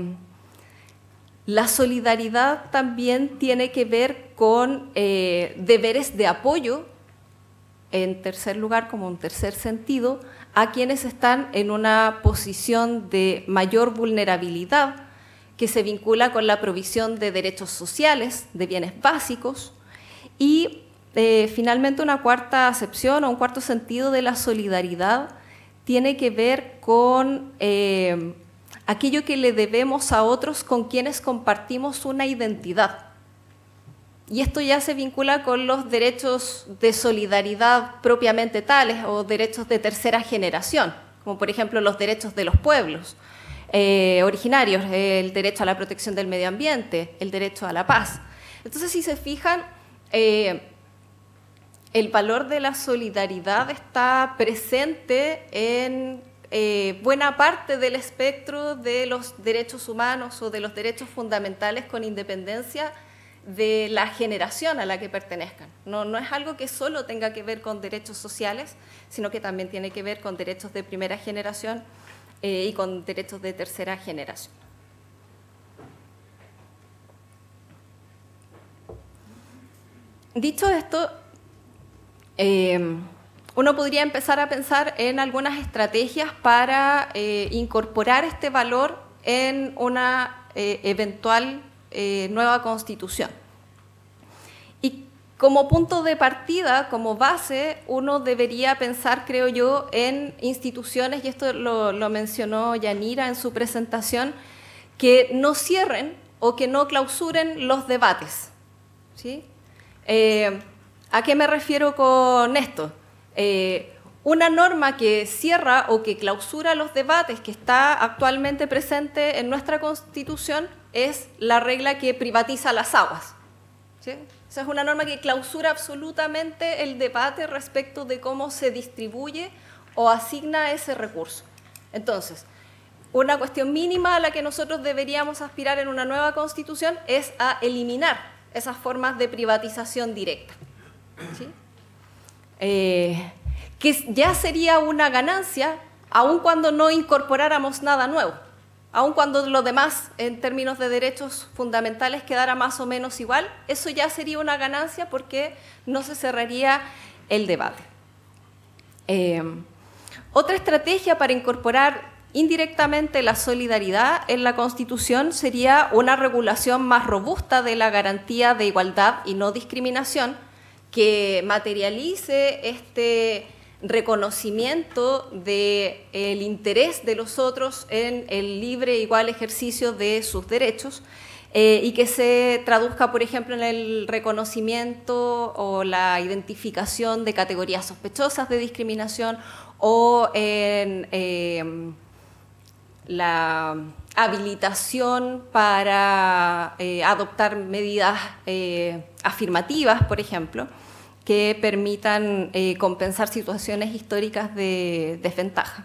S10: la solidaridad también tiene que ver con eh, deberes de apoyo, en tercer lugar, como un tercer sentido, a quienes están en una posición de mayor vulnerabilidad, que se vincula con la provisión de derechos sociales, de bienes básicos, y eh, finalmente una cuarta acepción o un cuarto sentido de la solidaridad tiene que ver con eh, aquello que le debemos a otros con quienes compartimos una identidad. Y esto ya se vincula con los derechos de solidaridad propiamente tales o derechos de tercera generación, como por ejemplo los derechos de los pueblos eh, originarios, el derecho a la protección del medio ambiente, el derecho a la paz. Entonces, si se fijan, eh, el valor de la solidaridad está presente en eh, buena parte del espectro de los derechos humanos o de los derechos fundamentales, con independencia de la generación a la que pertenezcan. No, no es algo que solo tenga que ver con derechos sociales, sino que también tiene que ver con derechos de primera generación eh, y con derechos de tercera generación. Dicho esto, eh, uno podría empezar a pensar en algunas estrategias para eh, incorporar este valor en una eh, eventual Eh, nueva Constitución. Y como punto de partida, como base, uno debería pensar, creo yo, en instituciones, y esto lo, lo mencionó Yanira en su presentación, que no cierren o que no clausuren los debates. ¿Sí? Eh, ¿A qué me refiero con esto? Eh, Una norma que cierra o que clausura los debates que está actualmente presente en nuestra Constitución es la regla que privatiza las aguas. ¿Sí? Esa es una norma que clausura absolutamente el debate respecto de cómo se distribuye o asigna ese recurso. Entonces, una cuestión mínima a la que nosotros deberíamos aspirar en una nueva Constitución es a eliminar esas formas de privatización directa. ¿Sí? Eh, que ya sería una ganancia, aun cuando no incorporáramos nada nuevo, aun cuando lo demás en términos de derechos fundamentales quedara más o menos igual, eso ya sería una ganancia porque no se cerraría el debate. Eh, otra estrategia para incorporar indirectamente la solidaridad en la Constitución sería una regulación más robusta de la garantía de igualdad y no discriminación, que materialice este reconocimiento del interés de los otros en el libre e igual ejercicio de sus derechos, eh, y que se traduzca, por ejemplo, en el reconocimiento o la identificación de categorías sospechosas de discriminación o en eh, la habilitación para eh, adoptar medidas eh, afirmativas, por ejemplo, que permitan eh, compensar situaciones históricas de desventaja.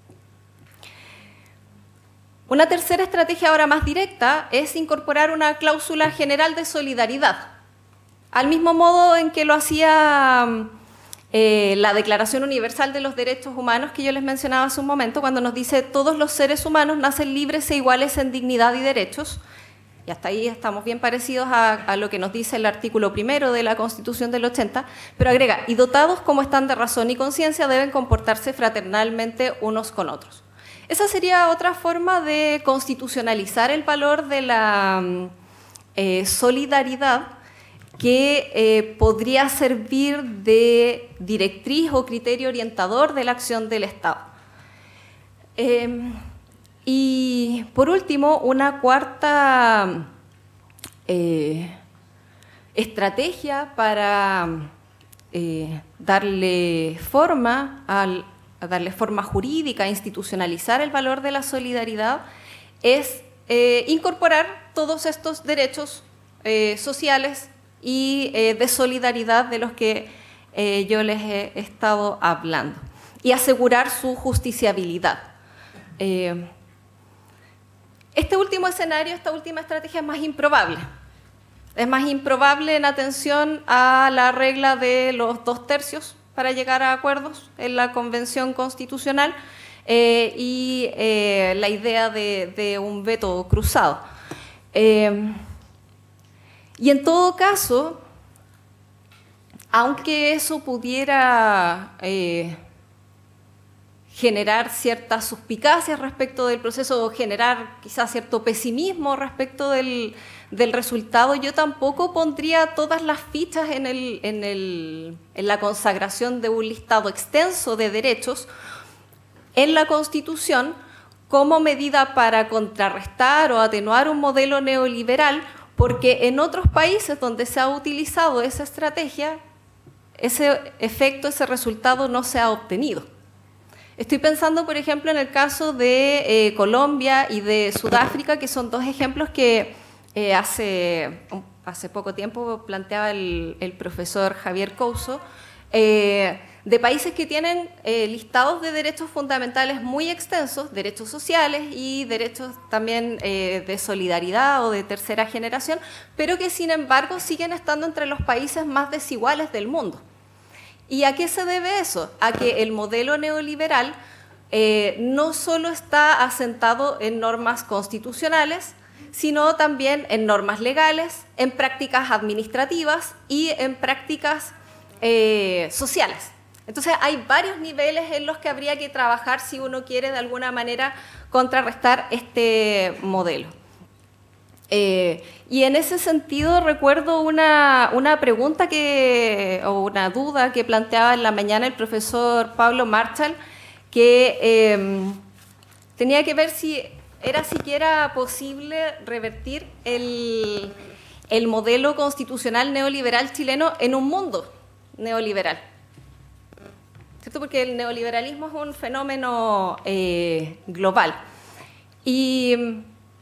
S10: Una tercera estrategia ahora más directa es incorporar una cláusula general de solidaridad, al mismo modo en que lo hacía eh, la Declaración Universal de los Derechos Humanos que yo les mencionaba hace un momento, cuando nos dice todos los seres humanos nacen libres e iguales en dignidad y derechos. Y hasta ahí estamos bien parecidos a, a lo que nos dice el artículo primero de la Constitución del ochenta, pero agrega, y dotados como están de razón y conciencia, deben comportarse fraternalmente unos con otros. Esa sería otra forma de constitucionalizar el valor de la eh, solidaridad, que eh, podría servir de directriz o criterio orientador de la acción del Estado. Eh, Y, por último, una cuarta eh, estrategia para eh, darle forma, al, a darle forma jurídica, institucionalizar el valor de la solidaridad, es eh, incorporar todos estos derechos eh, sociales y eh, de solidaridad de los que eh, yo les he estado hablando, y asegurar su justiciabilidad. Eh, Este último escenario, esta última estrategia es más improbable. Es más improbable en atención a la regla de los dos tercios para llegar a acuerdos en la Convención Constitucional eh, y eh, la idea de, de un veto cruzado. Eh, y en todo caso, aunque eso pudiera Eh, generar ciertas suspicacias respecto del proceso o generar quizás cierto pesimismo respecto del, del resultado, yo tampoco pondría todas las fichas en, el, en, el, en la consagración de un listado extenso de derechos en la Constitución como medida para contrarrestar o atenuar un modelo neoliberal, porque en otros países donde se ha utilizado esa estrategia, ese efecto, ese resultado no se ha obtenido. Estoy pensando, por ejemplo, en el caso de eh, Colombia y de Sudáfrica, que son dos ejemplos que eh, hace, hace poco tiempo planteaba el, el profesor Javier Couso, eh, de países que tienen eh, listados de derechos fundamentales muy extensos, derechos sociales y derechos también eh, de solidaridad o de tercera generación, pero que sin embargo siguen estando entre los países más desiguales del mundo. ¿Y a qué se debe eso? A que el modelo neoliberal eh, no solo está asentado en normas constitucionales, sino también en normas legales, en prácticas administrativas y en prácticas eh, sociales. Entonces hay varios niveles en los que habría que trabajar si uno quiere de alguna manera contrarrestar este modelo. Eh, y en ese sentido recuerdo una, una pregunta que, o una duda que planteaba en la mañana el profesor Pablo Marshall, que eh, tenía que ver si era siquiera posible revertir el, el modelo constitucional neoliberal chileno en un mundo neoliberal. ¿Cierto? Porque el neoliberalismo es un fenómeno eh, global. Y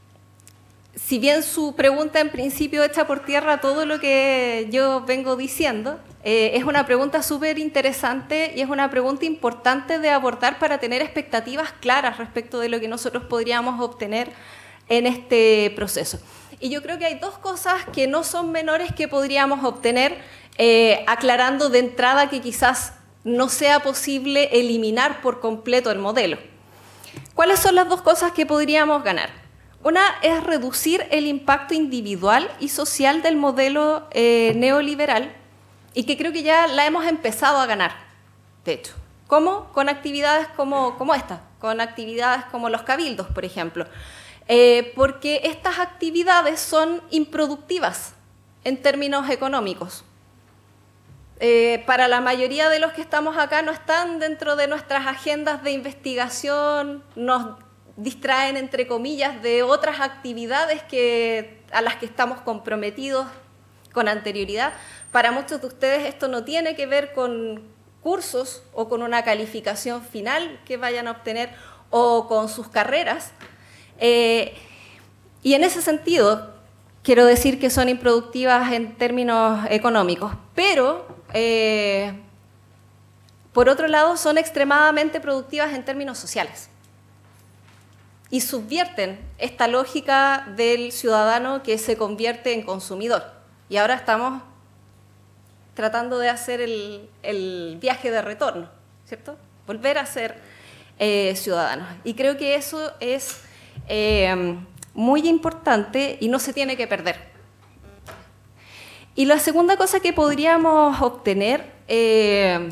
S10: si bien su pregunta en principio echa por tierra todo lo que yo vengo diciendo, eh, es una pregunta súper interesante y es una pregunta importante de abordar para tener expectativas claras respecto de lo que nosotros podríamos obtener en este proceso. y yo creo que hay dos cosas que no son menores que podríamos obtener, eh, aclarando de entrada que quizás no sea posible eliminar por completo el modelo. ¿Cuáles son las dos cosas que podríamos ganar? Una es reducir el impacto individual y social del modelo eh, neoliberal, y que creo que ya la hemos empezado a ganar, de hecho. ¿Cómo? Con actividades como, como esta, con actividades como los cabildos, por ejemplo. Eh, porque estas actividades son improductivas en términos económicos. Eh, para la mayoría de los que estamos acá no están dentro de nuestras agendas de investigación, nos distraen, entre comillas, de otras actividades que, a las que estamos comprometidos con anterioridad. Para muchos de ustedes esto no tiene que ver con cursos o con una calificación final que vayan a obtener o con sus carreras. Eh, y en ese sentido, quiero decir que son improductivas en términos económicos, pero, eh, por otro lado, son extremadamente productivas en términos sociales. Y subvierten esta lógica del ciudadano que se convierte en consumidor. Y ahora estamos tratando de hacer el, el viaje de retorno, ¿cierto? Volver a ser eh, ciudadanos. Y creo que eso es eh, muy importante y no se tiene que perder. Y la segunda cosa que podríamos obtener eh,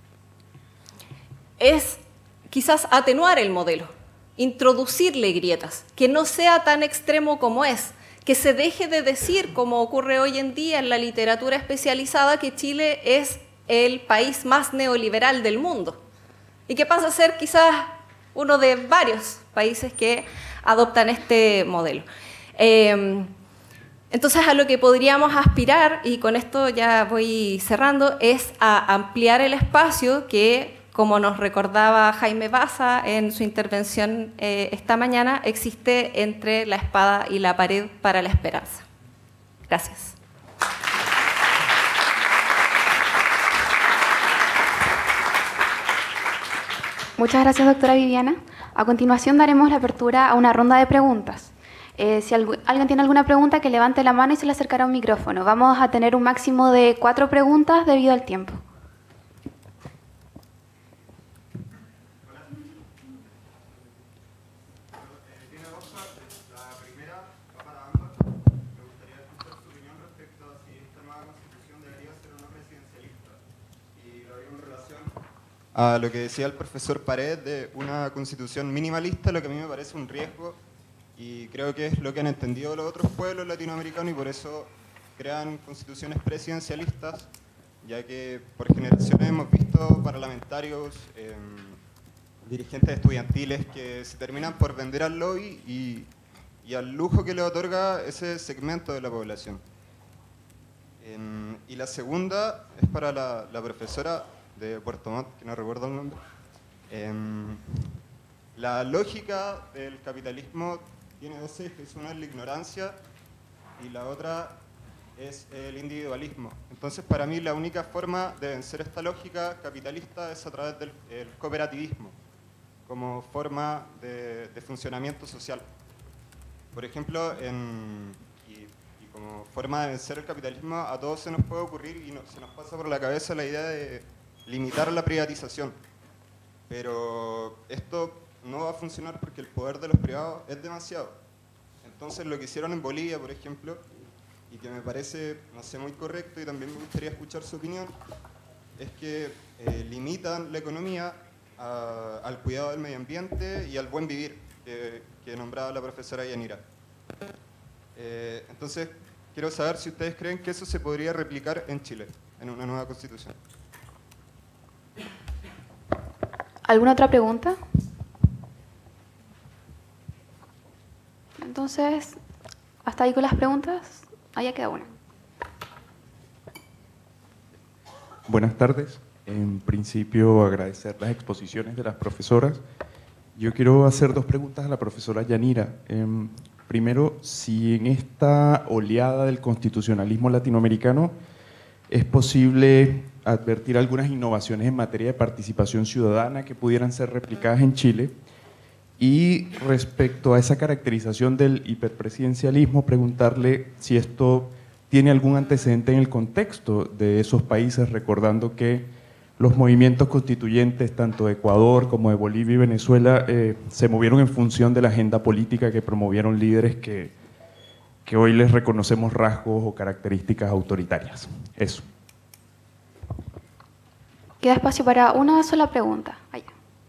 S10: es quizás atenuar el modelo, introducirle grietas, que no sea tan extremo como es, que se deje de decir, como ocurre hoy en día en la literatura especializada, que Chile es el país más neoliberal del mundo y que pasa a ser quizás uno de varios países que adoptan este modelo. Eh, entonces, a lo que podríamos aspirar, y con esto ya voy cerrando, es a ampliar el espacio que, como nos recordaba Jaime Baza en su intervención eh, esta mañana, existe entre la espada y la pared para la esperanza. Gracias.
S8: Muchas gracias, doctora Viviana. A continuación daremos la apertura a una ronda de preguntas. Eh, si algu- alguien tiene alguna pregunta, que levante la mano y se le acercará un micrófono. Vamos a tener un máximo de cuatro preguntas debido al tiempo.
S11: A lo que decía el profesor Paredes de una constitución minimalista, lo que a mí me parece un riesgo, y creo que es lo que han entendido los otros pueblos latinoamericanos, y por eso crean constituciones presidencialistas, ya que por generaciones hemos visto parlamentarios, eh, dirigentes estudiantiles que se terminan por vender al lobby y, y al lujo que le otorga ese segmento de la población. Eh, y la segunda es para la, la profesora de Puerto Montt, que no recuerdo el nombre. Eh, la lógica del capitalismo tiene dos ejes, una es la ignorancia y la otra es el individualismo. Entonces, para mí, la única forma de vencer esta lógica capitalista es a través del el cooperativismo, como forma de, de funcionamiento social. Por ejemplo, en, y, y como forma de vencer el capitalismo, a todos se nos puede ocurrir y no, se nos pasa por la cabeza la idea de limitar la privatización, pero esto no va a funcionar porque el poder de los privados es demasiado. Entonces, lo que hicieron en Bolivia, por ejemplo, y que me parece, no sé, muy correcto, y también me gustaría escuchar su opinión, es que eh, limitan la economía a, al cuidado del medio ambiente y al buen vivir, que, que nombraba la profesora Yanira. Eh, entonces, quiero saber si ustedes creen que eso se podría replicar en Chile, en una nueva constitución.
S8: ¿Alguna otra pregunta? Entonces, hasta ahí con las preguntas. Allá queda una.
S12: Buenas tardes. En principio, agradecer las exposiciones de las profesoras. Yo quiero hacer dos preguntas a la profesora Yanira. Eh, primero, si en esta oleada del constitucionalismo latinoamericano es posible advertir algunas innovaciones en materia de participación ciudadana que pudieran ser replicadas en Chile. Y respecto a esa caracterización del hiperpresidencialismo, preguntarle si esto tiene algún antecedente en el contexto de esos países, recordando que los movimientos constituyentes, tanto de Ecuador como de Bolivia y Venezuela, eh, se movieron en función de la agenda política que promovieron líderes que, que hoy les reconocemos rasgos o características autoritarias. Eso.
S8: Queda espacio para una sola pregunta. Allá.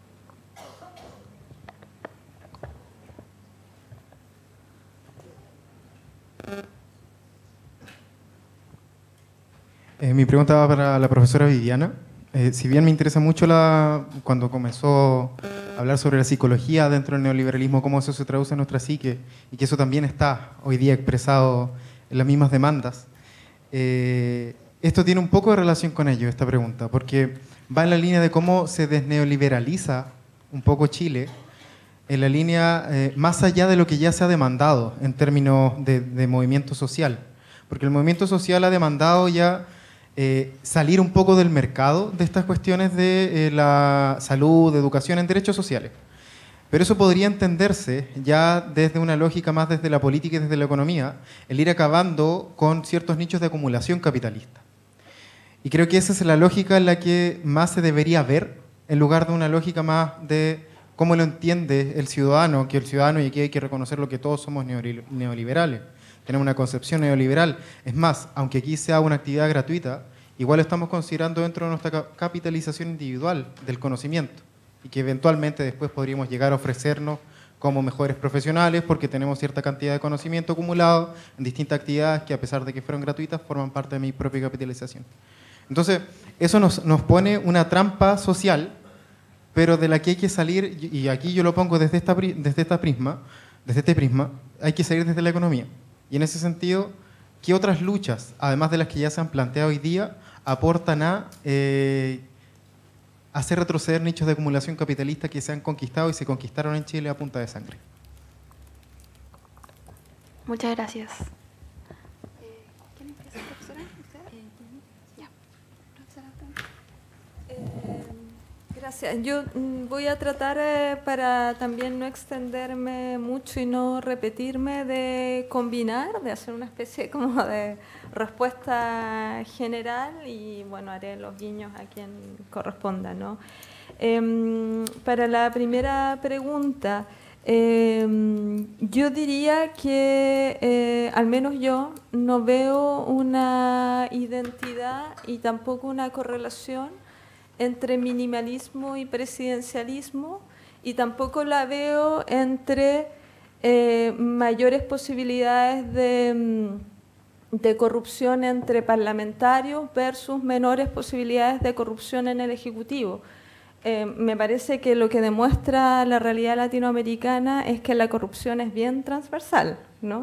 S6: Eh, mi pregunta va para la profesora Viviana. Eh, si bien me interesa mucho la, cuando comenzó a hablar sobre la psicología dentro del neoliberalismo, cómo eso se traduce en nuestra psique, y que eso también está hoy día expresado en las mismas demandas, eh, esto tiene un poco de relación con ello, esta pregunta, porque va en la línea de cómo se desneoliberaliza un poco Chile, en la línea eh, más allá de lo que ya se ha demandado en términos de, de movimiento social, porque el movimiento social ha demandado ya Eh, salir un poco del mercado de estas cuestiones de eh, la salud, de educación en derechos sociales. Pero eso podría entenderse ya desde una lógica más desde la política y desde la economía, el ir acabando con ciertos nichos de acumulación capitalista. Y creo que esa es la lógica en la que más se debería ver, en lugar de una lógica más de cómo lo entiende el ciudadano, que el ciudadano, y aquí hay que reconocer lo que todos somos neoliberales, tenemos una concepción neoliberal. Es más, aunque aquí sea una actividad gratuita, igual estamos considerando dentro de nuestra capitalización individual del conocimiento y que eventualmente después podríamos llegar a ofrecernos como mejores profesionales porque tenemos cierta cantidad de conocimiento acumulado en distintas actividades que, a pesar de que fueron gratuitas, forman parte de mi propia capitalización. Entonces, eso nos, nos pone una trampa social, pero de la que hay que salir, y aquí yo lo pongo desde, esta, desde, esta prisma, desde este prisma, hay que salir desde la economía. Y en ese sentido, ¿qué otras luchas, además de las que ya se han planteado hoy día, aportan a eh, hacer retroceder nichos de acumulación capitalista que se han conquistado y se conquistaron en Chile a punta de sangre?
S8: Muchas gracias. ¿Quién empieza, profesora? ¿Usted? Ya.
S9: Gracias. Yo voy a tratar, eh, para también no extenderme mucho y no repetirme, de combinar, de hacer una especie como de respuesta general y, bueno, haré los guiños a quien corresponda, ¿no? Eh, para la primera pregunta, eh, yo diría que, eh, al menos yo, no veo una identidad y tampoco una correlación entre minimalismo y presidencialismo, y tampoco la veo entre eh, mayores posibilidades de, de corrupción entre parlamentarios versus menores posibilidades de corrupción en el Ejecutivo. Eh, me parece que lo que demuestra la realidad latinoamericana es que la corrupción es bien transversal, ¿no?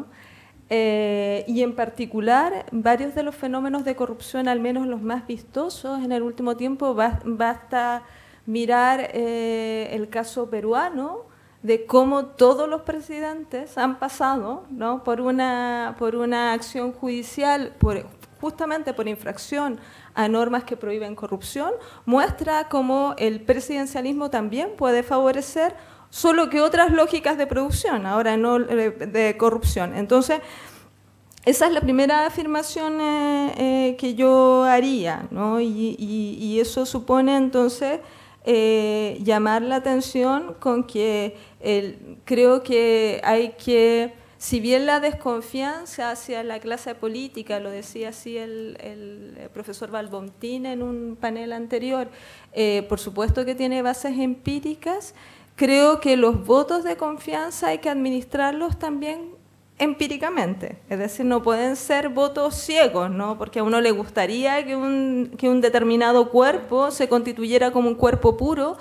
S9: Eh, y en particular, varios de los fenómenos de corrupción, al menos los más vistosos en el último tiempo, basta mirar eh, el caso peruano, de cómo todos los presidentes han pasado, ¿no?, por una, por una acción judicial, por, justamente por infracción a normas que prohíben corrupción, muestra cómo el presidencialismo también puede favorecer, solo que otras lógicas de producción, ahora no de corrupción. Entonces, esa es la primera afirmación eh, eh, que yo haría, ¿no? Y, y, y eso supone entonces eh, llamar la atención con que el, creo que hay que, si bien la desconfianza hacia la clase política, lo decía así el, el profesor Balbontín en un panel anterior, eh, por supuesto que tiene bases empíricas, creo que los votos de confianza hay que administrarlos también empíricamente, es decir, no pueden ser votos ciegos, ¿no?, porque a uno le gustaría que un, que un determinado cuerpo se constituyera como un cuerpo puro,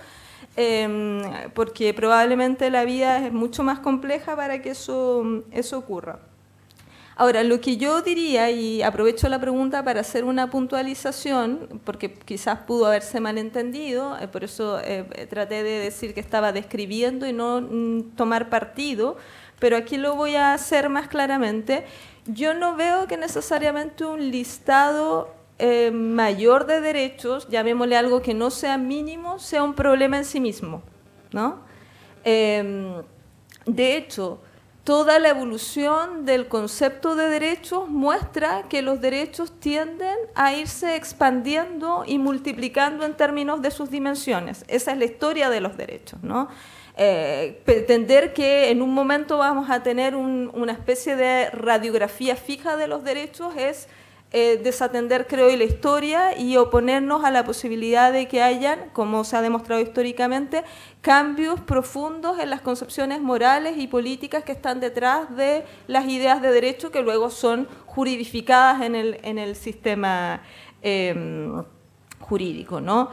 S9: eh, porque probablemente la vida es mucho más compleja para que eso, eso ocurra. Ahora, lo que yo diría, y aprovecho la pregunta para hacer una puntualización, porque quizás pudo haberse malentendido, eh, por eso eh, traté de decir que estaba describiendo y no mm, tomar partido, pero aquí lo voy a hacer más claramente. Yo no veo que necesariamente un listado eh, mayor de derechos, llamémosle algo que no sea mínimo, sea un problema en sí mismo, ¿no? Eh, de hecho, toda la evolución del concepto de derechos muestra que los derechos tienden a irse expandiendo y multiplicando en términos de sus dimensiones. Esa es la historia de los derechos, ¿no? Eh, pretender que en un momento vamos a tener un, una especie de radiografía fija de los derechos es eh, desatender, creo, la historia y oponernos a la posibilidad de que hayan, como se ha demostrado históricamente, cambios profundos en las concepciones morales y políticas que están detrás de las ideas de derecho que luego son juridificadas en el, en el sistema eh, jurídico, ¿no?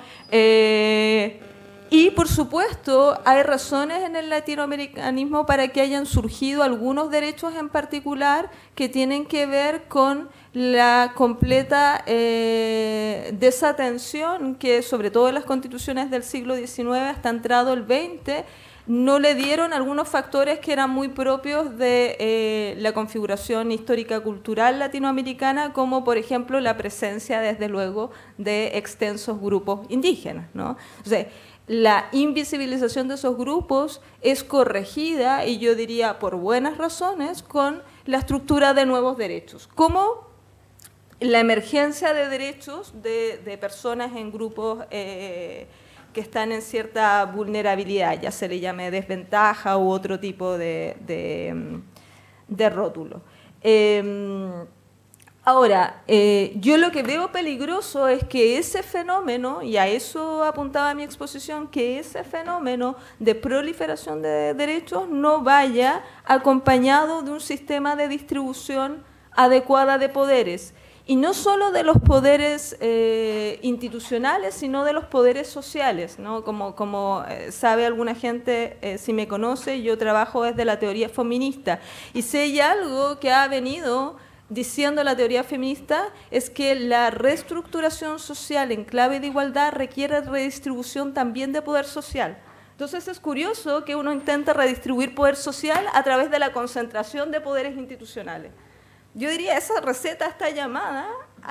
S9: Eh, Y, por supuesto, hay razones en el latinoamericanismo para que hayan surgido algunos derechos en particular que tienen que ver con la completa eh, desatención que, sobre todo en las constituciones del siglo diecinueve hasta entrado el veinte, no le dieron algunos factores que eran muy propios de eh, la configuración histórica cultural latinoamericana, como por ejemplo la presencia, desde luego, de extensos grupos indígenas, ¿no? O sea, la invisibilización de esos grupos es corregida, y yo diría por buenas razones, con la estructura de nuevos derechos, como la emergencia de derechos de, de personas en grupos eh, que están en cierta vulnerabilidad, ya se le llame desventaja u otro tipo de, de, de rótulo. Eh, Ahora, eh, yo lo que veo peligroso es que ese fenómeno, y a eso apuntaba mi exposición, que ese fenómeno de proliferación de derechos no vaya acompañado de un sistema de distribución adecuada de poderes. Y no solo de los poderes eh, institucionales, sino de los poderes sociales, ¿no? Como, como eh, sabe alguna gente, eh, si me conoce, yo trabajo desde la teoría feminista. Y si hay algo que ha venido diciendo la teoría feminista es que la reestructuración social en clave de igualdad requiere redistribución también de poder social. Entonces es curioso que uno intente redistribuir poder social a través de la concentración de poderes institucionales. Yo diría, esa receta está llamada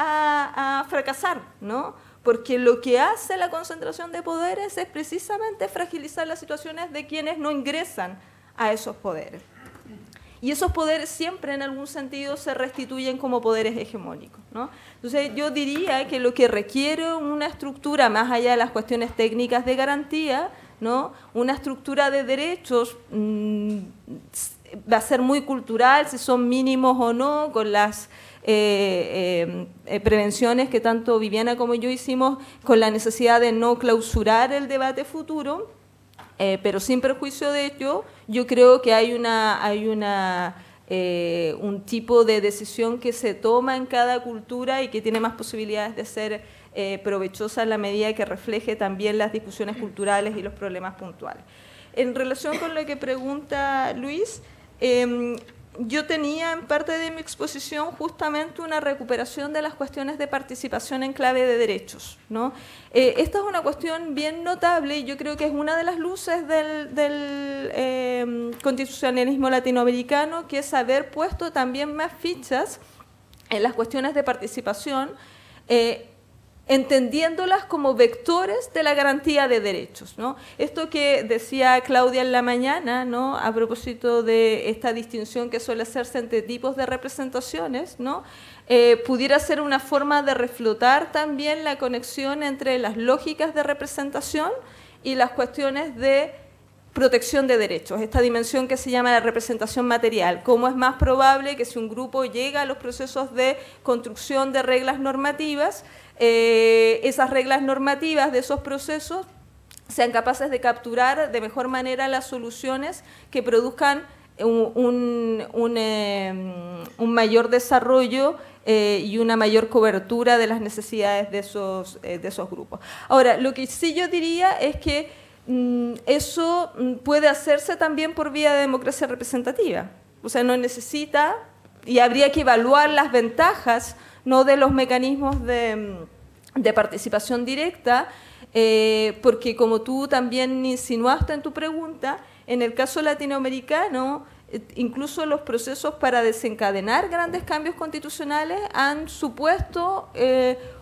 S9: a, a fracasar, ¿no? Porque lo que hace la concentración de poderes es precisamente fragilizar las situaciones de quienes no ingresan a esos poderes. Y esos poderes siempre en algún sentido se restituyen como poderes hegemónicos, ¿no? Entonces yo diría que lo que requiere una estructura, más allá de las cuestiones técnicas de garantía, ¿no? Una estructura de derechos mmm, va a ser muy cultural, si son mínimos o no, con las eh, eh, prevenciones que tanto Viviana como yo hicimos, con la necesidad de no clausurar el debate futuro. Eh, pero sin perjuicio de ello, yo creo que hay, una, hay una, eh, un tipo de decisión que se toma en cada cultura y que tiene más posibilidades de ser eh, provechosa en la medida que refleje también las discusiones culturales y los problemas puntuales. En relación con lo que pregunta Luis, eh, yo tenía en parte de mi exposición justamente una recuperación de las cuestiones de participación en clave de derechos, ¿no? Eh, esta es una cuestión bien notable y yo creo que es una de las luces del, del eh, constitucionalismo latinoamericano, que es haber puesto también más fichas en las cuestiones de participación, eh, entendiéndolas como vectores de la garantía de derechos, ¿no? Esto que decía Claudia en la mañana, ¿no? A propósito de esta distinción que suele hacerse entre tipos de representaciones, ¿no? Eh, pudiera ser una forma de reflotar también la conexión entre las lógicas de representación y las cuestiones de protección de derechos, esta dimensión que se llama la representación material. ¿Cómo es más probable que si un grupo llega a los procesos de construcción de reglas normativas, eh, esas reglas normativas de esos procesos sean capaces de capturar de mejor manera las soluciones que produzcan un, un, un, eh, un mayor desarrollo eh, y una mayor cobertura de las necesidades de esos, eh, de esos grupos? Ahora, lo que sí yo diría es que mm, eso puede hacerse también por vía de democracia representativa. O sea, no necesita, y habría que evaluar las ventajas, no de los mecanismos de, de participación directa, eh, porque como tú también insinuaste en tu pregunta, en el caso latinoamericano, incluso los procesos para desencadenar grandes cambios constitucionales han supuesto eh,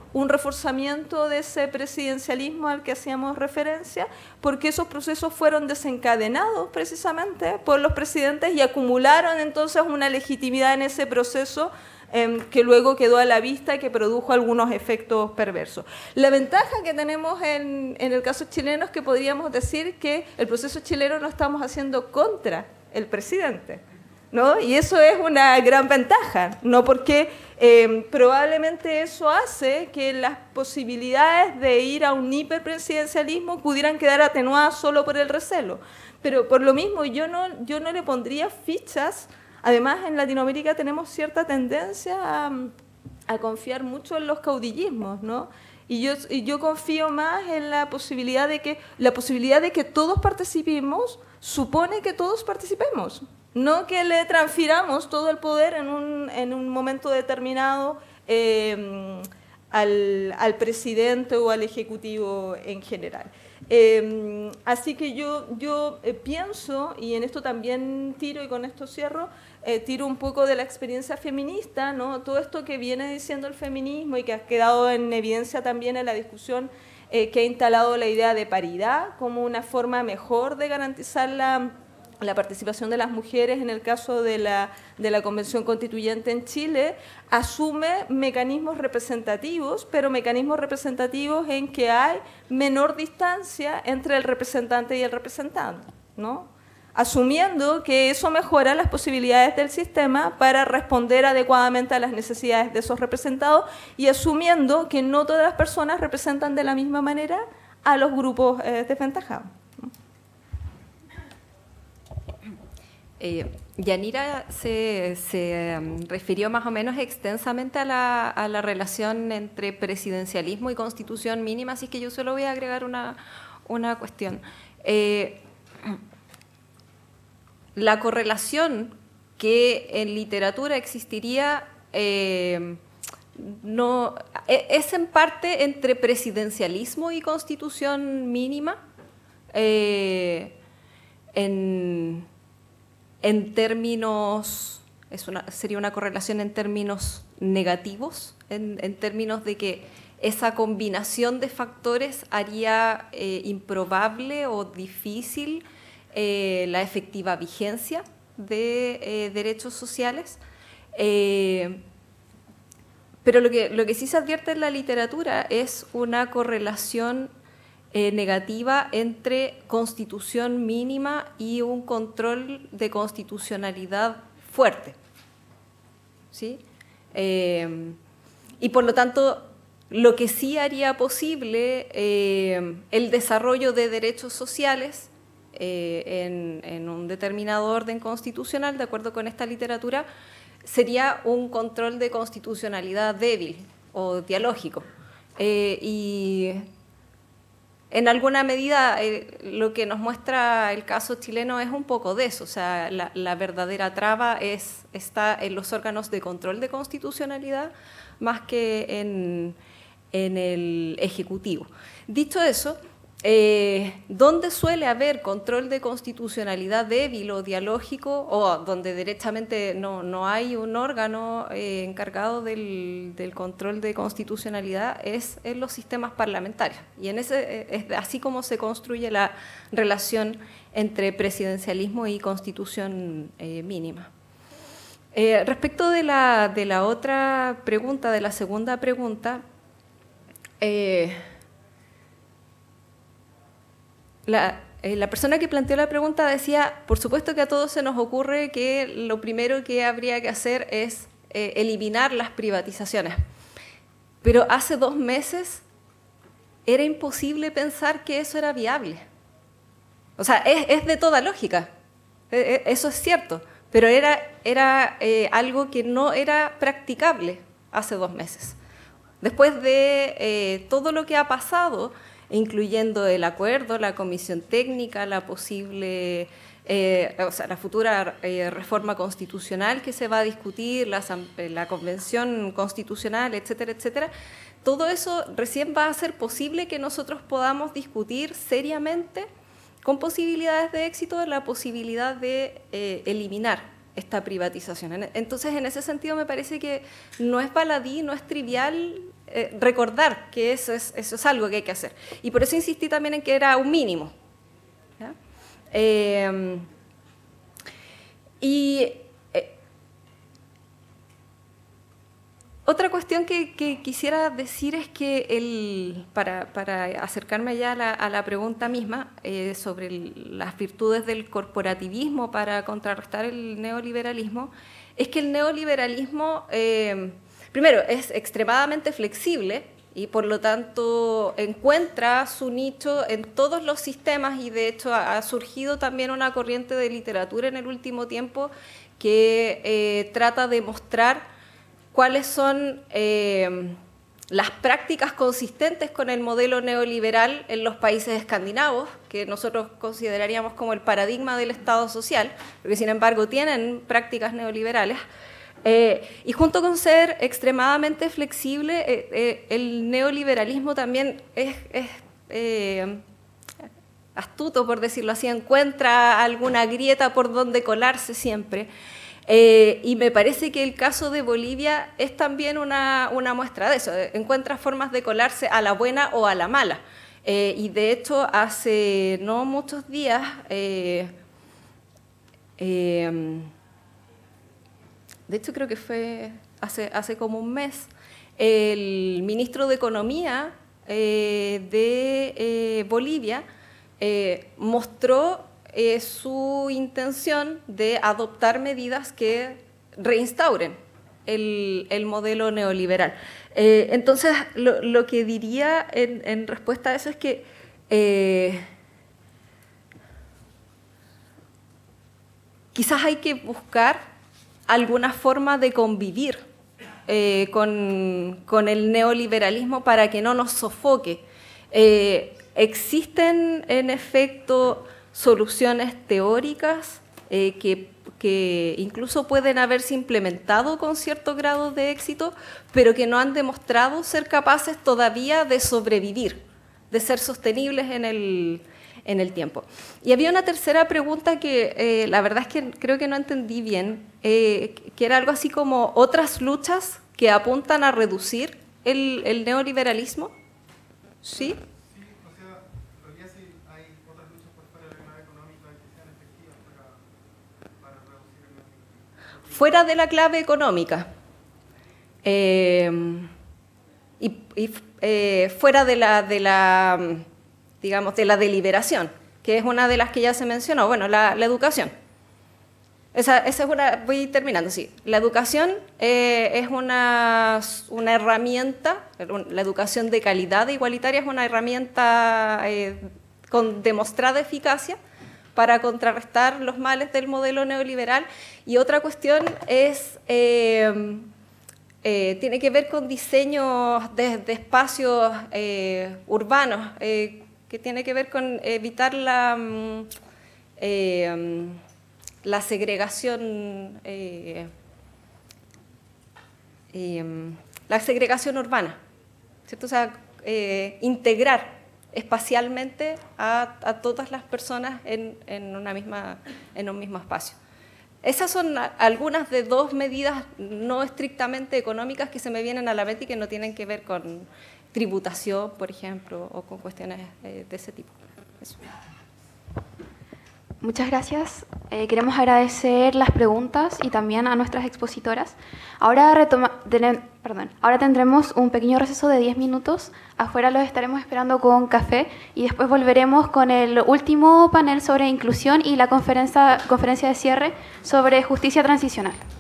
S9: un reforzamiento de ese presidencialismo al que hacíamos referencia, porque esos procesos fueron desencadenados precisamente por los presidentes y acumularon entonces una legitimidad en ese proceso eh, que luego quedó a la vista y que produjo algunos efectos perversos. La ventaja que tenemos en, en el caso chileno es que podríamos decir que el proceso chileno lo estamos haciendo contra el presidente, ¿no? Y eso es una gran ventaja, ¿no? Porque eh, probablemente eso hace que las posibilidades de ir a un hiperpresidencialismo pudieran quedar atenuadas solo por el recelo. Pero por lo mismo yo no, yo no le pondría fichas. Además, en Latinoamérica tenemos cierta tendencia a, a confiar mucho en los caudillismos, ¿no? Y yo, y yo confío más en la posibilidad de que la posibilidad de que todos participemos supone que todos participemos. No que le transfiramos todo el poder en un, en un momento determinado eh, al, al presidente o al ejecutivo en general. Eh, así que yo, yo eh, pienso, y en esto también tiro, y con esto cierro, eh, tiro un poco de la experiencia feminista, ¿no? Todo esto que viene diciendo el feminismo y que ha quedado en evidencia también en la discusión eh, que ha instalado la idea de paridad como una forma mejor de garantizar la la participación de las mujeres en el caso de la, de la Convención Constituyente en Chile, asume mecanismos representativos, pero mecanismos representativos en que hay menor distancia entre el representante y el representante, ¿no? Asumiendo que eso mejora las posibilidades del sistema para responder adecuadamente a las necesidades de esos representados y asumiendo que no todas las personas representan de la misma manera a los grupos eh, desventajados.
S10: Eh, Yanira se, se um, refirió más o menos extensamente a la, a la relación entre presidencialismo y constitución mínima, así que yo solo voy a agregar una, una cuestión. Eh, la correlación que en literatura existiría eh, no, es en parte entre presidencialismo y constitución mínima, eh, en... en términos, es una, sería una correlación en términos negativos, en, en términos de que esa combinación de factores haría eh, improbable o difícil eh, la efectiva vigencia de eh, derechos sociales. Eh, pero lo que, lo que sí se advierte en la literatura es una correlación Eh, negativa entre constitución mínima y un control de constitucionalidad fuerte, ¿sí? Eh, y por lo tanto, lo que sí haría posible eh, el desarrollo de derechos sociales eh, en, en un determinado orden constitucional, de acuerdo con esta literatura, sería un control de constitucionalidad débil o dialógico. Eh, y en alguna medida, eh, lo que nos muestra el caso chileno es un poco de eso, o sea, la, la verdadera traba es, está en los órganos de control de constitucionalidad más que en, en el Ejecutivo. Dicho eso, eh, donde suele haber control de constitucionalidad débil o dialógico, o donde derechamente no, no hay un órgano eh, encargado del, del control de constitucionalidad, es en los sistemas parlamentarios. Y en ese, es así como se construye la relación entre presidencialismo y constitución eh, mínima. Eh, respecto de la, de la otra pregunta, de la segunda pregunta, eh, La, eh, la persona que planteó la pregunta decía, por supuesto que a todos se nos ocurre que lo primero que habría que hacer es eh, eliminar las privatizaciones. Pero hace dos meses era imposible pensar que eso era viable. O sea, es, es de toda lógica, eh, eso es cierto, pero era, era eh, algo que no era practicable hace dos meses. Después de eh, todo lo que ha pasado, incluyendo el acuerdo, la comisión técnica, la posible, eh, o sea, la futura eh, reforma constitucional que se va a discutir, la, la convención constitucional, etcétera, etcétera. Todo eso recién va a ser posible que nosotros podamos discutir seriamente, con posibilidades de éxito, la posibilidad de eh, eliminar esta privatización. Entonces, en ese sentido, me parece que no es baladí, no es trivial eh, recordar que eso es, eso es algo que hay que hacer. Y por eso insistí también en que era un mínimo. ¿Ya? Eh, y eh, otra cuestión que, que quisiera decir es que, el, para, para acercarme ya a la, a la pregunta misma, eh, sobre el, las virtudes del corporativismo para contrarrestar el neoliberalismo, es que el neoliberalismo, eh, primero, es extremadamente flexible y por lo tanto encuentra su nicho en todos los sistemas, y de hecho ha, ha surgido también una corriente de literatura en el último tiempo que eh, trata de mostrar cuáles son eh, las prácticas consistentes con el modelo neoliberal en los países escandinavos, que nosotros consideraríamos como el paradigma del Estado social, porque sin embargo tienen prácticas neoliberales. Eh, y junto con ser extremadamente flexible, eh, eh, el neoliberalismo también es, es eh, astuto, por decirlo así, encuentra alguna grieta por donde colarse siempre. Eh, y me parece que el caso de Bolivia es también una, una muestra de eso, encuentra formas de colarse a la buena o a la mala. Eh, y de hecho, hace no muchos días, eh, eh, de hecho creo que fue hace, hace como un mes, el ministro de Economía eh, de eh, Bolivia eh, mostró eh, su intención de adoptar medidas que reinstauren el, el modelo neoliberal. Eh, entonces, lo, lo que diría en, en respuesta a eso es que eh, quizás hay que buscar alguna forma de convivir eh, con, con el neoliberalismo para que no nos sofoque. Eh, existen, en efecto, soluciones teóricas eh, que, que incluso pueden haberse implementado con cierto grado de éxito, pero que no han demostrado ser capaces todavía de sobrevivir, de ser sostenibles en el, en el tiempo. Y había una tercera pregunta que eh, la verdad es que creo que no entendí bien, eh, que era algo así como otras luchas que apuntan a reducir el, el neoliberalismo. ¿Sí? Fuera de la clave económica eh, y, y eh, fuera de la, de la, digamos, de la deliberación, que es una de las que ya se mencionó, bueno, la, la educación. Esa, esa es una, voy terminando, sí. La educación eh, es una, una herramienta, la educación de calidad igualitaria es una herramienta eh, con demostrada eficacia para contrarrestar los males del modelo neoliberal. Y otra cuestión es, eh, eh, tiene que ver con diseños de, de espacios eh, urbanos, eh, que tiene que ver con evitar la, eh, la segregación, eh, eh, la segregación urbana, ¿cierto? O sea, eh, integrar espacialmente a, a todas las personas en, en, una misma, en un mismo espacio. Esas son algunas de dos medidas no estrictamente económicas que se me vienen a la mente y que no tienen que ver con tributación, por ejemplo, o con cuestiones eh, de ese tipo. Eso.
S8: Muchas gracias. Eh, queremos agradecer las preguntas y también a nuestras expositoras. Ahora, retoma, ten, perdón, ahora tendremos un pequeño receso de diez minutos. Afuera los estaremos esperando con café y después volveremos con el último panel sobre inclusión y la conferencia, conferencia de cierre sobre justicia transicional.